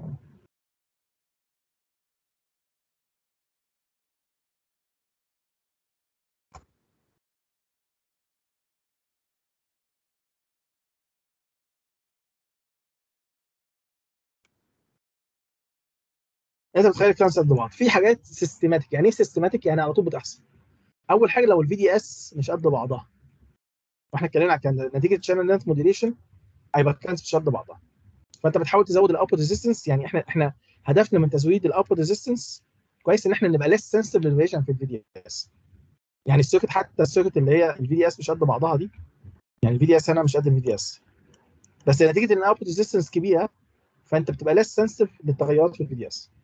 Speaker 1: انت متخيل الكارنت قد بعض. في حاجات سيستماتيك. يعني ايه سيستماتيك؟ يعني على طول بتحصل. اول حاجه لو الفي دي اس مش قد بعضها، واحنا اتكلمنا عن كان نتيجه شانل لينث موديليشن هيبقى الكارنت مش قد بعضها. فانت بتحاول تزود الاوتبوت ريزيستنس. يعني احنا هدفنا من تزويد الاوتبوت ريزيستنس، كويس، ان احنا نبقى ليس سنسيتيف للفاريشن في الفي دي اس. يعني السيركت، حتى السيركت اللي هي الفي دي اس مش قد بعضها دي، يعني الفي دي اس هنا مش قد الفي دي اس، بس نتيجه ان الاوتبوت ريزيستنس كبيره فانت بتبقى ليس سنسيتيف للتغيرات في الفي دي اس.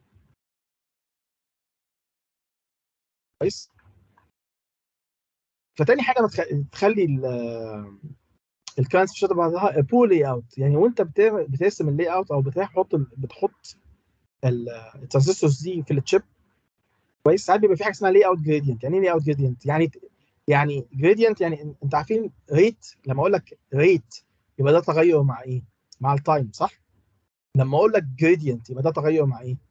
Speaker 1: كويس. فتاني حاجه تخلي الكلانس مش قد بعضها بول لاي اوت. يعني وانت بترسم اللاي اوت او بتحط الترانزستورز دي في التشيب، كويس، ساعات بيبقى في حاجه اسمها لاي اوت جريدينت. يعني ايه لاي اوت جريدينت؟ يعني جريدينت، يعني انت عارفين ريت، لما اقول لك ريت يبقى ده تغير مع ايه؟ مع التايم، صح؟ لما اقول لك جريدينت يبقى ده تغير مع ايه؟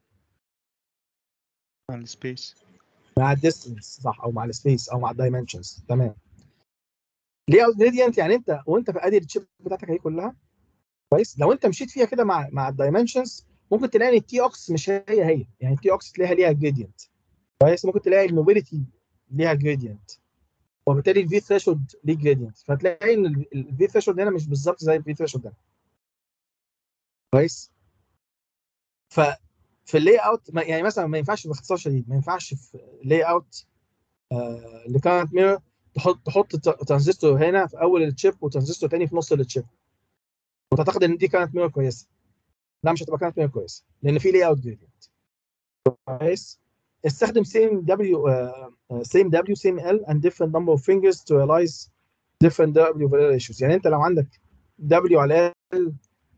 Speaker 4: مع السبيس.
Speaker 1: مع الديستنس، صح، او مع السبيس او مع الدايمنشنز. تمام. لاي اوت جريدينت يعني انت وانت في ادي الشيب بتاعتك اهي كلها، كويس، لو انت مشيت فيها كده مع الدايمنشنز ممكن تلاقي ان التي اوكس مش هي. يعني التي اوكس تلاقيها ليها جريدينت، كويس، ممكن تلاقي الموبيليتي ليها جريدينت، وبالتالي الفي ثريشولد ليه جريدينت، فتلاقي ان الفي ثريشولد هنا مش بالظبط زي الفي ثريشولد هنا. كويس. ففي اللاي اوت يعني مثلا ما ينفعش، باختصار شديد، ما ينفعش في اللاي اوت الكارنت ميرور تحط ترانزستور هنا في اول التشيب وترانزستور تاني في نص التشيب، وتعتقد ان دي كارنت ميرور كويسه. لا، مش هتبقى كارنت ميرور كويسه لان في لي اوت جريدينت. كويس. استخدم same W same L and different number of fingers to realize different W ratios. يعني انت لو عندك W على L،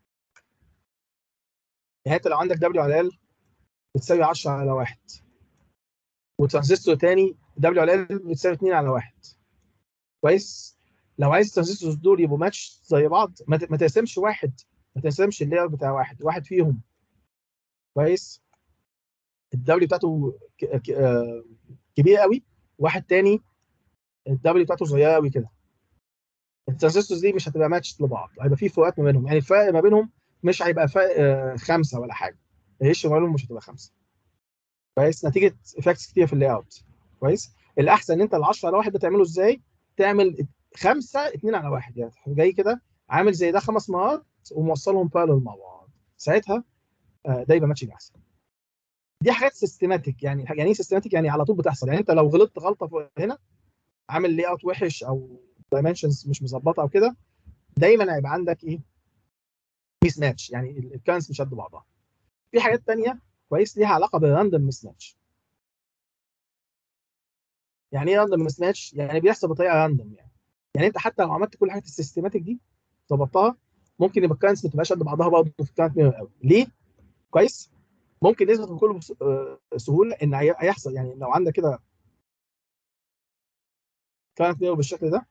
Speaker 1: يعني انت لو عندك W على L بتساوي 10 على 1، وترانزستور تاني W على L بتساوي 2 على 1. كويس. لو عايز الترانزستورز دول يبقوا ماتش زي بعض، ما تقسمش واحد، ما تقسمش اللاير بتاع واحد فيهم. كويس. الدبليو بتاعته كبيره قوي، واحد تاني الدبليو بتاعته صغيره قوي كده. الترانزستورز دي مش هتبقى ماتش لبعض، هيبقى في فروقات ما بينهم. يعني الفرق ما بينهم مش هيبقى فرق 5 ولا حاجه، الريشيو ما بينهم مش هتبقى 5. كويس. نتيجه افكتس كتير في اللاي اوت. كويس. الاحسن ان انت ال 10 على 1 ده تعمله ازاي؟ تعمل 5 2 على 1، يعني جاي كده عامل زي ده 5 مرات وموصلهم بارلل مع بعض، ساعتها ده يبقى ماتشنج احسن. دي حاجات سيستماتيك. يعني ايه سيستماتيك؟ يعني على طول بتحصل. يعني انت لو غلطت غلطه هنا، عامل لاي اوت وحش او دايمنشنز مش مظبطه او كده، دايما هيبقى عندك ايه؟ ميس ماتش، يعني الكارنتس مش قد بعضها. في حاجات ثانيه كويس ليها علاقه بالراندوم ميس ماتش. يعني ايه راندوم ميس ماتش؟ يعني بيحصل بطريقه راندوم. يعني انت حتى لو عملت كل الحاجات السيستماتيك دي ظبطتها، ممكن يبقى الكارنتس ما تبقاش قد بعضها برضه في الكارنت ميرور قوي. ليه؟ كويس. ممكن نثبت بكل سهوله ان هيحصل. يعني لو عندك كده كارنت ميرور بالشكل ده،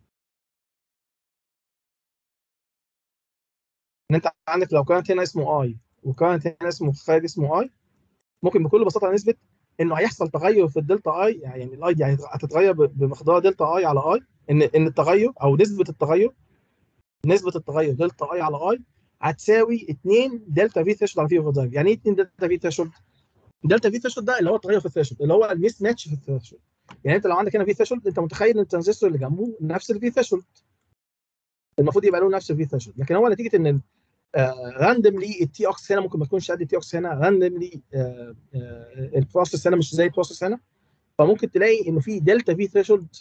Speaker 1: ان انت عندك لو كارنت هنا اسمه اي وكارنت هنا اسمه خارج اسمه اي، ممكن بكل بساطه نثبت انه هيحصل تغير في الدلتا اي. يعني الاي دي هتتغير بمقدار دلتا اي على اي، ان التغير او نسبه التغير دلتا اي على اي هتساوي 2 دلتا في ثريشولد على في اوفر درايف. يعني ايه 2 دلتا في ثريشولد؟ دلتا في ثريشولد ده اللي هو التغير في الثريشولد، اللي هو الميس ماتش في الثريشولد. يعني انت لو عندك هنا في ثريشولد، انت متخيل ان الترانزستور اللي جنبه نفس الفي ثريشولد، المفروض يبقى له نفس الفي ثريشولد، لكن هو نتيجه ان راندملي التي اوكس هنا ممكن ما تكونش قد التي اوكس هنا، راندملي البروسيس هنا مش زي البروسيس هنا، فممكن تلاقي ان في دلتا في ثريشولد،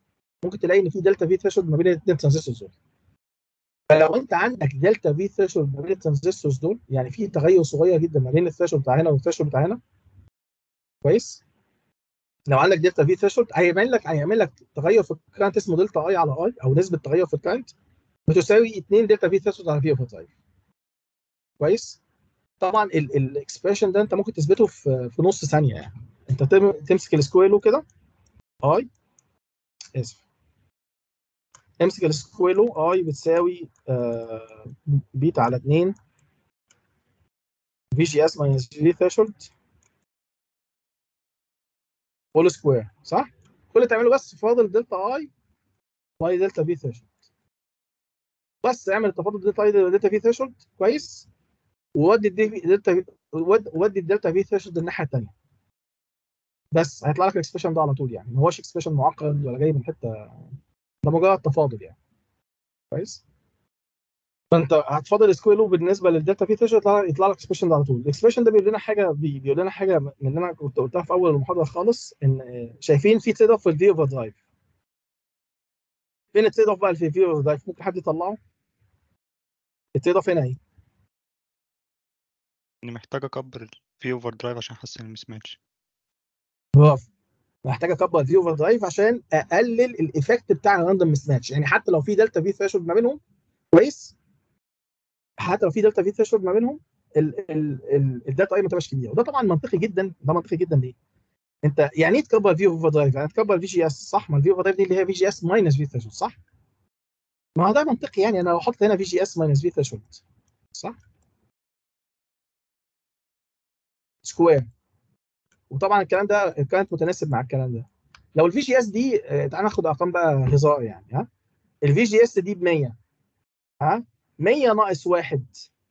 Speaker 1: ما بين الاثنين ترانزستورز دول. فلو انت عندك دلتا في ثريشولد ما بين الترانزستورز دول، يعني في تغير صغير جدا ما بين الثريشولد بتاع هنا والثريشولد بتاع هنا. كويس. لو عندك دلتا في ثريشولد هيعمل لك تغير في الكرنت اسمه دلتا اي على اي، او نسبه تغير في الكرنت بتساوي 2 دلتا في ثريشولد على في اوفر درايف. كويس. طبعا الاكسبريشن ده انت ممكن تثبته في نص ثانيه. يعني انت تمسك السكويلو كده، اي اسف امسك السكويلو اي بتساوي بيتا على 2 في جي اس ماينس في ثريشولد هول سكوير، صح؟ كل اللي تعمله بس فاضل دلتا اي باي دلتا في ثريشولد. بس اعمل التفاضل دلتا اي دلتا في ثريشولد. كويس. وودي الدلتا في ثريشولد الناحيه الثانيه، بس هيطلع لك الاكسبريشن ده على طول. يعني ما هوش اكسبريشن معقد ولا جاي من حته، ده مجرد تفاضل يعني. كويس. فانت هتفاضل سكوير بالنسبه للدلتا في ثريشولد يطلع لك اكسبريشن ده على طول. الاكسبريشن ده بيقول لنا حاجه من اللي انا كنت قلتها في اول المحاضره خالص، ان شايفين في تريد اوف في الفي اوفر درايف. فين التريد اوف بقى في الفي اوفر درايف؟ ممكن حد يطلعه؟ التريد اوف هنا اهي.
Speaker 4: اني محتاج اكبر الفي اوفر درايف عشان احسن الميس ماتش.
Speaker 1: برافو. محتاج اكبر الفي اوفر درايف عشان اقلل الايفكت بتاع الراندوم مس ماتش. يعني حتى لو في دلتا في ثريشولد ما بينهم، كويس، حتى لو في دلتا في ثريشولد ما بينهم، الدلتا اي ما تبقاش كبيره. وده طبعا منطقي جدا. ده منطقي جدا. ليه؟ انت يعني ايه تكبر الفي اوفر درايف؟ يعني تكبر في جي اس، صح؟ ما الفي اوفر درايف دي اللي هي في جي اس ماينس في ثريشولد، صح؟ ما هو ده منطقي. يعني انا لو احط هنا في جي اس ماينس في ثريشولد، صح؟ سكوير. وطبعا الكلام ده كانت متناسب مع الكلام ده. لو الفي جي اس دي تعال ناخد ارقام بقى هزار. يعني ها، الفي جي اس دي ب 100، ها، 100 ناقص 1،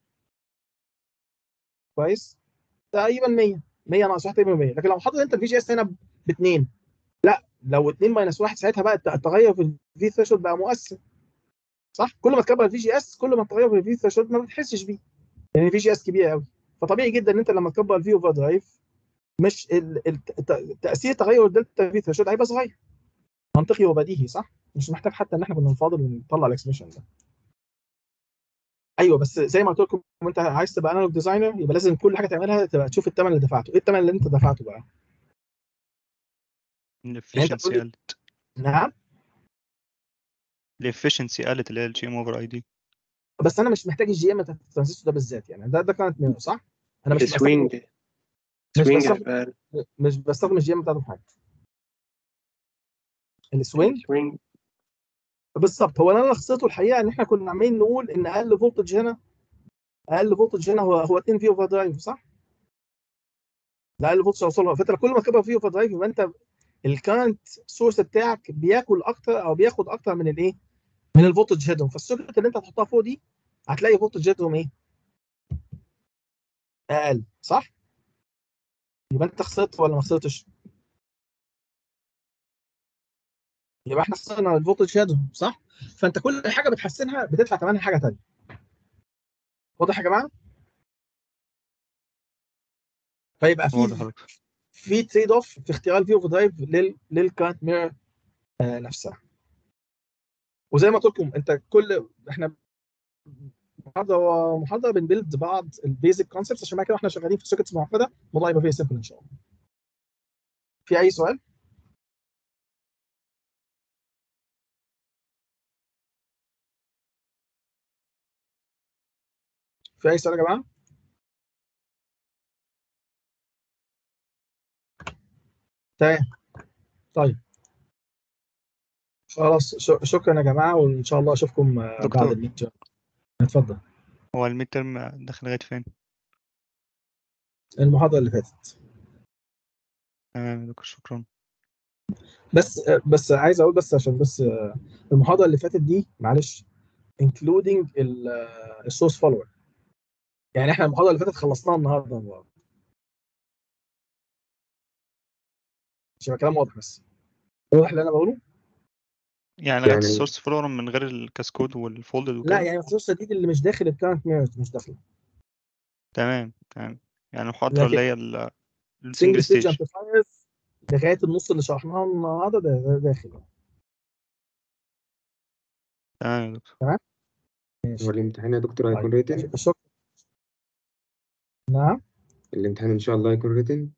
Speaker 1: كويس، تقريبا 100. 100 ناقص 1 تقريبا 100. لكن لو حطيت انت الفي جي اس هنا ب 2، لا، لو 2 ماينس 1 ساعتها بقى التغير في الفي ثريشولد بقى مؤثر، صح؟ كل ما تكبر الفي جي اس كل ما التغير في الفي ثريشولد ما بتحسش بيه، لان الفي جي اس كبيره قوي. فطبيعي جدا ان انت لما تكبر الفي اوفر درايف مش تاثير تغير الدلتا في ثريشولد هيبقى صغير، منطقي وبديهي صح؟ مش محتاج حتى ان احنا كنا نفاضل ونطلع الاكسبريشن ده. ايوه بس زي ما قلت لكم، انت عايز تبقى انالوج ديزاينر يبقى لازم كل حاجه تعملها تبقى تشوف الثمن اللي دفعته. ايه الثمن اللي انت دفعته بقى؟ يعني انت
Speaker 4: الافشنسي
Speaker 1: تقول لي
Speaker 4: قلت
Speaker 1: نعم،
Speaker 4: الافشنسي قلت اللي هي الجي ام اوفر اي دي.
Speaker 1: بس انا مش محتاج الجي ام بتاعت الترانزستور ده بالذات، يعني ده كانت منه صح؟ انا مش بستخدم
Speaker 5: السوينج
Speaker 1: مش
Speaker 5: سوينج
Speaker 1: بستخدم
Speaker 5: هيبقى
Speaker 1: مش بستخدم الجي ام بتاعته في حاجه. السوينج
Speaker 5: السوينج
Speaker 1: بالظبط، هو اللي انا خسرته الحقيقه ان احنا كنا عمالين نقول ان اقل فولتج هنا، اقل فولتج هنا هو 2 في اوفر درايف صح؟ ده اقل فولتج اوصله، فانت كل ما تكبر في اوفر درايف يبقى انت الكارنت سورس بتاعك بياكل اكتر او بياخد اكتر من الايه؟ من الفولتج هيدهم، فالسوكت اللي انت هتحطها فوق دي هتلاقي فولتج هيدهم ايه؟ اقل صح؟ يبقى انت خسرت ولا ما خسرتش؟ يبقى احنا خسرنا الفولتج هيدهم صح؟ فانت كل حاجه بتحسنها بتدفع ثمنها حاجه ثانيه. واضح يا جماعه؟ فيبقى
Speaker 4: واضح.
Speaker 1: في تريد اوف في اختيار الفي اوفر درايف للكارنت ميرور نفسها. وزي ما قلت لكم انت احنا محاضره بنبيلد بعض البيزك كونسبتس عشان كده احنا شغالين في سيركتس معقده، الموضوع يبقى فيه سيمبل ان شاء الله. في اي سؤال؟ في اي سؤال يا جماعه؟ تمام. طيب خلاص شكرا يا جماعه، وان شاء الله اشوفكم بعد
Speaker 4: دكتور
Speaker 1: الميد تيرم. اتفضل.
Speaker 4: هو الميد ترم داخل لغاية فين؟
Speaker 1: المحاضره اللي فاتت
Speaker 4: تمام يا دكتور شكرا.
Speaker 1: بس عايز اقول بس عشان بس المحاضره اللي فاتت دي معلش including السورس فولور، يعني احنا المحاضره اللي فاتت خلصناها النهارده عشان الكلام واضح بس. واضح اللي انا بقوله؟
Speaker 4: يعني لغاية
Speaker 3: يعني
Speaker 4: السورس فولور من غير الكاسكود والفولدد
Speaker 1: لا
Speaker 4: وكده؟
Speaker 1: يعني السورس الجديد اللي مش داخل الكارنت ميرز مش داخله،
Speaker 4: تمام تمام. يعني المحاضرة
Speaker 1: لكن
Speaker 4: اللي هي
Speaker 1: سنجل
Speaker 4: السنجل
Speaker 1: ستيج
Speaker 4: ستيج.
Speaker 1: امبليفايرز لغايه النص اللي شرحناه النهارده ده داخل.
Speaker 4: تمام يا دكتور.
Speaker 1: تمام
Speaker 3: هو
Speaker 1: ماشي.
Speaker 3: الامتحان يا دكتور هيكون
Speaker 1: طيب
Speaker 3: ريتن؟
Speaker 1: شكرا. نعم
Speaker 3: الامتحان إن شاء الله هيكون ريتن؟